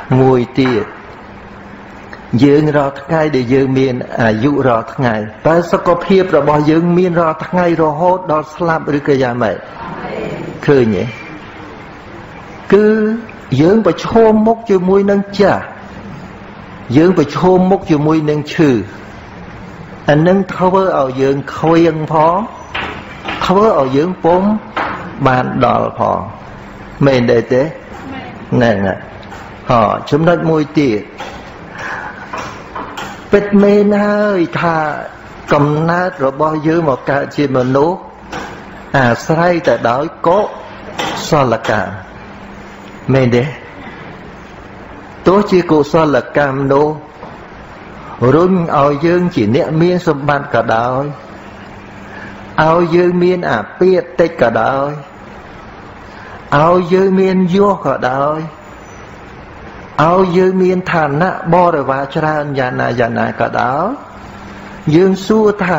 មួយទៀតយើងរាល់ថ្ងៃដែលយើងមានអាយុរាល់ថ្ងៃតើសុខភាពរបស់យើងមានរាល់ថ្ងៃរហូតដល់ស្លាប់ឬក៏យ៉ាងម៉េចឃើញទេគឺយើងប្រឈមមុខជាមួយនឹងចាស់យើងប្រឈមមុខជាមួយនឹងឈឺអានឹងធ្វើឲ្យយើងខ្វៀងផងធ្វើឲ្យយើងពុំបានដល់ផងមែនទេទេណែណាហ៎ចំណុចមួយទៀតពិតមែនហើយថាកំណើតរបស់យើងមកកើតជាមនុស្សអាស្រ័យតែដោយកុសលកម្មមែនទេទោះជាកុសលកម្មនោះរុញឲ្យយើងជាអ្នកមានសម្បត្តិក៏ដោយឲ្យយើងមានអាពាធតិចក៏ដោយឲ្យយើងមានយសក៏ដោយឲ្យយើងមានឋានៈបរិវារច្រើនយ៉ាងណាយ៉ាងណាក៏ដោយយើងសួរថា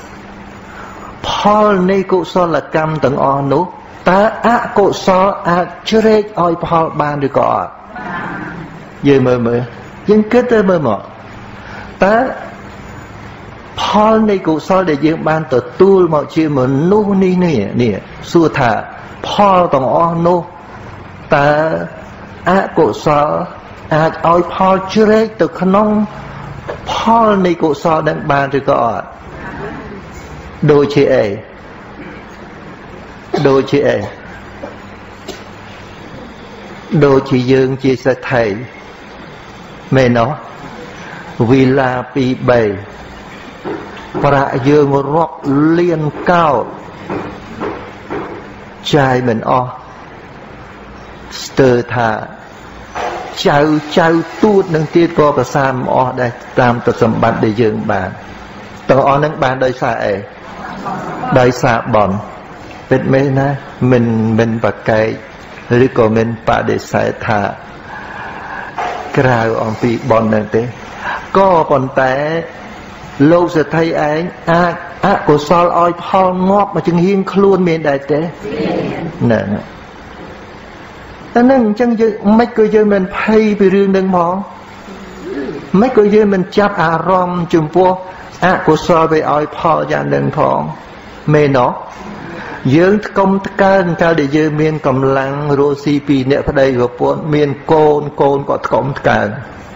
ផលនៃកុសលកម្មទាំងអស់នោះតើអកុសលអាចជ្រែកឲ្យផលបានឬក៏អត់យើងមើលមើលយើងគិតទៅមើលមកតើផលនៃកុសលដែលយើងបានទទួលមកជាមនុស្សនេះនេះនេះសួរថាផលទាំងអស់នោះតើអកុសលអាចឲ្យផលជ្រែកទៅក្នុងផលនៃកុសលនឹងបានឬក៏អត់ដូចជាអីដូចជាអីដូចជាយើងជាសេដ្ឋីមែនអត់វិឡាពីរបីប្រាក់យើងរាប់លានកោដចាយមិនអស់ស្ទើរថាចៅចៅទូតនឹងទៀតក៏ប្រសាមិនអស់ដែរតាមទៅសម្បត្តិដែលយើងបានទាំងអស់នឹងបានដោយសារអីដោយសារបន់ពិតមែនណាមិនមិនបកែកឬក៏មិនបដិសេធថាក្រៅអំពីបន់នឹងទេក៏ប៉ុន្តែលោកសេដ្ឋីឯងអាចអកុសលឲ្យផលងាប់មកចង្ហៀងខ្លួនមានដែរទេណែតែនឹងអញ្ចឹងយើងមិនក៏យើងមិនភ័យពីរឿងនឹងផងមិនក៏យើងមិនចាប់អារម្មណ៍ចំពោះអកុសលទៅឲ្យផលយ៉ាងនឹងផងមែនទេយើងថ្កុំថ្កើងកាលដែលយើងមានកម្លាំងរស់ស៊ីពីអ្នកប្តីប្រពន្ធមានកូនកូនក៏ថ្កុំថ្កើង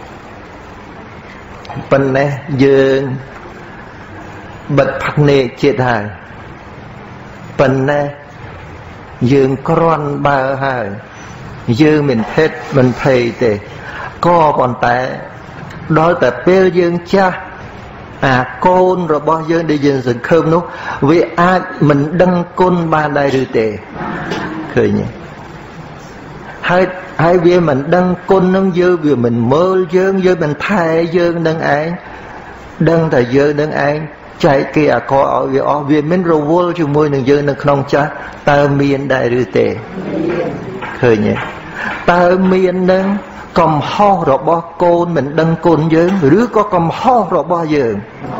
ប៉ុន្តែយើងបិទភ្នែកចិត្តហើយប៉ុន្តែយើងក្រាន់បើហើយយើងមិនភេទមិនភ័យទេក៏ប៉ុន្តែដល់តែពេលយើងចាស់អាកូនរបស់យើងដែលយើងសង្ឃឹមនោះវាអាចមិនដឹងគុណបានដែរឬទេឃើញទេហើយហើយវាមិនដឹងគុណនឹងយើងវាមិនមើលយើងយើងមិនថែយើងនឹងឯងដឹងតែយើងនឹងឯងចែកគេអាក្រក់ឲ្យវាអស់វាមិនរវល់ជាមួយនឹងយើងនៅក្នុងចាស់តើមានដែរឬទេឃើញទេតើមាននឹងកំហុសរបស់កូនមិនដឹងគុណយើងឬក៏កំហុសរបស់យើង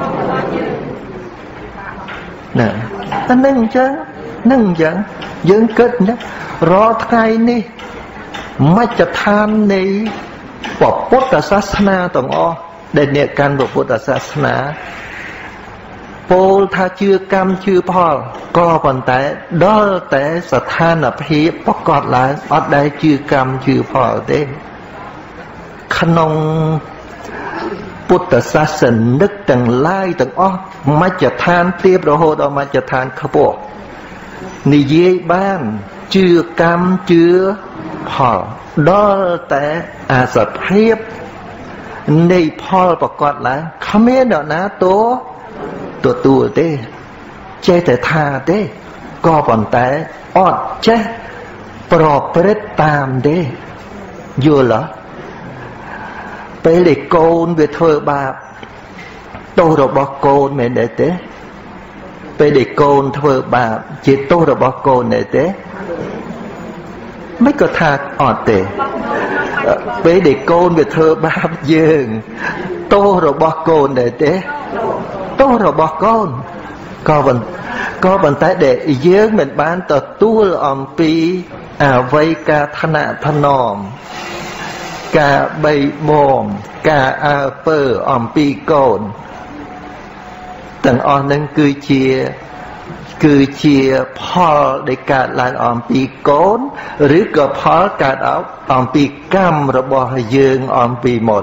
ណែតែនឹងអញ្ចឹងនឹងអញ្ចឹងយើងគិតណារាល់ថ្ងៃនេះមជ្ឈដ្ឋាននៃពុទ្ធសាសនាទាំងអស់ដែលអ្នកកាន់ពុទ្ធសាសនាពោលថាជឿកម្មជឿផលក៏ប៉ុន្តែដល់តែស្ថានភាពប្រកបឡើងអត់ដែលជឿកម្មជឿផលទេក្នុងពុទ្ធសាសនិកទាំងឡាយទាំងអស់មជ្ឈដ្ឋានទៀបរហូតដល់មជ្ឈដ្ឋានខ្ពស់និយាយបានជឿកម្មជឿផលដល់តែអាសភាពនៃផលប្រកបឡើងគ្មាននរណាទោទទួលទេចេះតែថាទេក៏ប៉ុន្តែអត់ចេះប្រព្រឹត្តតាមទេយល់ទេពេលដែលកូនវាធ្វើបាបទោសរបស់កូនមែនទេពេលដែលកូនធ្វើបាបជាទោសរបស់កូនទេទេមិនក៏ថាអត់ទេពេលដែលកូនវាធ្វើបាបយើងទោសរបស់កូនទេទេទោសរបស់កូនក៏ប៉ុន្តែក៏ប៉ុន្តែដែលយើងមិនបានទទួលអំពីអវ័យការឋានៈឋនមការបីបងការអើពើអំពីកូនទាំងអស់នឹងគឺជាគឺជាផលដែលកើតឡើងអំពីកូនឬក៏ផលកើតអំពីកម្មរបស់យើងអំពីមុន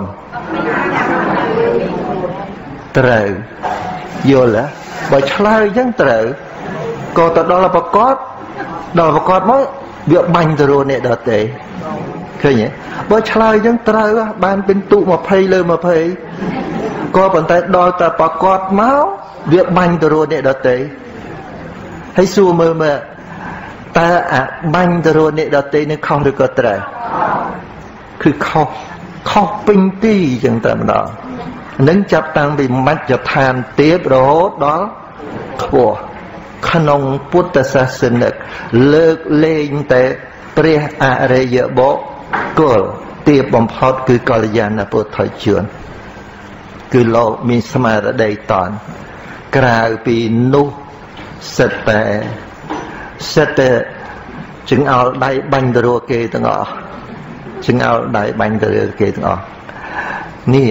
ត្រូវយល់ទេបើឆ្លើយអញ្ចឹងត្រូវក៏ទៅដល់ប្រកបដល់ប្រកបមកវាបាញ់ទៅរកអ្នកដទៃឃើញទេបើឆ្លើយអញ្ចឹងត្រូវបានពិន្ទុยี่สิบលើยี่สิบក៏ប៉ុន្តែដល់តែប្រកបមកវាបាញ់ទៅរកអ្នកដទៃហើយសួរមើលមើលតើអាបាញ់ទៅរកអ្នកដទៃនឹងខុសឬក៏ត្រូវគឺខុសខុសពេញទីអញ្ចឹងតែម្ដងនឹងចាប់តាំងពីមជ្ឈដ្ឋានទាបរហូតដល់ខ្ពស់ក្នុងពុទ្ធសាសនិកលើកលែងតែព្រះអរិយបុគ្គលទាបបំផុតគឺកល្យាណពុទ្ធជនគឺលោកមានស្មារតីតន់ក្រៅពីនោះសិតតែសិតតែចង្អោលដៃបាញ់ទៅរកគេទាំងអស់ចង្អោលដៃបាញ់ទៅរកគេទាំងអស់នេះ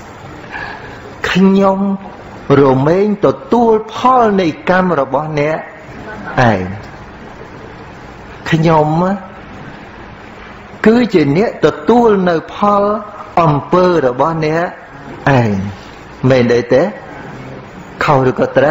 ខ្ញុំរមែងទទួលផលនៃកម្មរបស់អ្នកឯងខ្ញុំគឺជាអ្នកទទួលនៅផលអំពើរបស់អ្នកឯងមែនទេខុសឬក៏ត្រូវ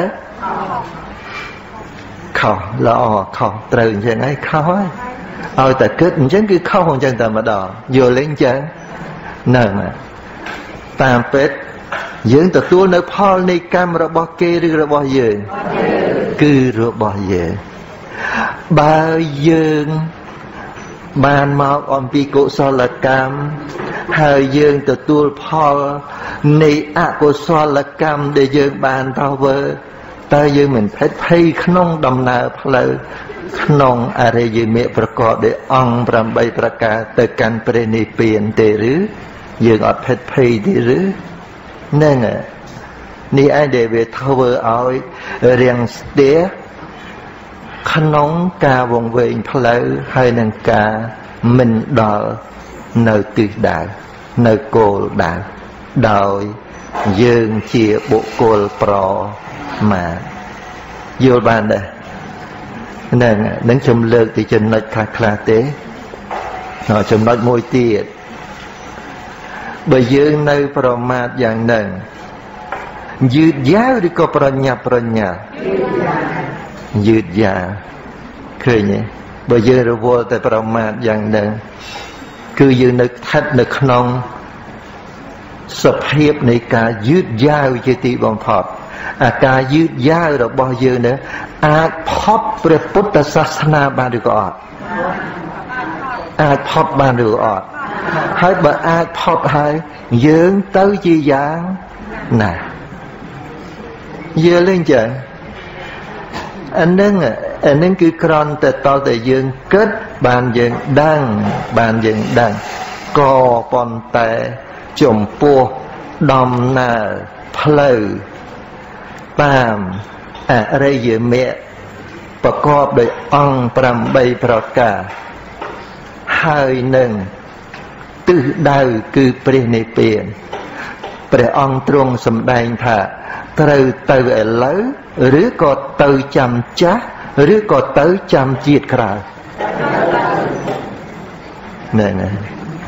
ខុសល្អខុសត្រូវអញ្ចឹងហើយខុសហើយឲ្យតែគិតអញ្ចឹងគឺខុសអញ្ចឹងតែម្ដងយល់លេងអញ្ចឹងហ្នឹងតាមពិតយើងទទួលនៅផលនៃកម្មរបស់គេឬរបស់យើងគឺរបស់យើងបើយើងបានមកអំពីកុសលកម្មហើយយើងទទួលផលនៃអកុសលកម្មដែលយើងបានទៅធ្វើតើយើងមិនភ័យភ័យក្នុងដំណើរផ្លូវក្នុងអរិយមគ្គប្រកបដោយអង្គប្រាំបីប្រការទៅកាន់ព្រះនិព្វានទេឬយើងអត់ភ័យភ័យទេឬហ្នឹងនេះឯងដែលវាធ្វើឲ្យរាំងស្ទះក្នុងការវង្វេងផ្លូវហើយនឹងការមិនដល់នៅទិសដៅនៅគោលដៅដោយយើងជាបុគ្គលប្រមាទយល់បានទេហ្នឹងនឹងខ្ញុំលើកទីចំណុចខ្លះខ្លះទេហើយចំណុចមួយទៀតបើយើងនៅប្រមាទយ៉ាងហ្នឹងយឺតយ៉ាវឬក៏ប្រញាប់ប្រញាល់យឺតយ៉ាវឃើញទេបើយើងរវល់តែប្រមាទយ៉ាងហ្នឹងគឺយើងនៅស្ថិតនៅក្នុងសភាពនៃការយឺតយ៉ាវជាទីបំផុតអាការយឺតយ៉ាវរបស់យើងនេះអាចផុតព្រះពុទ្ធសាសនាបានឬក៏អត់អាចផុតបានឬក៏អត់ហើយបើអាចផុតហើយយើងទៅជាយ៉ាងណាយល់ទេអញ្ចឹងអានឹងអានឹងគឺគ្រាន់តែតតែយើងគិតបានយើងដឹងបានយើងដឹងក៏ប៉ុន្តែចំពោះដំណើរផ្លូវតាមអរិយមគ្គប្រកបដោយអង្គប្រាំបីប្រការហើយនឹងទិសដៅគឺព្រះនិព្វានព្រះអង្គទ្រង់សម្ដែងថាត្រូវទៅឥឡូវឬក៏ទៅចាំចាស់ឬក៏ទៅចាំជាតិក្រោយណែណែ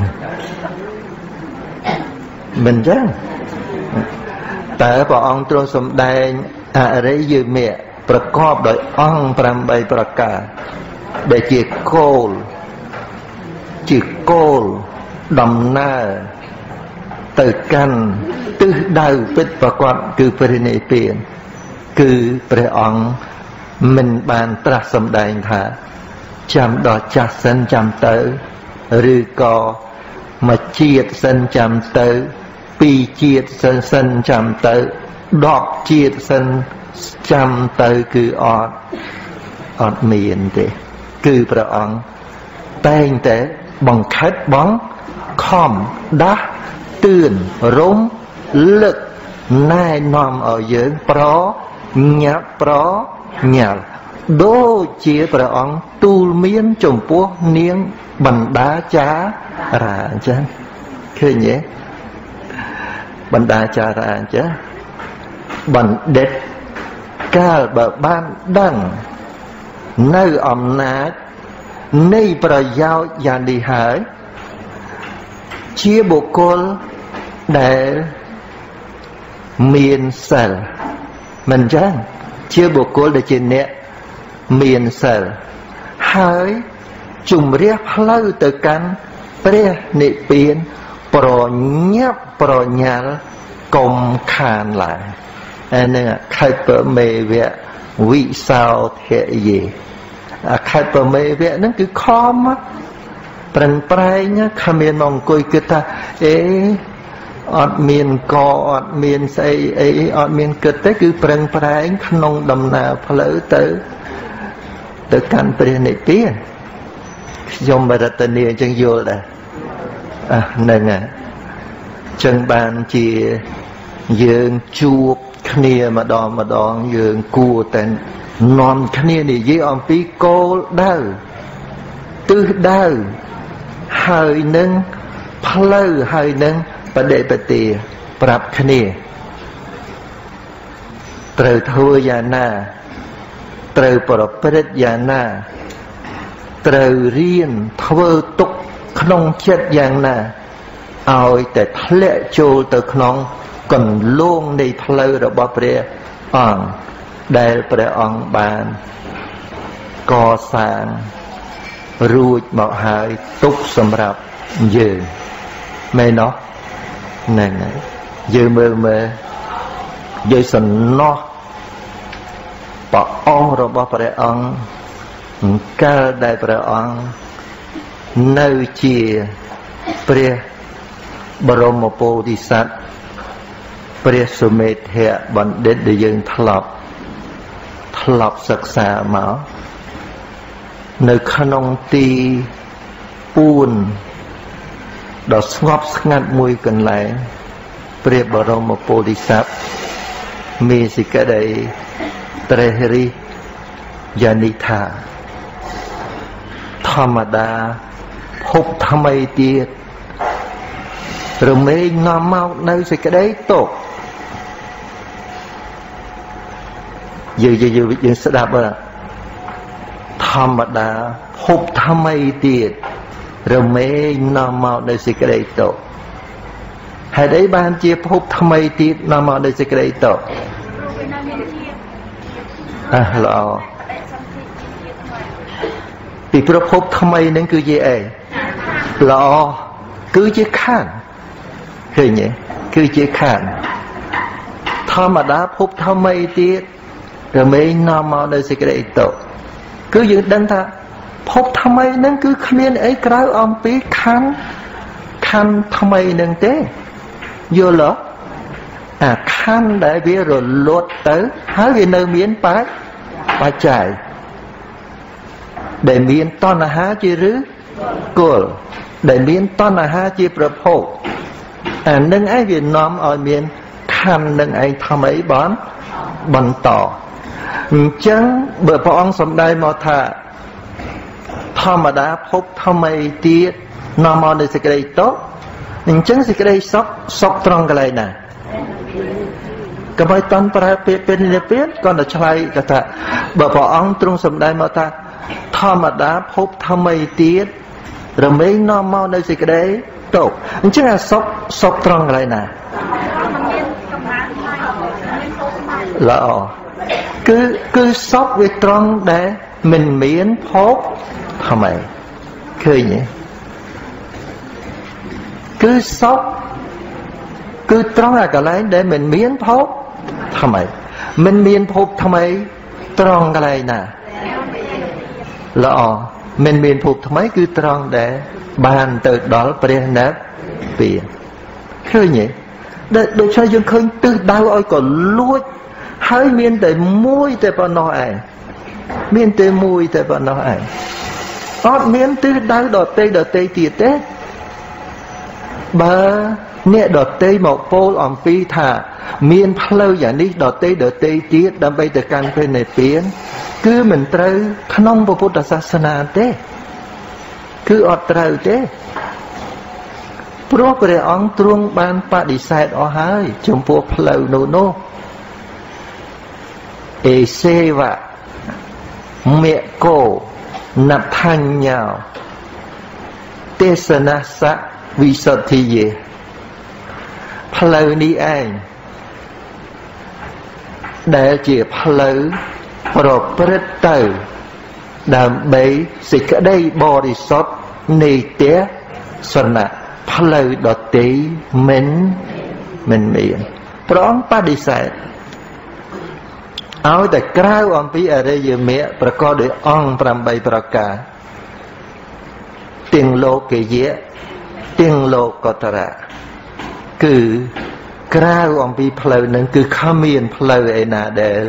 មិនចឹងតើព្រះអង្គទ្រង់សម្ដែងអរិយមគ្គប្រកបដោយអង្គប្រាំបីប្រការដែលជាគោលជាគោលដំណើរទៅកាន់ទិសដៅពិតប្រាកដគឺព្រះនិព្វានគឺព្រះអង្គមិនបានត្រាស់សម្ដែងថាចាំដល់ចាស់សិនចាំទៅឬក៏មួយជាតិសិនចាំទៅពីរជាតិសិនសិនចាំទៅដប់ជាតិសិនចាំទៅគឺអត់អត់មានទេគឺព្រះអង្គតែងតែបង្ខិតបង្ខំដាស់តឿនរំលឹកណែនាំឲ្យយើងប្រញាប់ប្រញាល់ដូចជាព្រះអង្គទូលមានចំពោះនាងបណ្ដាចារាអញ្ចឹងឃើញទេបណ្ដាចារាអញ្ចឹងបណ្ឌិតកាលបើបានដឹងនៅអំណាចនៃប្រយោជន៍យ៉ាងនេះហើយជាបុគ្គលដែលមានសិលមិនចឹងជាបុគ្គលដែលជាអ្នកមានសិលហើយជំរះផ្លូវទៅកាន់ព្រះនិព្វានប្រញាប់ប្រញាល់កុំខានឡើយអានឹងខេបមេវៈវិសោធយេអាខេបមេវៈហ្នឹងគឺខំប្រឹងប្រែងគ្មានមកអង្គុយគិតថាអេអត់មានកអត់មានស្អីអីអត់មានគិតទេគឺប្រឹងប្រែងក្នុងដំណើរផ្លូវទៅទៅកាន់ព្រះនិព្វានខ្ញុំបរតនីអញ្ចឹងយល់ដែរអ่ะហ្នឹងហើយចឹងបានជាយើងជួបគ្នាម្ដងម្ដងយើងគួរតែនាំគ្នានិយាយអំពីគោលដៅទិសដៅហើយនឹងផ្លូវហើយនឹងបដិបទាប្រាប់គ្នាត្រូវធ្វើយ៉ាងណាត្រូវប្រព្រឹត្តយ៉ាងណាត្រូវរៀនធ្វើទុកក្នុងចិត្តយ៉ាងណាឲ្យតែធ្លាក់ចូលទៅក្នុងកន្លងនៃផ្លូវរបស់ព្រះអង្គដែលព្រះអង្គបានកសាងរួចមកហើយទុកសម្រាប់យើងមែនទេហ្នឹងហើយយើងមើលមើលយើងសំណោះព្រះអង្គរបស់ព្រះអង្គកាលដែលព្រះអង្គនៅជាព្រះបរមពោធិសត្វព្រះសុមេធៈបណ្ឌិតដែលយើងធ្លាប់ធ្លាប់សិក្សាមកនៅក្នុងទីពួនដ៏ស្ងប់ស្ងាត់មួយកន្លែងព្រះបរមពោធិសត្វមានសេចក្តីត្រេះរិះយ៉ាងនេះថាធម្មតាភពថ្មីទៀតរមែងនាំមកនៅសេចក្តីទុក្ខយើងយើងយើងស្ដាប់មើលធម្មតាភពថ្មីទៀតរមែងនាំមកនៅសេចក្តីទុក្ខហេតុអីបានជាភពថ្មីទៀតនាំមកនៅសេចក្តីទុក្ខអះល្អពីព្រោះភពថ្មីនឹងគឺជាអីល្អគឺជាខណ្ឌឃើញទេគឺជាខណ្ឌធម្មតាភពថ្មីទៀតរមែងនាំមកនៅសេចក្តីទុក្ខគឺយើងដឹងថាភពថ្មីហ្នឹងគឺគ្មានអីក្រៅអំពីខណ្ឌខណ្ឌថ្មីហ្នឹងទេយល់ទេអាខណ្ឌដែលវារលត់ទៅហើយវានៅមានបច្ចបច្ច័យដែលមានតណ្ហាជាឬគល់ដែលមានតណ្ហាជាប្រភពអានឹងឯងវានាំឲ្យមានខណ្ឌនឹងឯងថ្មីបានបន្តអញ្ចឹងបើព្រះអង្គសម្ដែងមកថាធម្មតាភពថ្មីទៀតនាំមកនៅសេចក្តីទុក្ខអញ្ចឹងសេចក្តីសុខសុខត្រង់កន្លែងណាកុំឲ្យតន់ប្រើពាក្យពេលនិព្វានគាត់ទៅឆ្លើយថាបើព្រះអង្គទ្រង់សម្ដែងមកថាធម្មតាភពថ្មីទៀតរមែងនាំមកនៅសេចក្តីទុក្ខអញ្ចឹងអាសុខសុខត្រង់កន្លែងណាល្អគឺគឺសុខវាត្រង់ដែលមិនមានភពថ្មីឃើញទេគឺសុខគឺត្រង់អាកន្លែងដែលមិនមានភពថ្មីមិនមានភពថ្មីត្រង់កន្លែងណាល្អមិនមានភពថ្មីគឺត្រង់ដែលបានទៅដល់ព្រះនិព្វានឃើញទេដូច្នេះយើងឃើញទិសដៅឲ្យក៏លួចហើយមានតែមួយតែប៉ុណ្ណោះឯងមានតែមួយតែប៉ុណ្ណោះឯងអត់មានទិសដៅដតេដតេទៀតទេបើអ្នកដតេមកពោលអំពីថាមានផ្លូវយ៉ាងនេះដតេដតេទៀតដើម្បីទៅកាន់ព្រះនិព្វានគឺមិនត្រូវក្នុងពុទ្ធសាសនាទេគឺអត់ត្រូវទេព្រោះព្រះអង្គទ្រង់បានបដិសេធអស់ហើយចំពោះផ្លូវនោះនោះអេសេវៈមេកោណដ្ឋញ្ញោទេសនាសៈវិសុទ្ធិយេផ្លូវនេះឯងដែលជាផ្លូវប្រព្រឹត្តទៅដើម្បីសេចក្តីបរិសុទ្ធនៃទេសនៈផ្លូវដទៃមិនមិនមានព្រះអង្គបដិសេធឲ្យតែក្រៅអំពីអរិយមគ្គប្រកបដោយអង្គប្រាំបីប្រការទាំងលោកយៈទាំងលោកតរៈគឺក្រៅអំពីផ្លូវនឹងគឺគ្មានផ្លូវឯណាដែល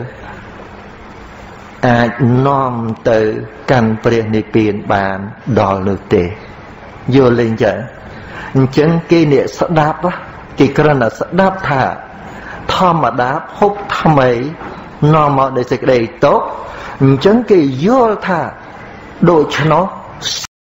អាចនាំទៅកាន់ព្រះនិព្វានបានដល់នោះទេយល់លេងចាអញ្ចឹងគេអ្នកស្ដាប់គេគ្រាន់តែស្ដាប់ថាធម្មតាភពថ្មីនាំមកដោយសេចក្តីទុក្ខអញ្ចឹងគេយល់ថាដូច្នោះ